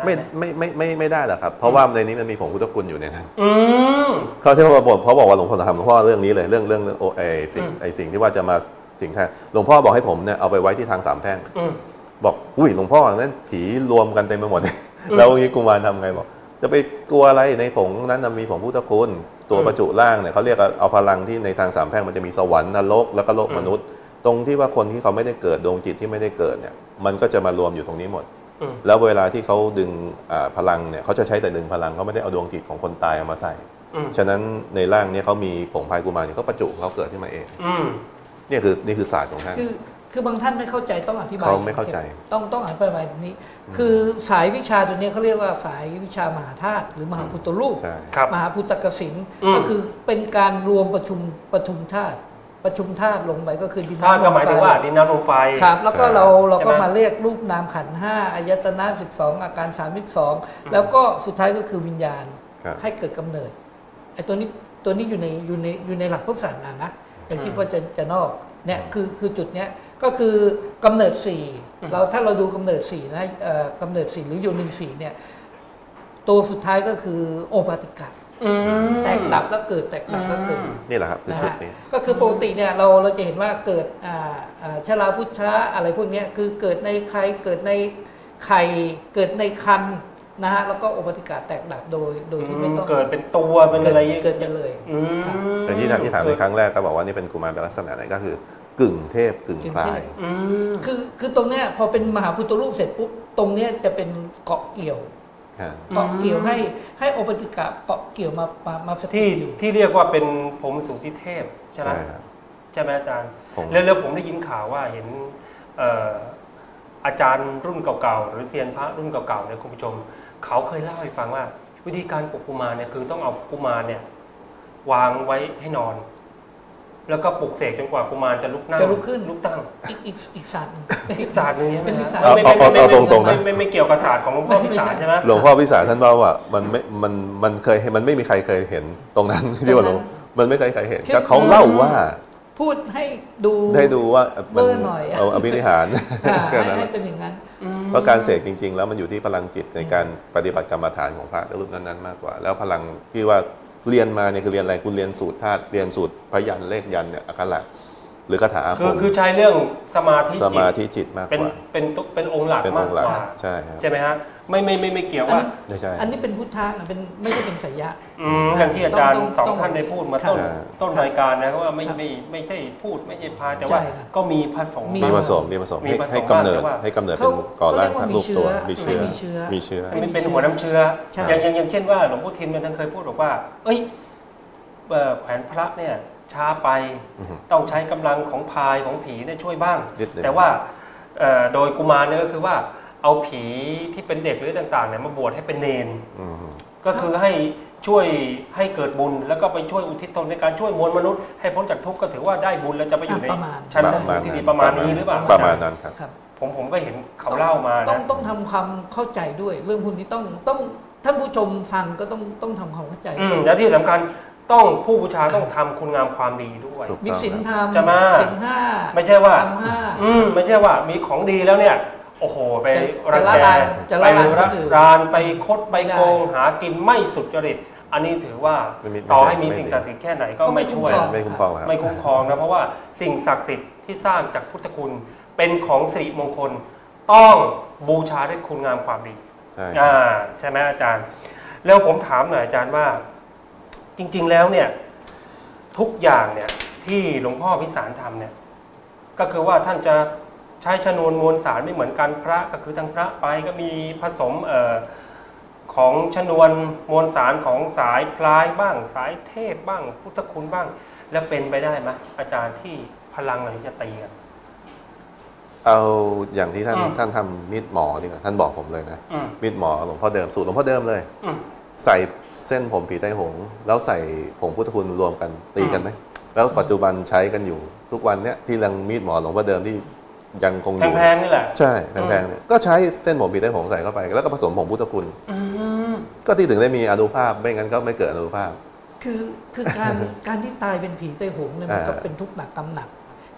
ได้ไม่ไม่ไม่ไม่ไม่ได้หรอกครับเพราะว่าในนี้มันมีผงพุทธคุณอยู่ในนั้นอืมเขาที่ว่าบอกเขาบอกว่าหลวงพ่อทำหลวงพ่อเรื่องนี้เลยเรื่องเรื่องโอไอสิ่งไอสิ่งที่ว่าจะมาสิ่งแท้หลวงพ่อบอกให้ผมเนี่ยเอาไปไว้ที่ทางสามแพร่งบอกอุ้ยหลวงพ่อนั้นผีรวมกันเต็มไปหมดแล้วอย่างนี้กุมารทำไงบอกจะไปกลัวอะไรในผงนั้นมีผงพุทธคุณตัวประจุร่างเนี่ยเขาเรียกเอาพลังที่ในทางสามแพร่งมันจะมีสวรรค์นรกแล้วก็โลกมนุษย์ตรงที่ว่าคนที่เขาไม่ได้เกิดดวงจิตที่ไม่ได้เกิดเนี่ยมันก็จะมารวมอยู่ตรงนี้หมดแล้วเวลาที่เขาดึงพลังเนี่ยเขาจะใช้แต่ดึงพลังเขาไม่ได้เอาดวงจิตของคนตายมาใส่ฉะนั้นในร่างนี้เขามีผงพายกุมารเขาประจุเขาเกิดขึ้นมาเองนี่คือนี่คือศาสตร์ของท่านคือคือบางท่านไม่เข้าใจต้องอธิบายเขาไม่เข้าใจต้องต้องอธิบายตรงนี้คือสายวิชาตัวนี้เขาเรียกว่าสายวิชามหาธาตุหรือมหาพุทธรูปมหาพุทธกสิณก็คือเป็นการรวมประชุมประชุมธาตุประชุมธาตุลงไปก็คือดินน้ำลมไฟธาตุก็หมายถึงว่าดินน้ำลมไฟครับแล้วก็เราเราก็มาเรียกรูปนามขันธ์ห้าอายตนะสิบสองอาการสามสิบสองแล้วก็สุดท้ายก็คือวิญญาณให้เกิดกำเนิดไอ้ตัวนี้ตัวนี้อยู่ในอยู่ในอยู่ในหลักพุทธศาสนานะแต่คิดว่าจะจะนอกเนี่ยคือคือจุดเนี้ยก็คือกำเนิดสี่เราถ้าเราดูกำเนิดสี่นะกำเนิดสี่หรือโยนิสี่เนี่ยตัวสุดท้ายก็คือโอปาติกะแตกดับแล้วเกิดแตกดับแล้วเกิดนี่แหละครับคือชุดนี้ก็คือปกติเนี่ยเราเราจะเห็นว่าเกิดชราพุชชะอะไรพวกนี้คือเกิดในไข่เกิดในไข่เกิดในคันนะฮะแล้วก็โอปาติกะแตกดับโดยโดยที่ไม่ต้องเกิดเป็นตัวเป็นอะไรเกิดไปเลยแต่ที่ที่ถามในครั้งแรกก็บอกว่านี่เป็นกุมารเป็นลักษณะไหนก็คือกึ่งเทพกึ่งพรายคือคือตรงเนี้ยพอเป็นมหาพุทธรูปเสร็จปุ๊บตรงเนี้ยจะเป็นเกาะเกี่ยวเกาะเกี่ยวให้ให้โอปติกะเกาะเกี่ยวมามามาสถิตอยู่ที่เรียกว่าเป็นผมสุติเทพใช่ไหมใช่ไหมอาจารย์แล้วผมได้ยินข่าวว่าเห็นอาจารย์รุ่นเก่าๆหรือเซียนพระรุ่นเก่าๆเนี่ยคุณผู้ชมเขาเคยเล่าให้ฟังว่าวิธีการปลุกกุมารเนี่ยคือต้องเอากุมารเนี่ยวางไว้ให้นอนแล้วก็ปลุกเสกจนกว่ากุมารจะลุกนั่งจะลุกขึ้นลุกตั้งอีกอีกอีกศาสตร์นึงอีกศาสตร์นึงใช่ไหมเอาเอาเอาตรงๆนะไม่ไม่เกี่ยวกับศาสตร์ของหลวงพ่อพิสารใช่ไหมหลวงพ่อพิสารท่านบอกว่ามันไม่มันมันเคยมันไม่มีใครเคยเห็นตรงนั้นที่ว่าหลวงมันไม่เคยใครเห็นแต่เขาเล่าว่าพูดให้ดูให้ดูว่าเบอร์หน่อยเอาอภินิหารให้เป็นอย่างนั้นเพราะการเสกจริงๆแล้วมันอยู่ที่พลังจิตในการปฏิบัติกรรมฐานของพระรูปนั้นๆมากกว่าแล้วพลังที่ว่าเรียนมาเนี่ยคือเรียนอะไรคุณเรียนสูตรธาตุเรียนสูตรพยัญชนะเลขยันเนี่ยอักขระหรือคาถาอาคมคือคือใช้เรื่องสมาธิสมาธิจิตมากกว่าเป็นเป็นองค์หลักมากกว่าใช่ใช่ไหมฮะไม่ไม่ไม่ไม่เกี่ยวว่าไม่ใช่อันนี้เป็นพุทธะเป็นไม่ใช่เป็นไสยะอย่างที่อาจารย์สองท่านได้พูดมาต้นต้นรายการนะว่าไม่ไม่ไม่ใช่พูดไม่ใช่พาแต่ว่าก็มีผสมมีผสมมีผสมให้กำเนิดให้กำเนิดเป็นก่อร่างรูปตัวมีเชื้อมีเชื้อมันเป็นหัวน้ำเชื้ออย่างอย่างอย่างเช่นว่าหลวงพ่อทิมมันท่านเคยพูดบอกว่าเอ้ยแขวนพระเนี่ยช้าไปต้องใช้กำลังของพายของผีเนี่ยช่วยบ้างแต่ว่าโดยกุมารเนี่ยก็คือว่าเอาผีที่เป็นเด็กหรือต่างๆเนี่ยมาบวชให้เป็นเนนก็คือให้ช่วยให้เกิดบุญแล้วก็ไปช่วยอุทิศตนในการช่วยมวลมนุษย์ให้พ้นจากทุกข์ก็ถือว่าได้บุญแล้วจะไปอยู่ในชั้นที่ดีประมาณนี้หรือเปล่าประมาณนั้นครับผมผมก็เห็นเขาเล่ามาต้องต้องทำความเข้าใจด้วยเรื่องพวกนี้ต้องต้องท่านผู้ชมฟังก็ต้องต้องทำความเข้าใจและที่สำคัญต้องผู้บูชาต้องทำคุณงามความดีด้วยมีศีลธรรมจะมาศีลห้าไม่ใช่ว่าอืมไม่ใช่ว่ามีของดีแล้วเนี่ยโอ้โหไปรังแกไปรักรานไปคดไปโกงหากินไม่สุจริตอันนี้ถือว่าต่อให้มีสิ่งศักดิ์สิทธิ์แค่ไหนก็ไม่ช่วยไม่คุ้มครองไม่คุ้มครองนะเพราะว่าสิ่งศักดิ์สิทธิ์ที่สร้างจากพุทธคุณเป็นของสิริมงคลต้องบูชาด้วยคุณงามความดีใช่อ่าใช่ไหมอาจารย์แล้วผมถามหน่อยอาจารย์ว่าจริงๆแล้วเนี่ยทุกอย่างเนี่ยที่หลวงพ่อพิสารทำเนี่ยก็คือว่าท่านจะใช้ชนวนมวลสารไม่เหมือนกันพระก็คือทางพระไปก็มีผสมเอ่อของชนวนมวลสารของสายพลายบ้างสายเทพบ้างพุทธคุณบ้างแล้วเป็นไปได้ไหมอาจารย์ที่พลังอะไรจะตีกันเอาอย่างที่ท่านท่านทำมีดหมอดีกว่าท่านบอกผมเลยนะมีดหมอหลวงพ่อเดิมสูตรหลวงพ่อเดิมเลยใส่เส้นผมผีไตหงแล้วใส่ผงพุทธคุณรวมกันตีกันไหมแล้วปัจจุบันใช้กันอยู่ทุกวันเนี้ยที่รังมีดหมอหลวงพ่อเดิมที่ยังคงอยู่แพงๆนี่แหละใช่แพงๆเนี่ยก็ใช้เส้นผมผีไตหงใส่เข้าไปแล้วก็ผสมผงพุทธคุณก็ที่ถึงได้มีอานุภาพไม่งั้นก็ไม่เกิดอานุภาพคือคือการการที่ตายเป็นผีไตหงเนี่ยมันก็เป็นทุกข์หนักกรรมหนัก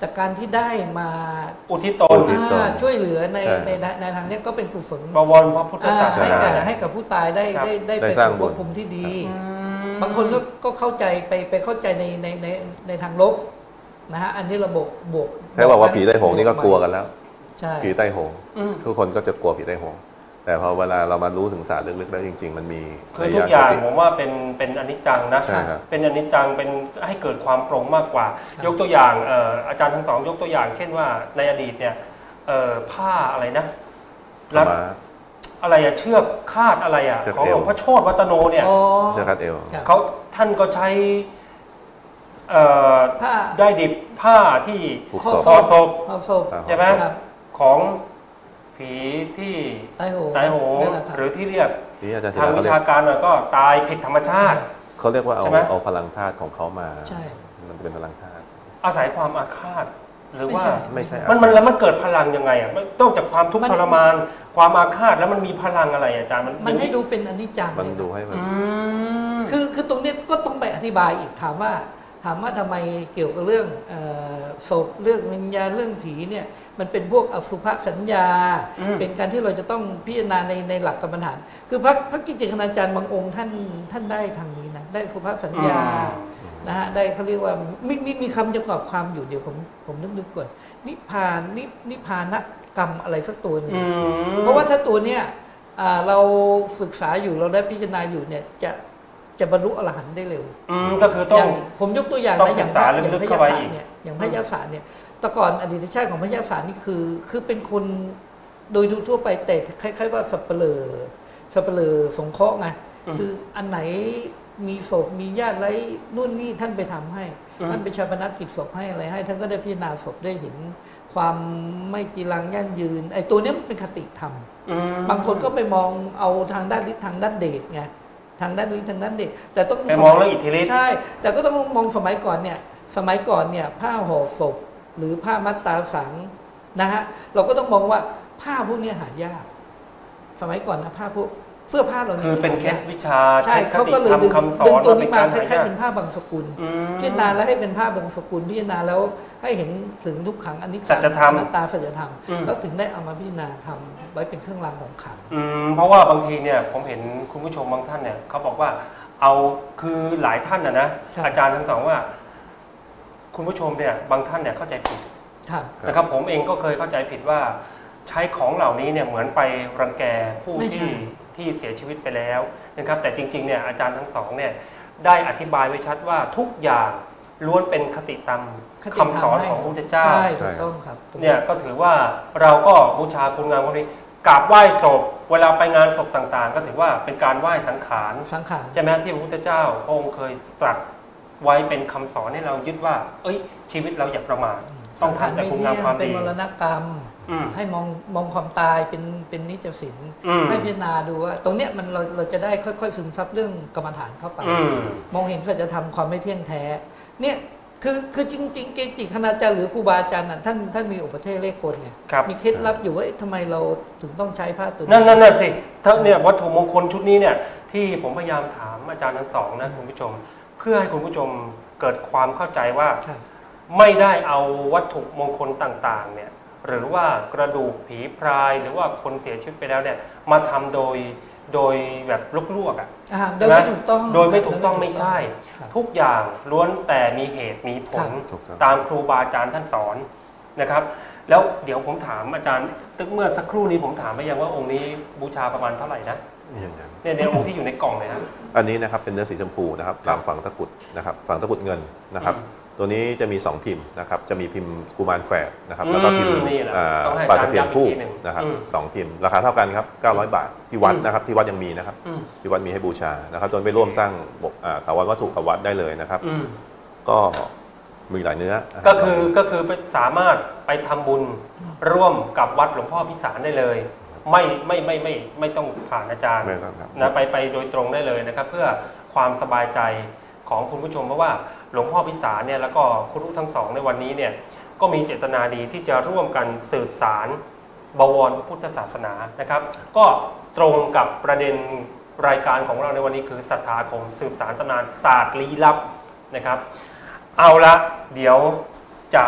แต่การที่ได้มาอุทิศตนช่วยเหลือในในในทางนี้ก็เป็นกุศลบวรพระพุทธศาสให้นากับให้กับผู้ตายได้ได้ได้ไปสู่ภพภูมิที่ดี บางคนก็ก็เข้าใจไปไปเข้าใจในในในในทางลบนะฮะอันนี้ระบบบวกใช่บอกว่าผีไต้หงนี่ก็กลัวกันแล้วผีไต้หงอืมทุกคนก็จะกลัวผีไต้หงแต่พอเวลาเรามารู้ถึงศาสตร์ลึกๆแล้วจริง ๆ มันมีคือทุกอย่างผมว่าเป็นเป็นอนิจจังนะใช่ครับเป็นอนิจจังเป็นให้เกิดความโปร่งมากกว่า ยกตัวอย่างเอ่ออาจารย์ทั้งสองยกตัวอย่าง เช่นว่าในอดีตเนี่ยเอ่อผ้าอะไรนะรัดอะไรอะเชือกคาดอะไรอะของหลวงพ่อโชติวัตโนเนี่ยเชือกคาดเอวเขาท่านก็ใช้เอ่อผ้าได้ดิบผ้าที่ผูกห่อศพศพห่อศพใช่ไหมครับของผีที่ตายโหงตายโหงนั่นแหละครับหรือที่เรียกที่อาจารย์ศิทางลาวิเขาเรียชาก การหน่อยก็ตายผิดธรรมชาติเขาเรียกว่าเอาใช่ไหมเอาพลังธาตุของเขามาใช่มันจะเป็นพลังธาตุอาศัยความอาฆาตหรือว่าไม่ใช่มันมันแล้วมันเกิดพลังยังไงอ่ะมันต้องจากความทุกข์มันทรมาน ความอาฆาตแล้วมันมีพลังอะไรอาจารย์มันมันให้ดูเป็นอนิจจังมันดูให้มันอืมคือคือตรงเนี้ยก็ต้องไปอธิบายอีกถามว่าถามว่าทำไมเกี่ยวกับเรื่องเอ่อศพเรื่องวิญญาณเรื่องผีเนี่ยมันเป็นพวกอสุภสัญญาอืมเป็นการที่เราจะต้องพิจารณาในในหลักกรรมฐาน คือพระพระกิจจคณาจารย์บางองค์ท่านท่านได้ทางนี้นะได้อสุภสัญญานะฮะได้เขาเรียกว่ามีมีมีคำจำกัดความอยู่เดี๋ยวผมผมนึกนึกก่อนนิพพานนินิพพานกรรมอะไรสักตัวหนึงอืมเพราะว่าถ้าตัวเนี้ยอ่าเราศึกษาอยู่เราได้พิจารณาอยู่เนี่ยจะจะบรรลุอรหันต์ได้เร็วอืมก็คือต้ออย่างผมยกตัวอย่างต้องนะอย่างศึกษาพระอย่างลึกพๆระเข้ายาไปศาสอีตกร์เนี่ยอย่างพระยาศาสตร์เนี่ยแต่ก่อนอดีตชาติของพระยาศาสตร์นี่คือ คือเป็นคนโดยดูทั่วไปแต่คล้ายๆว่าสับเปลือสับเปลือสงเคราะห์ไงคืออันไหนมีศพมีญาติไรนู่นนี่ท่านไปทำให้ ท่านไปชาปนกิจศพให้อะไรให้ ท่านก็ได้พิจารณาศพได้เห็นความไม่จีรังยั่งยืนไอ้ตัวเนี้ยมันเป็นคติธรรมอืมบางคนก็ไปมองเอาทางด้านฤทธิ์ทางด้านเดชไงทางด้านฤทธิ์ทางด้านเดชแต่ต้องไปมองเรื่องอิทธิฤทธิ์ใช่ แต่ก็ต้องมองสมัยก่อนเนี่ยสมัยก่อนเนี่ยผ้าห่อศพหรือผ้ามัตตาสังนะฮะเราก็ต้องมองว่าผ้าพวกนี้หายาก สมัยก่อนนะผ้าพวกเสื้อผ้าเราเนี่ยคือเป็นเคล็ดวิชาใช่คเขาติก็เลยธรรมดึงคำสอดึงนตัวนี้มาว่คเป็ล้ายๆกรเป็นผ้าบางสกุลอืมพิจารณาแล้วให้เป็นผ้าบางสกุลพิจารณาแล้วให้เห็นถึงทุกขังอนิจสัจธรรมอนัตตาสัจธรรมอืมแล้วถึงได้เอามาพิจารณาทำไว้เป็นเครื่องรางของขลังอืมเพราะว่าบางทีเนี่ยผมเห็นคุณผู้ชมบางท่านเนี่ยเขาบอกว่าเอาคือหลายท่านนะนะครับ อาจารย์ทั้งสองว่า คุณผู้ชมเนี่ยบางท่านเนี่ยเข้าใจผิดครับนะครับผมเองก็เคยเข้าใจผิดว่าใช้ของเหล่านี้เนี่ยเหมือนไปรังแกผู้ไม่ใช่ที่ที่เสียชีวิตไปแล้วนะครับแต่จริงๆเนี่ยอาจารย์ทั้งสองเนี่ยได้อธิบายไว้ชัดว่าทุกอย่างล้วนเป็นคติธรรมคติคำสอนของพระพุทธเจ้าใช่ถูกต้องครับตรงเนี่ยก็ถือว่าเราก็บูชาคุณงามความดีกราบไหว้ศพเวลาไปงานศพต่างๆ ก็ถือว่าเป็นการไหว้สังขารสังขารใช่ไหมที่พระพุทธเจ้าพระองค์เคยตรัสไว้เป็นคำสอนให้เรายึดว่า เอ้ยชีวิตเราอย่าประมาทต้องทำแต่คุณงามความเป็นดีมรณกรรมอืมให้มองมองความตายเป็นเป็นนิจสินอืมให้พิจารณาดูว่า ตรงเนี้ยมันเราเราจะได้ค่อยๆซึมซับเรื่องกรรมฐานเข้าไปอืมมองเห็นสัจธรรมความไม่เที่ยงแท้ เนี่ยคือคือจริงๆเกจิคณาจารย์หรือครูบาอาจารย์น่ะท่านท่านมีอุปเทศเลขกลไงครับมีเคล็ดลับอยู่ว่าเอ๊ะทำไมเราถึงต้องใช้ผ้าตัวนั่นนั่นน่ะสิถ้าเนี่ยวัตถุมงคลชุดนี้เนี่ยที่ผมพยายามถามอาจารย์ทั้งสองนะคุณผู้ชม เพื่อให้คุณผู้ชมเกิดความเข้าใจว่าครับไม่ได้เอาวัตถุมงคลต่างๆเนี่ยหรือว่ากระดูกผีพรายหรือว่าคนเสียชีวิตไปแล้วเนี่ยมาทำโดยโดยแบบลวกๆอ่ะอ่าโดยไม่ถูกต้องโดยไม่ถูกต้องไม่ใช่ครับทุกอย่างล้วนแต่มีเหตุมีผลถูกต้องตามครูบาอาจารย์ท่านสอนนะครับ แล้วเดี๋ยวผมถามอาจารย์ตึกเมื่อสักครู่นี้ผมถามไปยังว่าองค์นี้บูชาประมาณเท่าไหร่นะอย่างนั้นเนี่ยในองค์ที่อยู่ในกล่องเลยนะอันนี้นะครับเป็นเนื้อสีชมพูนะครับลามฝังตะกรุดนะครับฝังตะกรุดเงินนะครับอืมตัวนี้จะมีสองพิมพ์นะครับจะมีพิมพ์กุมารแฝดนะครับอืมแล้วก็พิมพ์นี่แหละอ่าต้องให้ปลาตะเพียนคู่อาจารย์ย้ำอีกทีหนึ่งนะครับอืมสองพิมพ์ราคาเท่ากันครับเก้าร้อยบาทที่วัดอืมนะครับที่วัดยังมีนะครับอืมที่วัดมีให้บูชานะครับจนไปร่วมสร้างบกอ่าถาวรวัตถุกับวัดได้เลยนะครับอืมก็มีหลายเนื้อนะรับก็คือก็คือไปสามารถไปทำบุญร่วมกับวัดหลวงพ่อพิสารได้เลย ไม่ไม่ไม่ไม่ไม่ต้องผ่านอาจารย์ไม่ต้องครับนะไปไปโดยตรงได้เลยนะครับ เพื่อความสบายใจของคุณผู้ชมเพราะว่าหลวงพ่อพิสารเนี่ยแล้วก็ครูทั้งสองในวันนี้เนี่ยก็มีเจตนาดีที่จะร่วมกันสืบสารบวรพุทธศาสนานะครับ ก็ตรงกับประเด็นรายการของเราในวันนี้คือศรัทธาคมสืบสารตำนานศาสตร์ลี้ลับนะครับ เอาละเดี๋ยวจะ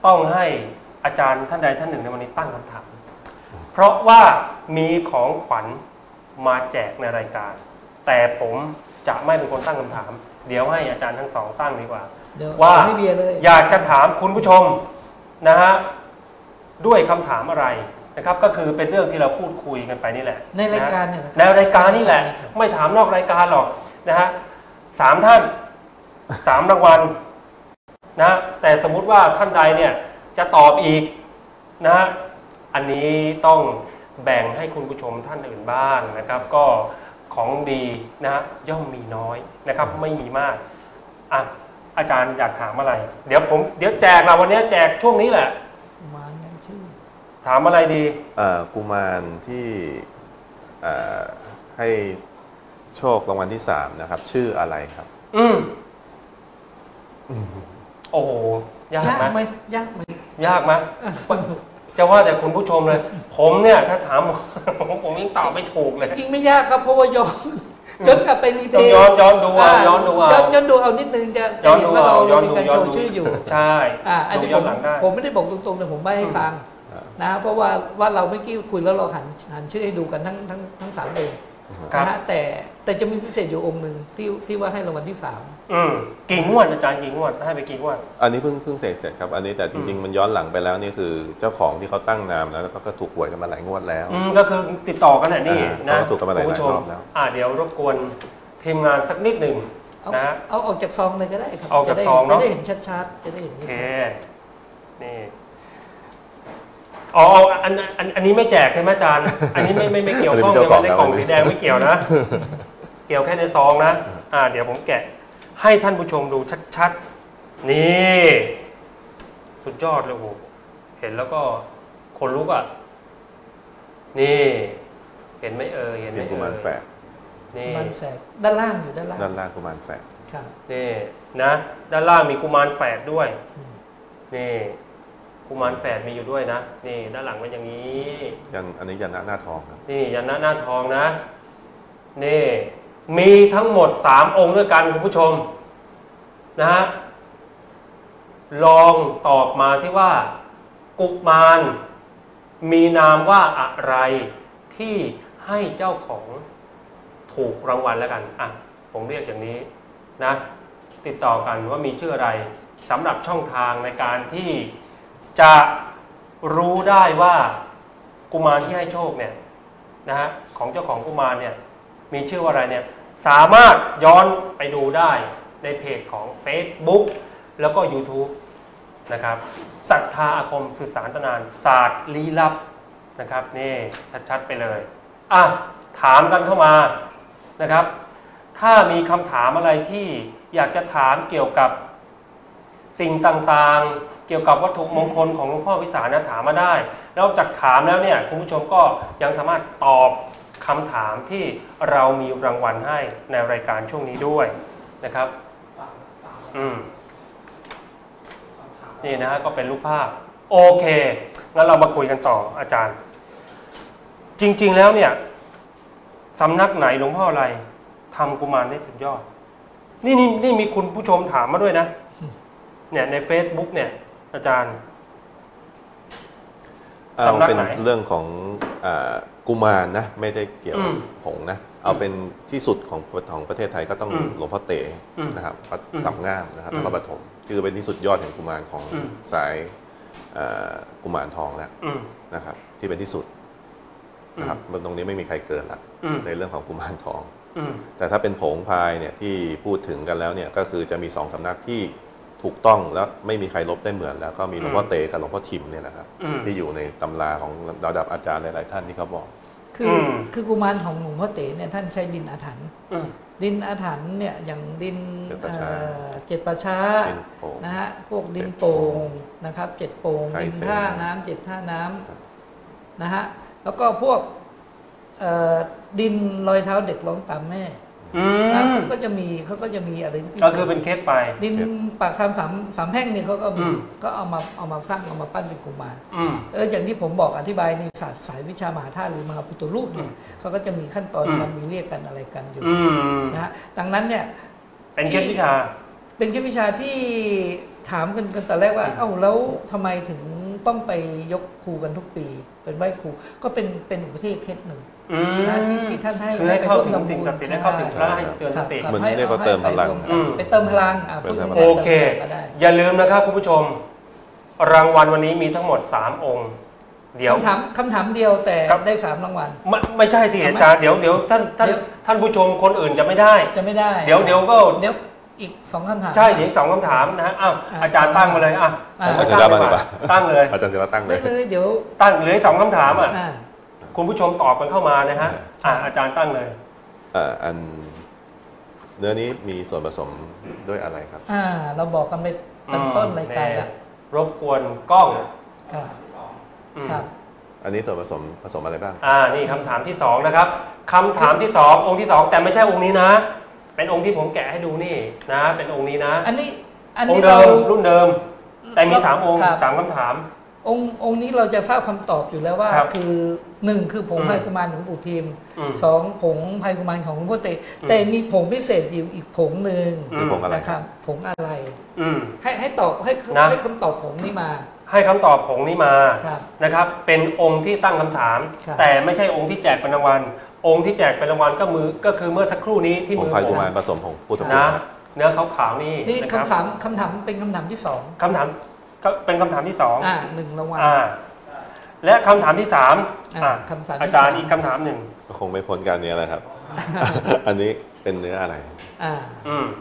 ต้องให้อาจารย์ท่านใดท่านหนึ่งในวันนี้ตั้งคำถามเพราะว่ามีของขวัญมาแจกในรายการแต่ผมจะไม่เป็นคนตั้งคำถามเดี๋ยวให้อาจารย์ทั้งสองตั้งดีกว่าว่าอยากจะถามคุณผู้ชมนะฮะด้วยคำถามอะไรนะครับก็คือเป็นเรื่องที่เราพูดคุยกันไปนี่แหละในรายการเนี่ยในรายการนี่แหละไม่ถามนอกรายการหรอกนะฮะสามท่านสามรางวัลนะแต่สมมุติว่าท่านใดเนี่ยจะตอบอีกนะอันนี้ต้องแบ่งให้คุณผู้ชมท่านอื่นบ้างนะครับก็ของดีนะย่อมมีน้อยนะครับไม่มีมากอ่ะอาจารย์อยากถามอะไรเดี๋ยวผมเดี๋ยวแจกเราวันนี้แจกช่วงนี้แหละมาอย่างชื่อถามอะไรดีกุมารที่ให้โชครางวัลที่สามนะครับชื่ออะไรครับอืมโอ้โหยากไหมยากไหมยากไหมจะว่าแต่คุณผู้ชมเลยผมเนี่ยถ้าถามผมยังตอบไม่ถูกเลยจริงไม่ยากครับเพราะว่าย้อนย้อนกลับไปรีเพย์ย้อนย้อนดูเอาย้อนดูเอาย้อนดูเอานิดนึงจะจะเห็นว่าเรามีการโชว์ชื่ออยู่ใช่อ่าอันนี้ผมผมไม่ได้บอกตรงๆแต่ผมไม่ให้ฟังนะเพราะว่าว่าเราไม่กี้คุยแล้วเราหันหันชื่อให้ดูกันทั้งทั้งทั้งสามเองนะฮะแต่แต่จะมีพิเศษอยู่องค์หนึ่งที่ที่ว่าให้รางวัลที่สามอืมกี่งวดอาจารย์กี่งวดให้ไปกี่งวดอันนี้เพิ่งเพิ่งเสร็จเสร็จครับอันนี้แต่จริงๆมันย้อนหลังไปแล้วนี่คือเจ้าของที่เขาตั้งนามแล้วแล้วก็ถูกหวยกันมาหลายงวดแล้วอืมก็คือติดต่อกันน่ะนี่นะถูกกันมาหลายรอบแล้วอ่าเดี๋ยวรบกวนพิมพ์งานสักนิดหนึ่งนะเอาออกจากซองเลยก็ได้ครับออกจากซองเนาะจะได้เห็นชัดๆจะได้เห็นโอเคนี่อ๋ออันอันอันนี้ไม่แจกใช่ไหมอาจารย์อันนี้ไม่ไม่ไม่เกี่ยวข้องในกล่องสีแดงไม่เกี่ยวนะเกี่ยวแค่ในซองนะอ่าเดี๋ยวผมแกะให้ท่านผู้ชมดูชัดๆนี่สุดยอดเลยโหเห็นแล้วก็คนลุกอ่ะนี่เห็นไหมเออเห็นไหมเออกุมารแฝดนี่กุมารแฝดด้านล่างอยู่ด้านล่างด้านล่างกุมารแฝดครับนี่นะด้านล่างมีกุมารแฝดด้วยนี่กุมารแฝดมีอยู่ด้วยนะนี่ด้านหลังเป็นอย่างนี้ยันอันนี้ยันหน้าทองครับนี่ยันหน้าหน้าทองนะนี่มีทั้งหมดสามองค์ด้วยกันคุณผู้ชมนะฮะลองตอบมาที่ว่ากุมารมีนามว่าอะไรที่ให้เจ้าของถูกรางวัลแล้วกันอ่ะผมเรียกอย่างนี้นะติดต่อกันว่ามีชื่ออะไรสำหรับช่องทางในการที่จะรู้ได้ว่ากุมารที่ให้โชคเนี่ยนะฮะของเจ้าของกุมารเนี่ยมีชื่อว่าอะไรเนี่ยสามารถย้อนไปดูได้ในเพจของ Facebook แล้วก็ YouTube นะครับศรัทธาอาคมสืบสานตำนานศาสตร์ลี้ลับนะครับนี่ชัดๆไปเลยอ่ะถามกันเข้ามานะครับถ้ามีคำถามอะไรที่อยากจะถามเกี่ยวกับสิ่งต่างๆเกี่ยวกับวัตถุมงคลของหลวงพ่อวิสารนะถามมาได้แล้วจากถามแล้วเนี่ยคุณผู้ชมก็ยังสามารถตอบคำถามที่เรามีรางวัลให้ในรายการช่วงนี้ด้วยนะครับอืมนี่นะฮะก็เป็นรูปภาพโอเคงั้นเรามาคุยกันต่ออาจารย์จริงๆแล้วเนี่ยสำนักไหนหลวงพ่ออะไรทำกุมารได้สุดยอดนี่นี่นี่มีคุณผู้ชมถามมาด้วยนะเนี่ยใน Facebook เนี่ยอาจารย์สำนักไหนเป็นเรื่องของกุมารนะไม่ได้เกี่ยวกับผงนะเอาเป็นที่สุดของของประเทศไทยก็ต้องหลวงพ่อเต๋นะครับวัดสามงามนะครับแล้วก็ปฐมคือเป็นที่สุดยอดแห่งกุมารของสายกุมารทองแล้วนะครับที่เป็นที่สุดนะครับตรงนี้ไม่มีใครเกินละในเรื่องของกุมารทองแต่ถ้าเป็นผงพายเนี่ยที่พูดถึงกันแล้วเนี่ยก็คือจะมีสองสำนักที่ถูกต้องแล้วไม่มีใครลบได้เหมือนแล้วก็มีหลวงพ่อเตกับหลวงพ่อทิมเนี่ยแหละครับที่อยู่ในตำราของระดับอาจารย์หลายๆท่านที่เขาบอกคือคือกุมารของหลวงพ่อเตเนี่ยท่านใช้ดินอาถรรพ์ดินอาถรรพ์เนี่ยอย่างดินเจ็ดประชานะฮะพวกดินโป่งนะครับเจ็ดโป่งดินท่าน้ำเจ็ดท่าน้ำนะฮะแล้วก็พวกดินรอยเท้าเด็กร้องตามแม่เขาก็จะมีเขาก็จะมีอะไรที่ก็คือเป็นเคสไปดินปากคำสามสามแห่งนี่เขาก็ก็เอามาเอามาสร้างเอามาปั้นเป็นกุมารเอออย่างที่ผมบอกอธิบายในศาสตร์สายวิชามหาธาตุหรือมหาพุทธรูปเนี่ยเขาก็จะมีขั้นตอนการมีเรียกกันอะไรกันอยู่นะฮะดังนั้นเนี่ยเป็นเคสวิชาเป็นเคสวิชาที่ถามกันกันแต่แรกว่า เอ้าแล้วทำไมถึงต้องไปยกครูกันทุกปี เป็นไหว้ครูก็เป็นเป็นอุปเทศเคสหนึ่งนะที่ที่ท่านให้คือให้เข้าถึงสิ่งศักดิ์สิทธิ์ให้เข้าถึงพระให้เตือนสติมันเรียกว่าเติมพลังไปเติมพลังโอเคอย่าลืมนะครับคุณผู้ชมรางวัลวันนี้มีทั้งหมดสามองค์เดี๋ยวคำถามคำถามเดียวแต่ได้สามรางวัลไม่ไม่ใช่สิอาจารย์เดี๋ยวเดี๋ยวท่านท่านท่านผู้ชมคนอื่นจะไม่ได้จะไม่ได้เดี๋ยวเดี๋ยวก็เดี๋ยวอีกสองคำถามใช่เดี๋ยวสองคำถามนะฮะอ้าวอาจารย์ตั้งมาเลยอ่ะอาจารย์ตั้งเลยตั้งเลยอาจารย์จะตั้งเลยเลยเดี๋ยวตั้งเหลือสองคำถามอ่ะคุณผู้ชมตอบกันเข้ามานะฮะอ่าอาจารย์ตั้งเลยอ่าอันเนื้อนี้มีส่วนผสมด้วยอะไรครับอ่าเราบอกกันไปตั้งต้นรายการแล้วรบกวนกล้องครับอันนี้ส่วนผสมผสมอะไรบ้างอ่านี่คำถามที่สองนะครับคำถามที่สององค์ที่สองแต่ไม่ใช่องค์นี้นะเป็นองค์ที่ผมแกะให้ดูนี่นะเป็นองค์นี้นะอันนี้อันนี้เดิมรุ่นเดิมแต่มีสามองค์สามคำถามองค์องค์นี้เราจะทราบคำตอบอยู่แล้วว่าคือหนึ่งคือผงไพกุมารของปู่ทิมสองผงไพกุมารของหลวงพ่อเตแต่มีผงพิเศษอยู่อีกผงหนึ่งนะครับผงอะไรให้ให้ตอบให้ให้คำตอบผงนี้มาให้คำตอบผงนี้มานะครับเป็นองค์ที่ตั้งคำถามแต่ไม่ใช่องค์ที่แจกเป็นรางวัลองค์ที่แจกเป็นรางวัลก็มือก็คือเมื่อสักครู่นี้ที่มือผงไพกุมารผสมผงพุทธคุณนะเนื้อขาวๆนี่นี่คำถามคำถามเป็นคำถามที่สองคำถามก็เป็นคำถามที่สองอ่าหนึ่งรางวัลอ่าและคำถามที่สามอ่าอาจารย์อีกคำถามหนึ่งก็คงไม่พ้นการนี้แหละครับ อันนี้เป็นเนื้ออะไรอ่าอืม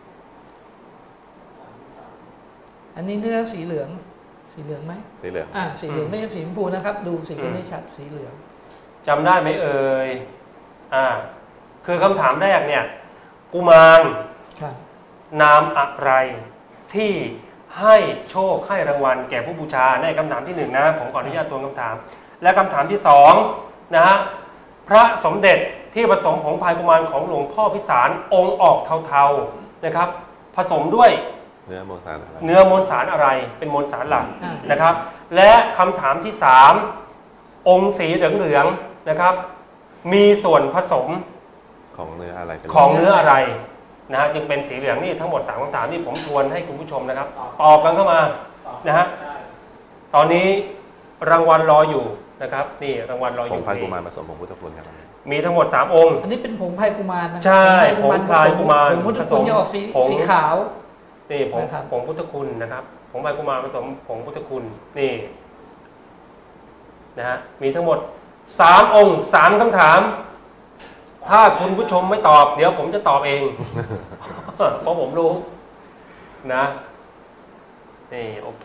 อันนี้เนื้อสีเหลืองสีเหลืองไหมสีเหลืองอ่าสีเหลืองไม่ใช่สีชมพูนะครับดูสีกันได้ชัดสีเหลืองจำได้ไหมเอ่ยอ่าคือคำถามแรกเนี่ยกุมารนามอะไรที่ให้โชคให้รางวัลแก่ผู้บูชาในคำถามที่หนึ่งนะผมขออนุญาตทวนคำถามและคำถามที่สองนะฮะพระสมเด็จที่ผสมผงไพกุมารของหลวงพ่อพิสารองค์ออกเทาๆนะครับผสมด้วยเนื้อมวลสารอะไรเนื้อมวลสารอะไรเป็นมวลสารหลักนะครับและคำถามที่สามองค์สีเหลืองๆนะครับมีส่วนผสมของเนื้ออะไรของเนื้ออะไรนะฮะจึงเป็นสีเหลืองนี่ทั้งหมดสามคำถามที่ผมชวนให้คุณผู้ชมนะครับตอบกันเข้ามานะฮะตอนนี้รางวัลรออยู่นะครับนี่รางวัลรออยู่ผงไพกุมารผสมผงพุทธคุณครับมีทั้งหมดสามองค์อันนี้เป็นผงไพกุมารนะใช่ผงไพกุมารผงพุทธคุณจะออกสีสีขาวนี่ผงผงพุทธคุณนะครับผงไพกุมารผสมผงพุทธคุณนี่นะฮะมีทั้งหมดสามองค์สามคำถามถ้าคุณผู้ชมไม่ตอบเดี๋ยวผมจะตอบเองเพราะผมรู้นะนี่โอเค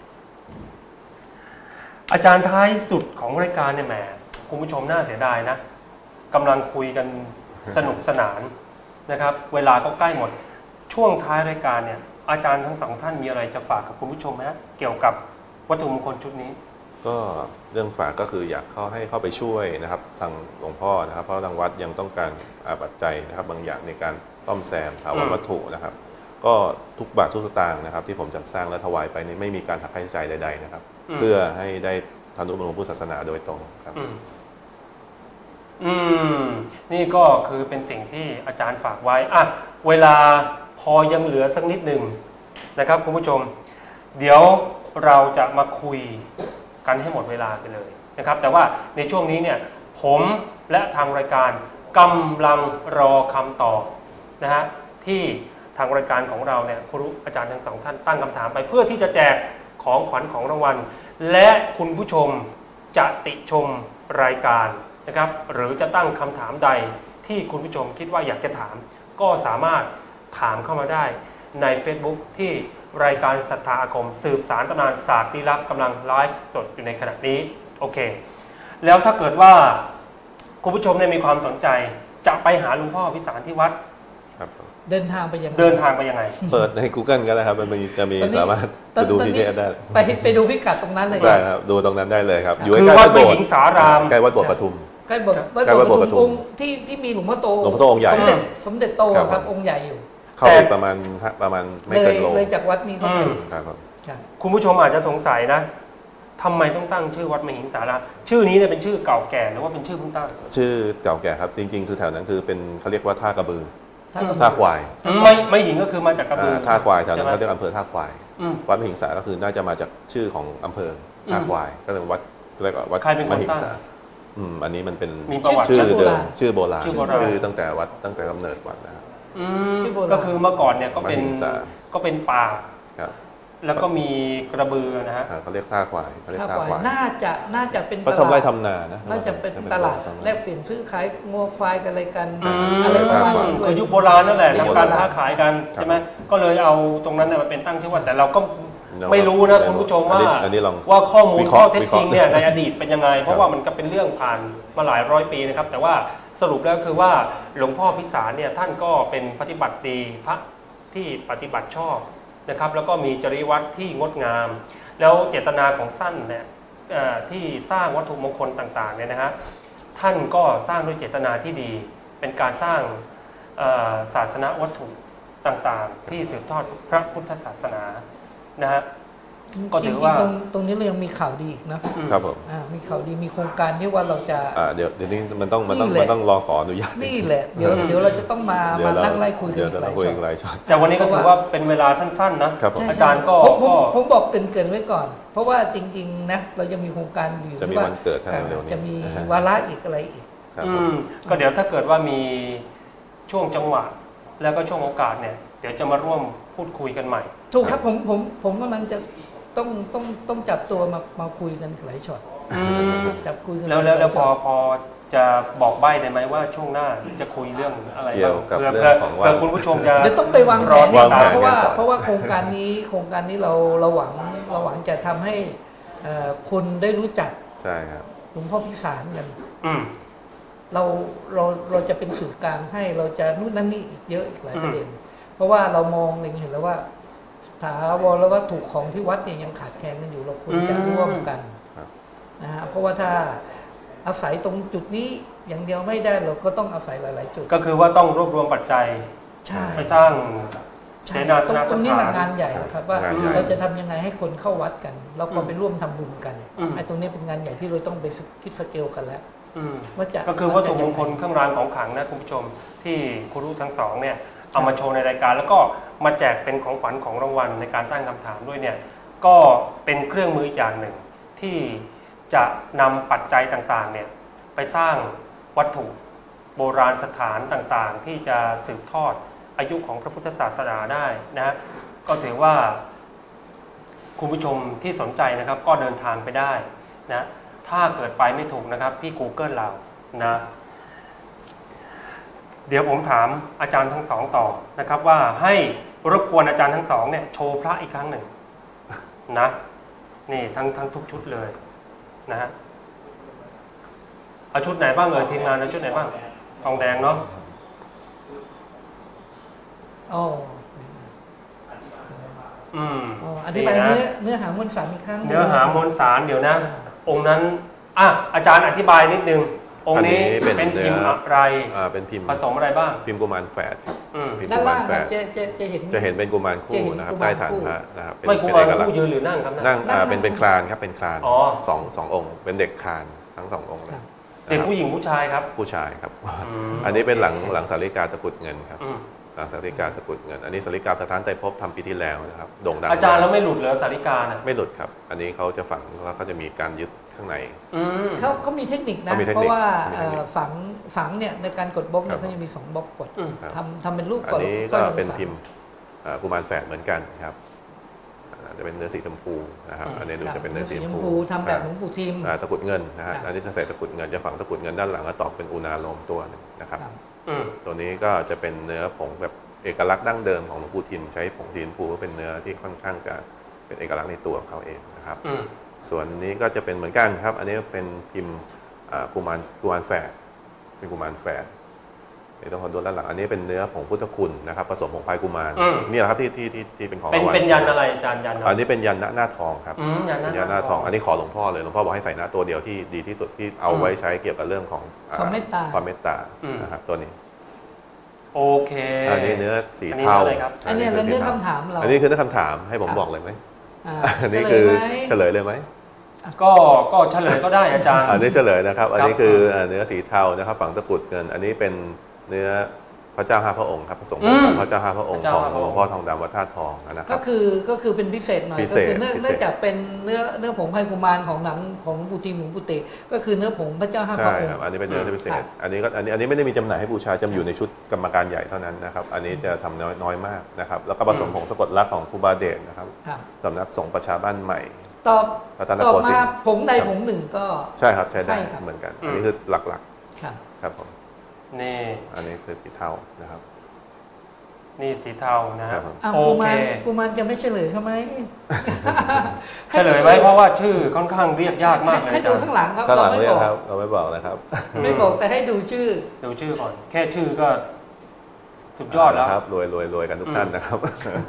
อาจารย์ท้ายสุดของรายการเนี่ยแหมคุณผู้ชมน่าเสียดายนะกำลังคุยกันสนุกสนานนะครับเวลาก็ใกล้หมดช่วงท้ายรายการเนี่ยอาจารย์ทั้งสองท่านมีอะไรจะฝากกับคุณผู้ชมไหมเกี่ยวกับวัตถุมงคลชุดนี้ก็เรื่องฝากก็คืออยากเข้าให้เข้าไปช่วยนะครับทางหลวงพ่อนะครับเพราะทางวัดยังต้องการปัจจัยนะครับบางอย่างในการซ่อมแซมถาวรวัตถุนะครับก็ทุกบาททุกสตางค์นะครับที่ผมจัดสร้างและถวายไปนี่ไม่มีการหักค่าใช้จ่ายใดๆนะครับเพื่อให้ได้ทานุบำรุงพุทธศาสนาโดยตรงครับอืมนี่ก็คือเป็นสิ่งที่อาจารย์ฝากไว้อ่ะเวลาพอยังเหลือสักนิดหนึ่งนะครับคุณผู้ชมเดี๋ยวเราจะมาคุยกันให้หมดเวลาไปเลยนะครับแต่ว่าในช่วงนี้เนี่ยผมและทางรายการกำลังรอคำตอบนะฮะที่ทางรายการของเราเนี่ยครูอาจารย์ทั้งสองท่านตั้งคำถามไปเพื่อที่จะแจกของขวัญของรางวัลและคุณผู้ชมจะติชมรายการนะครับหรือจะตั้งคำถามใดที่คุณผู้ชมคิดว่าอยากจะถามก็สามารถถามเข้ามาได้ใน Facebook ที่รายการศรัทธาอาคมสืบสารตำนานศาสตร์ลี้ลับกำลังไลฟ์สดอยู่ในขณะนี้โอเคแล้วถ้าเกิดว่าคุณผู้ชมเนี่ยมีความสนใจจะไปหาหลวงพ่อพิสารที่วัดเดินทางไปยังไงเดินทางไปยังไงเปิดใน Google ก็ได้ครับมันจะมีสามารถไปดูที่ได้ไปไปดูพิกัดตรงนั้นเลยได้ครับดูตรงนั้นได้เลยครับอยู่ใกล้วัดมหิงสารามใกล้วัดโบสถ์ปทุมใกล้วัดโบสถ์ปทุมที่ที่มีหลวงพ่อโตหลวงพ่อโตองค์ใหญ่สมเด็จสมเด็จโตครับองค์ใหญ่อยู่เข้าไปประมาณประมาณไม่เกินโลเลยจากวัดนี้เข้าไปคุณผู้ชมอาจจะสงสัยนะทำไมต้องตั้งชื่อวัดมหิงสารามชื่อนี้เนี่ยเป็นชื่อเก่าแก่หรือว่าเป็นชื่อเพิ่งตั้งชื่อเก่าแก่ครับจริงๆคือแถวนั้นคือเป็นเขาเรียกว่าท่ากระบือท่าควายไม่ไม่หิงก็คือมาจากกระบือท่าควายแถวนั้นเขาเรียกอำเภอท่าควายวัดมหิงสาก็คือน่าจะมาจากชื่อของอำเภอท่าควายก็เลยวัดเรียกว่าวัดมหิงสาอันนี้มันเป็นชื่อเดิมชื่อโบราณชื่อตั้งแต่วัดตั้งแต่กำเนิดวัดนะครับก็คือเมื่อก่อนเนี่ยก็เป็นก็เป็นป่าแล้วก็มีกระบือนะฮะเขาเรียกท่าควายเขาเรียกท่าควายน่าจะน่าจะเป็นเขาทำไร่ทำนานะน่าจะเป็นตลาดแลกเปลี่ยนซื้อขายงัวควายกันอะไรกันอะไรประมาณนี้คือยุคโบราณนั่นแหละทำการค้าขายกันใช่ไหมก็เลยเอาตรงนั้นมาเป็นตั้งชื่อว่าแต่เราก็ไม่รู้นะคุณผู้ชมว่าว่าข้อมูลข้อเท็จจริงเนี่ยในอดีตเป็นยังไงเพราะว่ามันก็เป็นเรื่องผ่านมาหลายร้อยปีนะครับแต่ว่าสรุปแล้วคือว่าหลวงพ่อพิสารเนี่ยท่านก็เป็นปฏิบัติดีพระที่ปฏิบัติชอบนะครับแล้วก็มีจริยวัตรที่งดงามแล้วเจตนาของท่านเนี่ยที่สร้างวัตถุมงคลต่างๆเนี่ยนะฮะท่านก็สร้างด้วยเจตนาที่ดีเป็นการสร้างศาสนวัตถุต่างๆที่สืบทอดพระพุทธศาสนานะฮะก็ถือว่าตรงตรงนี้เรายังมีข่าวดีอีกนะครับผมมีข่าวดีมีโครงการที่ว่าเราจะเดี๋ยวเดี๋ยวนี้มันต้องมันต้องมันต้องรอขออนุญาตนี่แหละเดี๋ยวเดี๋ยวเราจะต้องมามานั่งไล่คุยกันหลายช็อตแต่วันนี้ก็ถือว่าเป็นเวลาสั้นๆนะอาจารย์ก็ผมบอกเกินๆไว้ก่อนเพราะว่าจริงๆนะเรายังมีโครงการอยู่จะมีวันเกิดท่านเร็วนี้จะมีวาระอีกอะไรอีกก็เดี๋ยวถ้าเกิดว่ามีช่วงจังหวะแล้วก็ช่วงโอกาสเนี่ยเดี๋ยวจะมาร่วมพูดคุยกันใหม่ถูกครับผมผมผมกำลังจะต้องต้องต้องจับตัวมามาคุยกันหลายช็อตจับคุยกันแล้วแล้วพอพอจะบอกใบ้ได้ไหมว่าช่วงหน้าจะคุยเรื่องอะไรเกี่ยวกับเรื่องของว่าคุณผู้ชมจะเดี๋ยวต้องไปวางแผนเพราะว่าเพราะว่าโครงการนี้โครงการนี้เราเราหวังเราหวังจะทำให้คนได้รู้จักใช่ครับหลวงพ่อพิสารกันเราเราเราจะเป็นสื่อกลางให้เราจะนู่นนั่นนี่อีกเยอะอีกหลายประเด็นเพราะว่าเรามองเห็นแล้วว่าถาวรแล้ววัตถุของที่วัดเนี่ยยังขาดแคลนกันอยู่เราควรจะร่วมกันนะฮะเพราะว่าถ้าอาศัยตรงจุดนี้อย่างเดียวไม่ได้เราก็ต้องอาศัยหลายๆจุดก็คือว่าต้องรวบรวมปัจจัยไปสร้างเสนาสนะตรงนี้หลักงานใหญ่นะครับว่าเราจะทำยังไงให้คนเข้าวัดกันเราก็ไปร่วมทำบุญกันไอ้ตรงนี้เป็นงานใหญ่ที่เราต้องไปคิดสเกลกันแล้วว่าจะก็คือวัตถุมงคลเครื่องรางของขลังนะคุณผู้ชมที่ครูรู้ทั้งสองเนี่ยเอามาโชว์ในรายการแล้วก็มาแจกเป็นของขวัญของรางวัลในการตั้งคำถามด้วยเนี่ยก็เป็นเครื่องมืออย่างหนึ่งที่จะนำปัจจัยต่างๆเนี่ยไปสร้างวัตถุโบราณสถานต่างๆที่จะสืบทอดอายุของพระพุทธศาสนาได้นะฮะก็ถือว่าคุณผู้ชมที่สนใจนะครับก็เดินทางไปได้นะถ้าเกิดไปไม่ถูกนะครับที่ Google เรานะเดี๋ยวผมถามอาจารย์ทั้งสองต่อนะครับว่าให้รบกวนอาจารย์ทั้งสองเนี่ยโชว์พระอีกครั้งหนึ่งนะนี่ทั้งทั้งทุกชุดเลยนะฮะเอาชุดไหนบ้างเอ่ยทีมงานเอาชุดไหนบ้างทองแดงเนาะอ๋ออืมอธิบายเนื้อเนื้อหามวลสารอีกครั้งเนื้อหามวลสารเดี๋ยวนะองค์นั้นอ่ะอาจารย์อธิบายนิดนึงองค์นี้เป็นพิมพ์อะไรเป็นพิมพ์ผสมอะไรบ้างพิมพ์กุมารแฝดครับพิมพ์กุมารแฝดจะจะเห็นจะเห็นเป็นกุมารคู่นะครับใต้ฐานพระนะครับไม่กุมารคู่ยืนหรือนั่งครับนั่งเป็นเป็นคลานครับเป็นคลานสองสององค์เป็นเด็กคลานทั้งสององค์เลยเป็นผู้หญิงผู้ชายครับผู้ชายครับอันนี้เป็นหลังหลังสาริกาตะกุดเงินครับหลังสาริกาตะกุดเงินอันนี้สาริกาสถานไตรภพทำปีที่แล้วนะครับโด่งดังอาจารย์แล้วไม่หลุดเหรอสาริกานะไม่หลุดครับอันนี้เขาจะฝังว่าเขาจะมีการยึดข้างในเขาเขามีเทคนิคนะเพราะว่าฝังฝังเนี่ยในการกดบล็อกเนี่ยเขาจะมีสองบล็อกกดทำทำเป็นรูปก่อนอันนี้ก็เป็นพิมพ์กุมารแฝดเหมือนกันครับจะเป็นเนื้อสีชมพูนะครับอันนี้ดูจะเป็นเนื้อสีชมพูทำแบบหลวงปู่ทิมตะกุดเงินนะฮะอันนี้จะใส่ตะกุดเงินจะฝังตะกุดเงินด้านหลังแล้วตอกเป็นอุณาโลมตัวนึงนะครับตัวนี้ก็จะเป็นเนื้อผงแบบเอกลักษณ์ดั้งเดิมของหลวงปู่ทิมใช้ผงสีชมพูเป็นเนื้อที่ค่อนข้างจะเป็นเอกลักษณ์ในตัวของเขาเองนะครับส่วนนี้ก็จะเป็นเหมือนกันครับอันนี้เป็นพิมพ์กุมารกุมารแฝดเป็นกุมารแฝดนี่ต้องขอดูด้านหลังอันนี้เป็นเนื้อผงพุทธคุณนะครับผสมผงพายกุมารนี่แหละครับที่ที่ที่ที่เป็นของเป็นเป็นยันอะไรอาจารย์ยันอันนี้เป็นยันหน้าทองครับยันหน้าทองอันนี้ขอหลวงพ่อเลยหลวงพ่อบอกให้ใส่หน้าตัวเดียวที่ดีที่สุดที่เอาไว้ใช้เกี่ยวกับเรื่องของความเมตตาความเมตตานะครับตัวนี้โอเคอันนี้เนื้อสีเทาอันนี้เป็นเนื้อคำถามเราอันนี้คือเนื้อคำถามให้ผมบอกเลยไหมอันนี้คือเฉลยเลยไหมก็ก็เฉลยก็ได้อาจารย์อันนี้เฉลยนะครับอันนี้คือเนื้อสีเทานะครับฝังตะกุดเงินอันนี้เป็นเนื้อพระเจ้าห้าพระองค์ครับผสมของพระเจ้าห้าพระองค์ของหลวงพ่อทองดำวัดท่าทองนะครับก็คือก็คือเป็นพิเศษหน่อยก็คือเนื่องจากเป็นเนื้อเนื้อผงไพกุมารของหนังของปูติหมูปุติก็คือเนื้อผงพระเจ้าห้าพระองค์ใช่ครับอันนี้เป็นเนื้อพิเศษอันนี้ก็อันนี้อันนี้ไม่ได้มีจำหน่ายให้บูชาจำอยู่ในชุดกรรมการใหญ่เท่านั้นนะครับอันนี้จะทำน้อยน้อยมากนะครับแล้วก็ผสมผงสะกดรักของครูบาเดชนะครับสำนักสงฆ์ประชาบ้านใหม่ตอบตอบมาผงใดผงหนึ่งก็ใช่ครับใช้ได้เหมือนกันอันนี้คือหลักๆครับผมนี่อันนี้คือสีเทานะครับนี่สีเทานะครับโอเคกุมารจะไม่เฉลยใช่ไหมเฉลยไหมเพราะว่าชื่อค่อนข้างเรียกยากมากเลยให้ดูข้างหลังครับข้างหลังเรียกครับเราไม่บอกนะครับไม่บอกแต่ให้ดูชื่อดูชื่อก่อนแค่ชื่อก็สุดยอดแล้วครับรวยรวยรวยกันทุกท่านนะครับ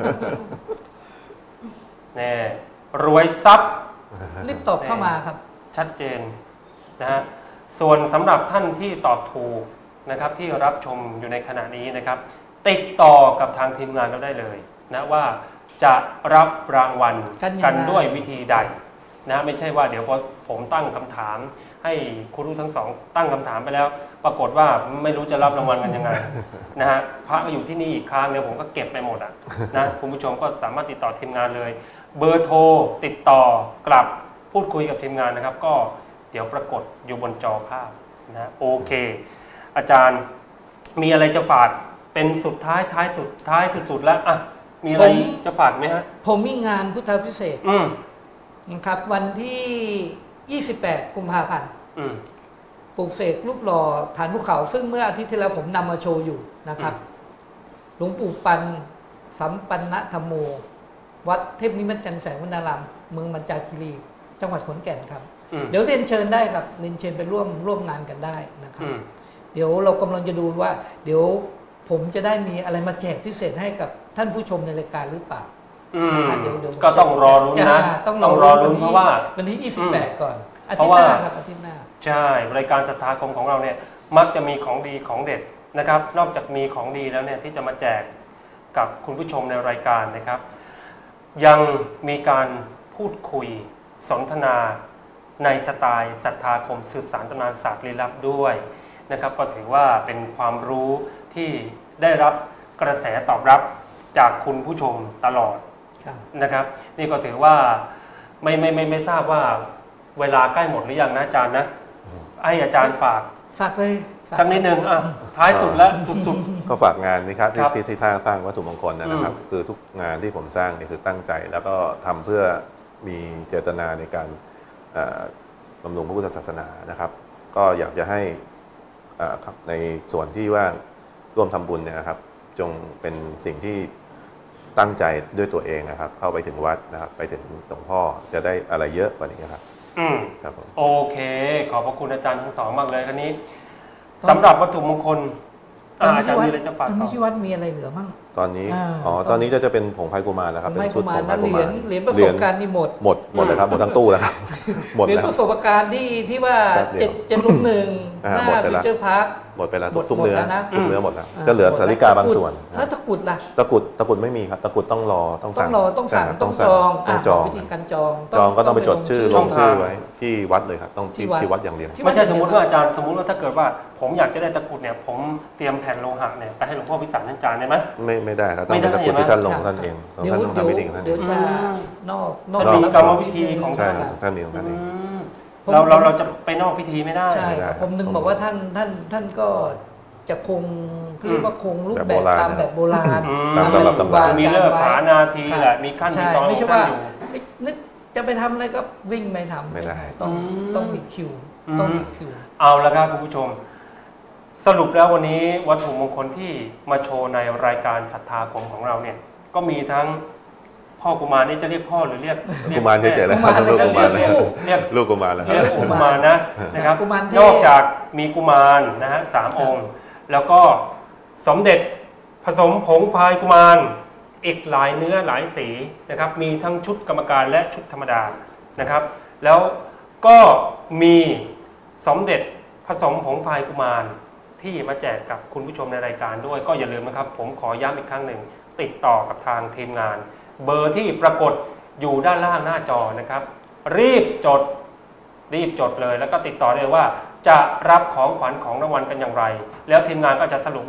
แน่รวยทรัพย์รีบตอบเข้ามาครับชัดเจนนะฮะส่วนสำหรับท่านที่ตอบถูกนะครับที่รับชมอยู่ในขณะนี้นะครับติดต่อกับทางทีมงานเราได้เลยนะว่าจะรับรางวัลกันด้วยวิธีใดนะไม่ใช่ว่าเดี๋ยวพอผมตั้งคำถามให้คุณรู้ทั้งสองตั้งคำถามไปแล้วปรากฏว่าไม่รู้จะรับรางวัลกันยังไงนะฮะพระก็อยู่ที่นี่อีกครั้งเดี๋ยวผมก็เก็บไปหมดอ่ะนะคุณผู้ชมก็สามารถติดต่อทีมงานเลยเบอร์โทรติดต่อกลับพูดคุยกับทีมงานนะครับก็เดี๋ยวปรากฏอยู่บนจอภาพนะโอเคอาจารย์มีอะไรจะฝากเป็นสุดท้ายท้ายสุดท้ายสุดๆแล้วอ่ะมีอะไรจะฝากไหมฮะผมมีงานพุทธพิเศษนะครับวันที่ยี่สิบแปดกุมภาพันธ์ปลูกเสกรูปหล่อฐานภูเขาซึ่งเมื่ออาทิตย์ที่แล้วผมนำมาโชว์อยู่นะครับหลวงปู่ปันสัมปันนธรรมโมวัดเทพนิมิตรจันทร์แสงวนารามเมืองมัญจาคีรีจังหวัดขอนแก่นครับเดี๋ยวเรียนเชิญได้ครับเรียนเชิญไปร่วมร่วมงานกันได้นะครับเดี๋ยวเรากำลังจะดูว่าเดี๋ยวผมจะได้มีอะไรมาแจกพิเศษให้กับท่านผู้ชมในรายการหรือเปล่าเดี๋ยวก็ต้องรอรุ้นนะต้องรอรุ้นเพราะว่าวันที่ยี่สิบแปดก่อนอาทิตย์หน้าครับอาทิตย์หน้าใช่รายการศรัทธาคมของเราเนี่ยมักจะมีของดีของเด็ดนะครับนอกจากมีของดีแล้วเนี่ยที่จะมาแจกกับคุณผู้ชมในรายการนะครับยังมีการพูดคุยสนทนาในสไตล์ศรัทธาคมสืบสานตำนานศาสตร์ลี้ลับด้วยนะครับก็ถือว่าเป็นความรู้ที่ได้รับกระแสตอบรับจากคุณผู้ชมตลอดนะครับนี่ก็ถือว่าไม่ไม่ไม่ไม่ทราบว่าเวลาใกล้หมดหรือยังนะอาจารย์นะให้อาจารย์ฝากฝากเลยสักนิดนึงอ่ะท้ายสุดแล้วสุดๆก็ฝากงานนี่ครับที่ที่ท่าสร้างวัตถุมงคลนะครับคือทุกงานที่ผมสร้างนี่คือตั้งใจแล้วก็ทำเพื่อมีเจตนาในการบำรุงพระพุทธศาสนานะครับก็อยากจะให้ในส่วนที่ว่าร่วมทำบุญเนี่ยนะครับจงเป็นสิ่งที่ตั้งใจด้วยตัวเองนะครับเข้าไปถึงวัดนะครับไปถึงหลวงพ่อจะได้อะไรเยอะกว่านี้ครับอืมครับผมโอเคขอบพระคุณอาจารย์ทั้งสองมากเลยคราวนี้สำหรับวัตถุมงคลอาจารย์มีอะไรจะฝากต่อที่วัดมีอะไรเหลือมั่งตอนนี้อ๋อตอนนี้จะจะเป็นผงไพกุมารแล้วครับเป็นชุดผงไพกุมารเหรียญประสบการณ์นี่หมดหมดหมดเลยครับหมดทั้งตู้แล้วครับหมดเหรียญประสบการณ์ที่ที่ว่าเจ็ดเจ็ดลุมหนึ่งหน้าฟิวเจอร์พาร์คหมดไปแล้วทุกเนื้อทุกเนื้อหมดแล้วก็เหลือสาริกาบางส่วนแล้วตะกุดล่ะตะกุดตะกุดไม่มีครับตะกุดต้องรอต้องสั่งต้องรอต้องสั่งต้องจองต้องจองวิธีการจองจองก็ต้องไปจดชื่อลงชื่อไว้ที่วัดเลยครับต้องที่ที่วัดอย่างเดียวไม่ใช่สมมติว่าอาจารย์สมมติว่าถ้าเกิดว่าผมอยากจะได้ตะกุดเนี่ยผมเตรียมแผ่นโลหะเนี่ยไปให้หลวงพ่อพิสารท่านอาจารย์ได้ไหมไม่ไม่ได้ครับต้องเป็นตะกุดที่ท่านลงท่านเองท่านต้องทำวิธีของท่านเดี๋ยวจะนอกนอกกรรมวิธีของใช่ท่านมีของท่านเองเราเราเราจะไปนอกพิธีไม่ได้ใช่ผมนึงบอกว่าท่านท่านท่านก็จะคงเรียกว่าคงรูปแบบตามแบบโบราณตามตำรับตำรามีเลิกผานาทีแหละมีขั้นมีตอนไม่ใช่ว่านึกจะไปทำอะไรก็วิ่งไม่ทำไม่ได้ต้องต้องมีคิวต้องมีคิวเอาละครับคุณผู้ชมสรุปแล้ววันนี้วัตถุมงคลที่มาโชว์ในรายการศรัทธาคมของเราเนี่ยก็มีทั้งพ่อกุมารนี่จะเรียกพ่อหรือเรียกกุมารเฉยๆแล้วครับลูกกุมารเรียกลูกกุมารแล้วเรียกกุมารนะนะครับนอกจากมีกุมารนะฮะสามองค์แล้วก็สมเด็จผสมผงพายกุมารอีกหลายเนื้อหลายสีนะครับมีทั้งชุดกรรมการและชุดธรรมดานะครับแล้วก็มีสมเด็จผสมผงพายกุมารที่มาแจกกับคุณผู้ชมในรายการด้วยก็อย่าลืมนะครับผมขอย้ำอีกครั้งหนึ่งติดต่อกับทางทีมงานเบอร์ที่ปรากฏอยู่ด้านล่างหน้าจอนะครับรีบจดรีบจดเลยแล้วก็ติดต่อเลยว่าจะรับของขวัญของรางวัลกันอย่างไรแล้วทีมงานก็จะสรุปว่า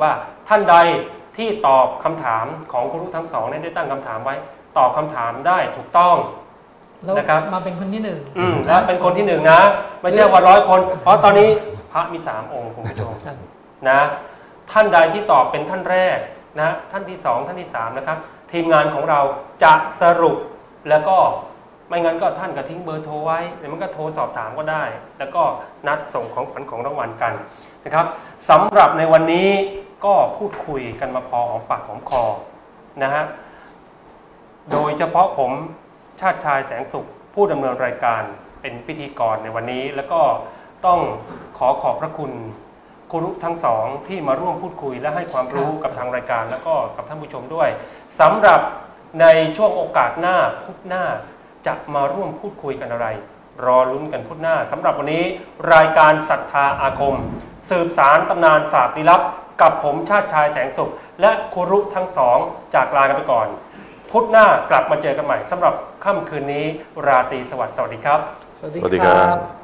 ท่านใดที่ตอบคำถามของครูทั้งสองได้ตั้งคำถามไว้ตอบคำถามได้ถูกต้องนะครับมาเป็นคนที่หนึ่งอืมแล้วเป็นคนที่หนึ่งนะไม่ใช่ว่าร้อยคนเพราะตอนนี้พระมีสามองค์คุณผู้ชมนะท่านใดที่ตอบเป็นท่านแรกนะท่านที่สองท่านที่สามนะครับทีมงานของเราจะสรุปแล้วก็ไม่งั้นก็ท่านก็ทิ้งเบอร์โทรไว้หรือมันก็โทรสอบถามก็ได้แล้วก็นัดส่งของขวัญของรางวัลกันนะครับสำหรับในวันนี้ก็พูดคุยกันมาพอหอมปากหอมคอนะฮะโดยเฉพาะผมชาติชายแสงสุขผู้ดำเนินรายการเป็นพิธีกรในวันนี้แล้วก็ต้องขอขอบพระคุณครูทั้งสองที่มาร่วมพูดคุยและให้ความรู้กับทางรายการแล้วก็กับท่านผู้ชมด้วยสำหรับในช่วงโอกาสหน้าพุธหน้าจะมาร่วมพูดคุยกันอะไรรอลุ้นกันพุธหน้าสำหรับวันนี้รายการศรัทธาอาคมสืบสารตำนานศาสตร์ลี้ลับกับผมชาติชายแสงสุขและครูทั้งสองจากลากันไปก่อนพุธหน้ากลับมาเจอกันใหม่สำหรับค่ำคืนนี้ราตรีสวัสดิ์สวัสดีครับสวัสดีครับ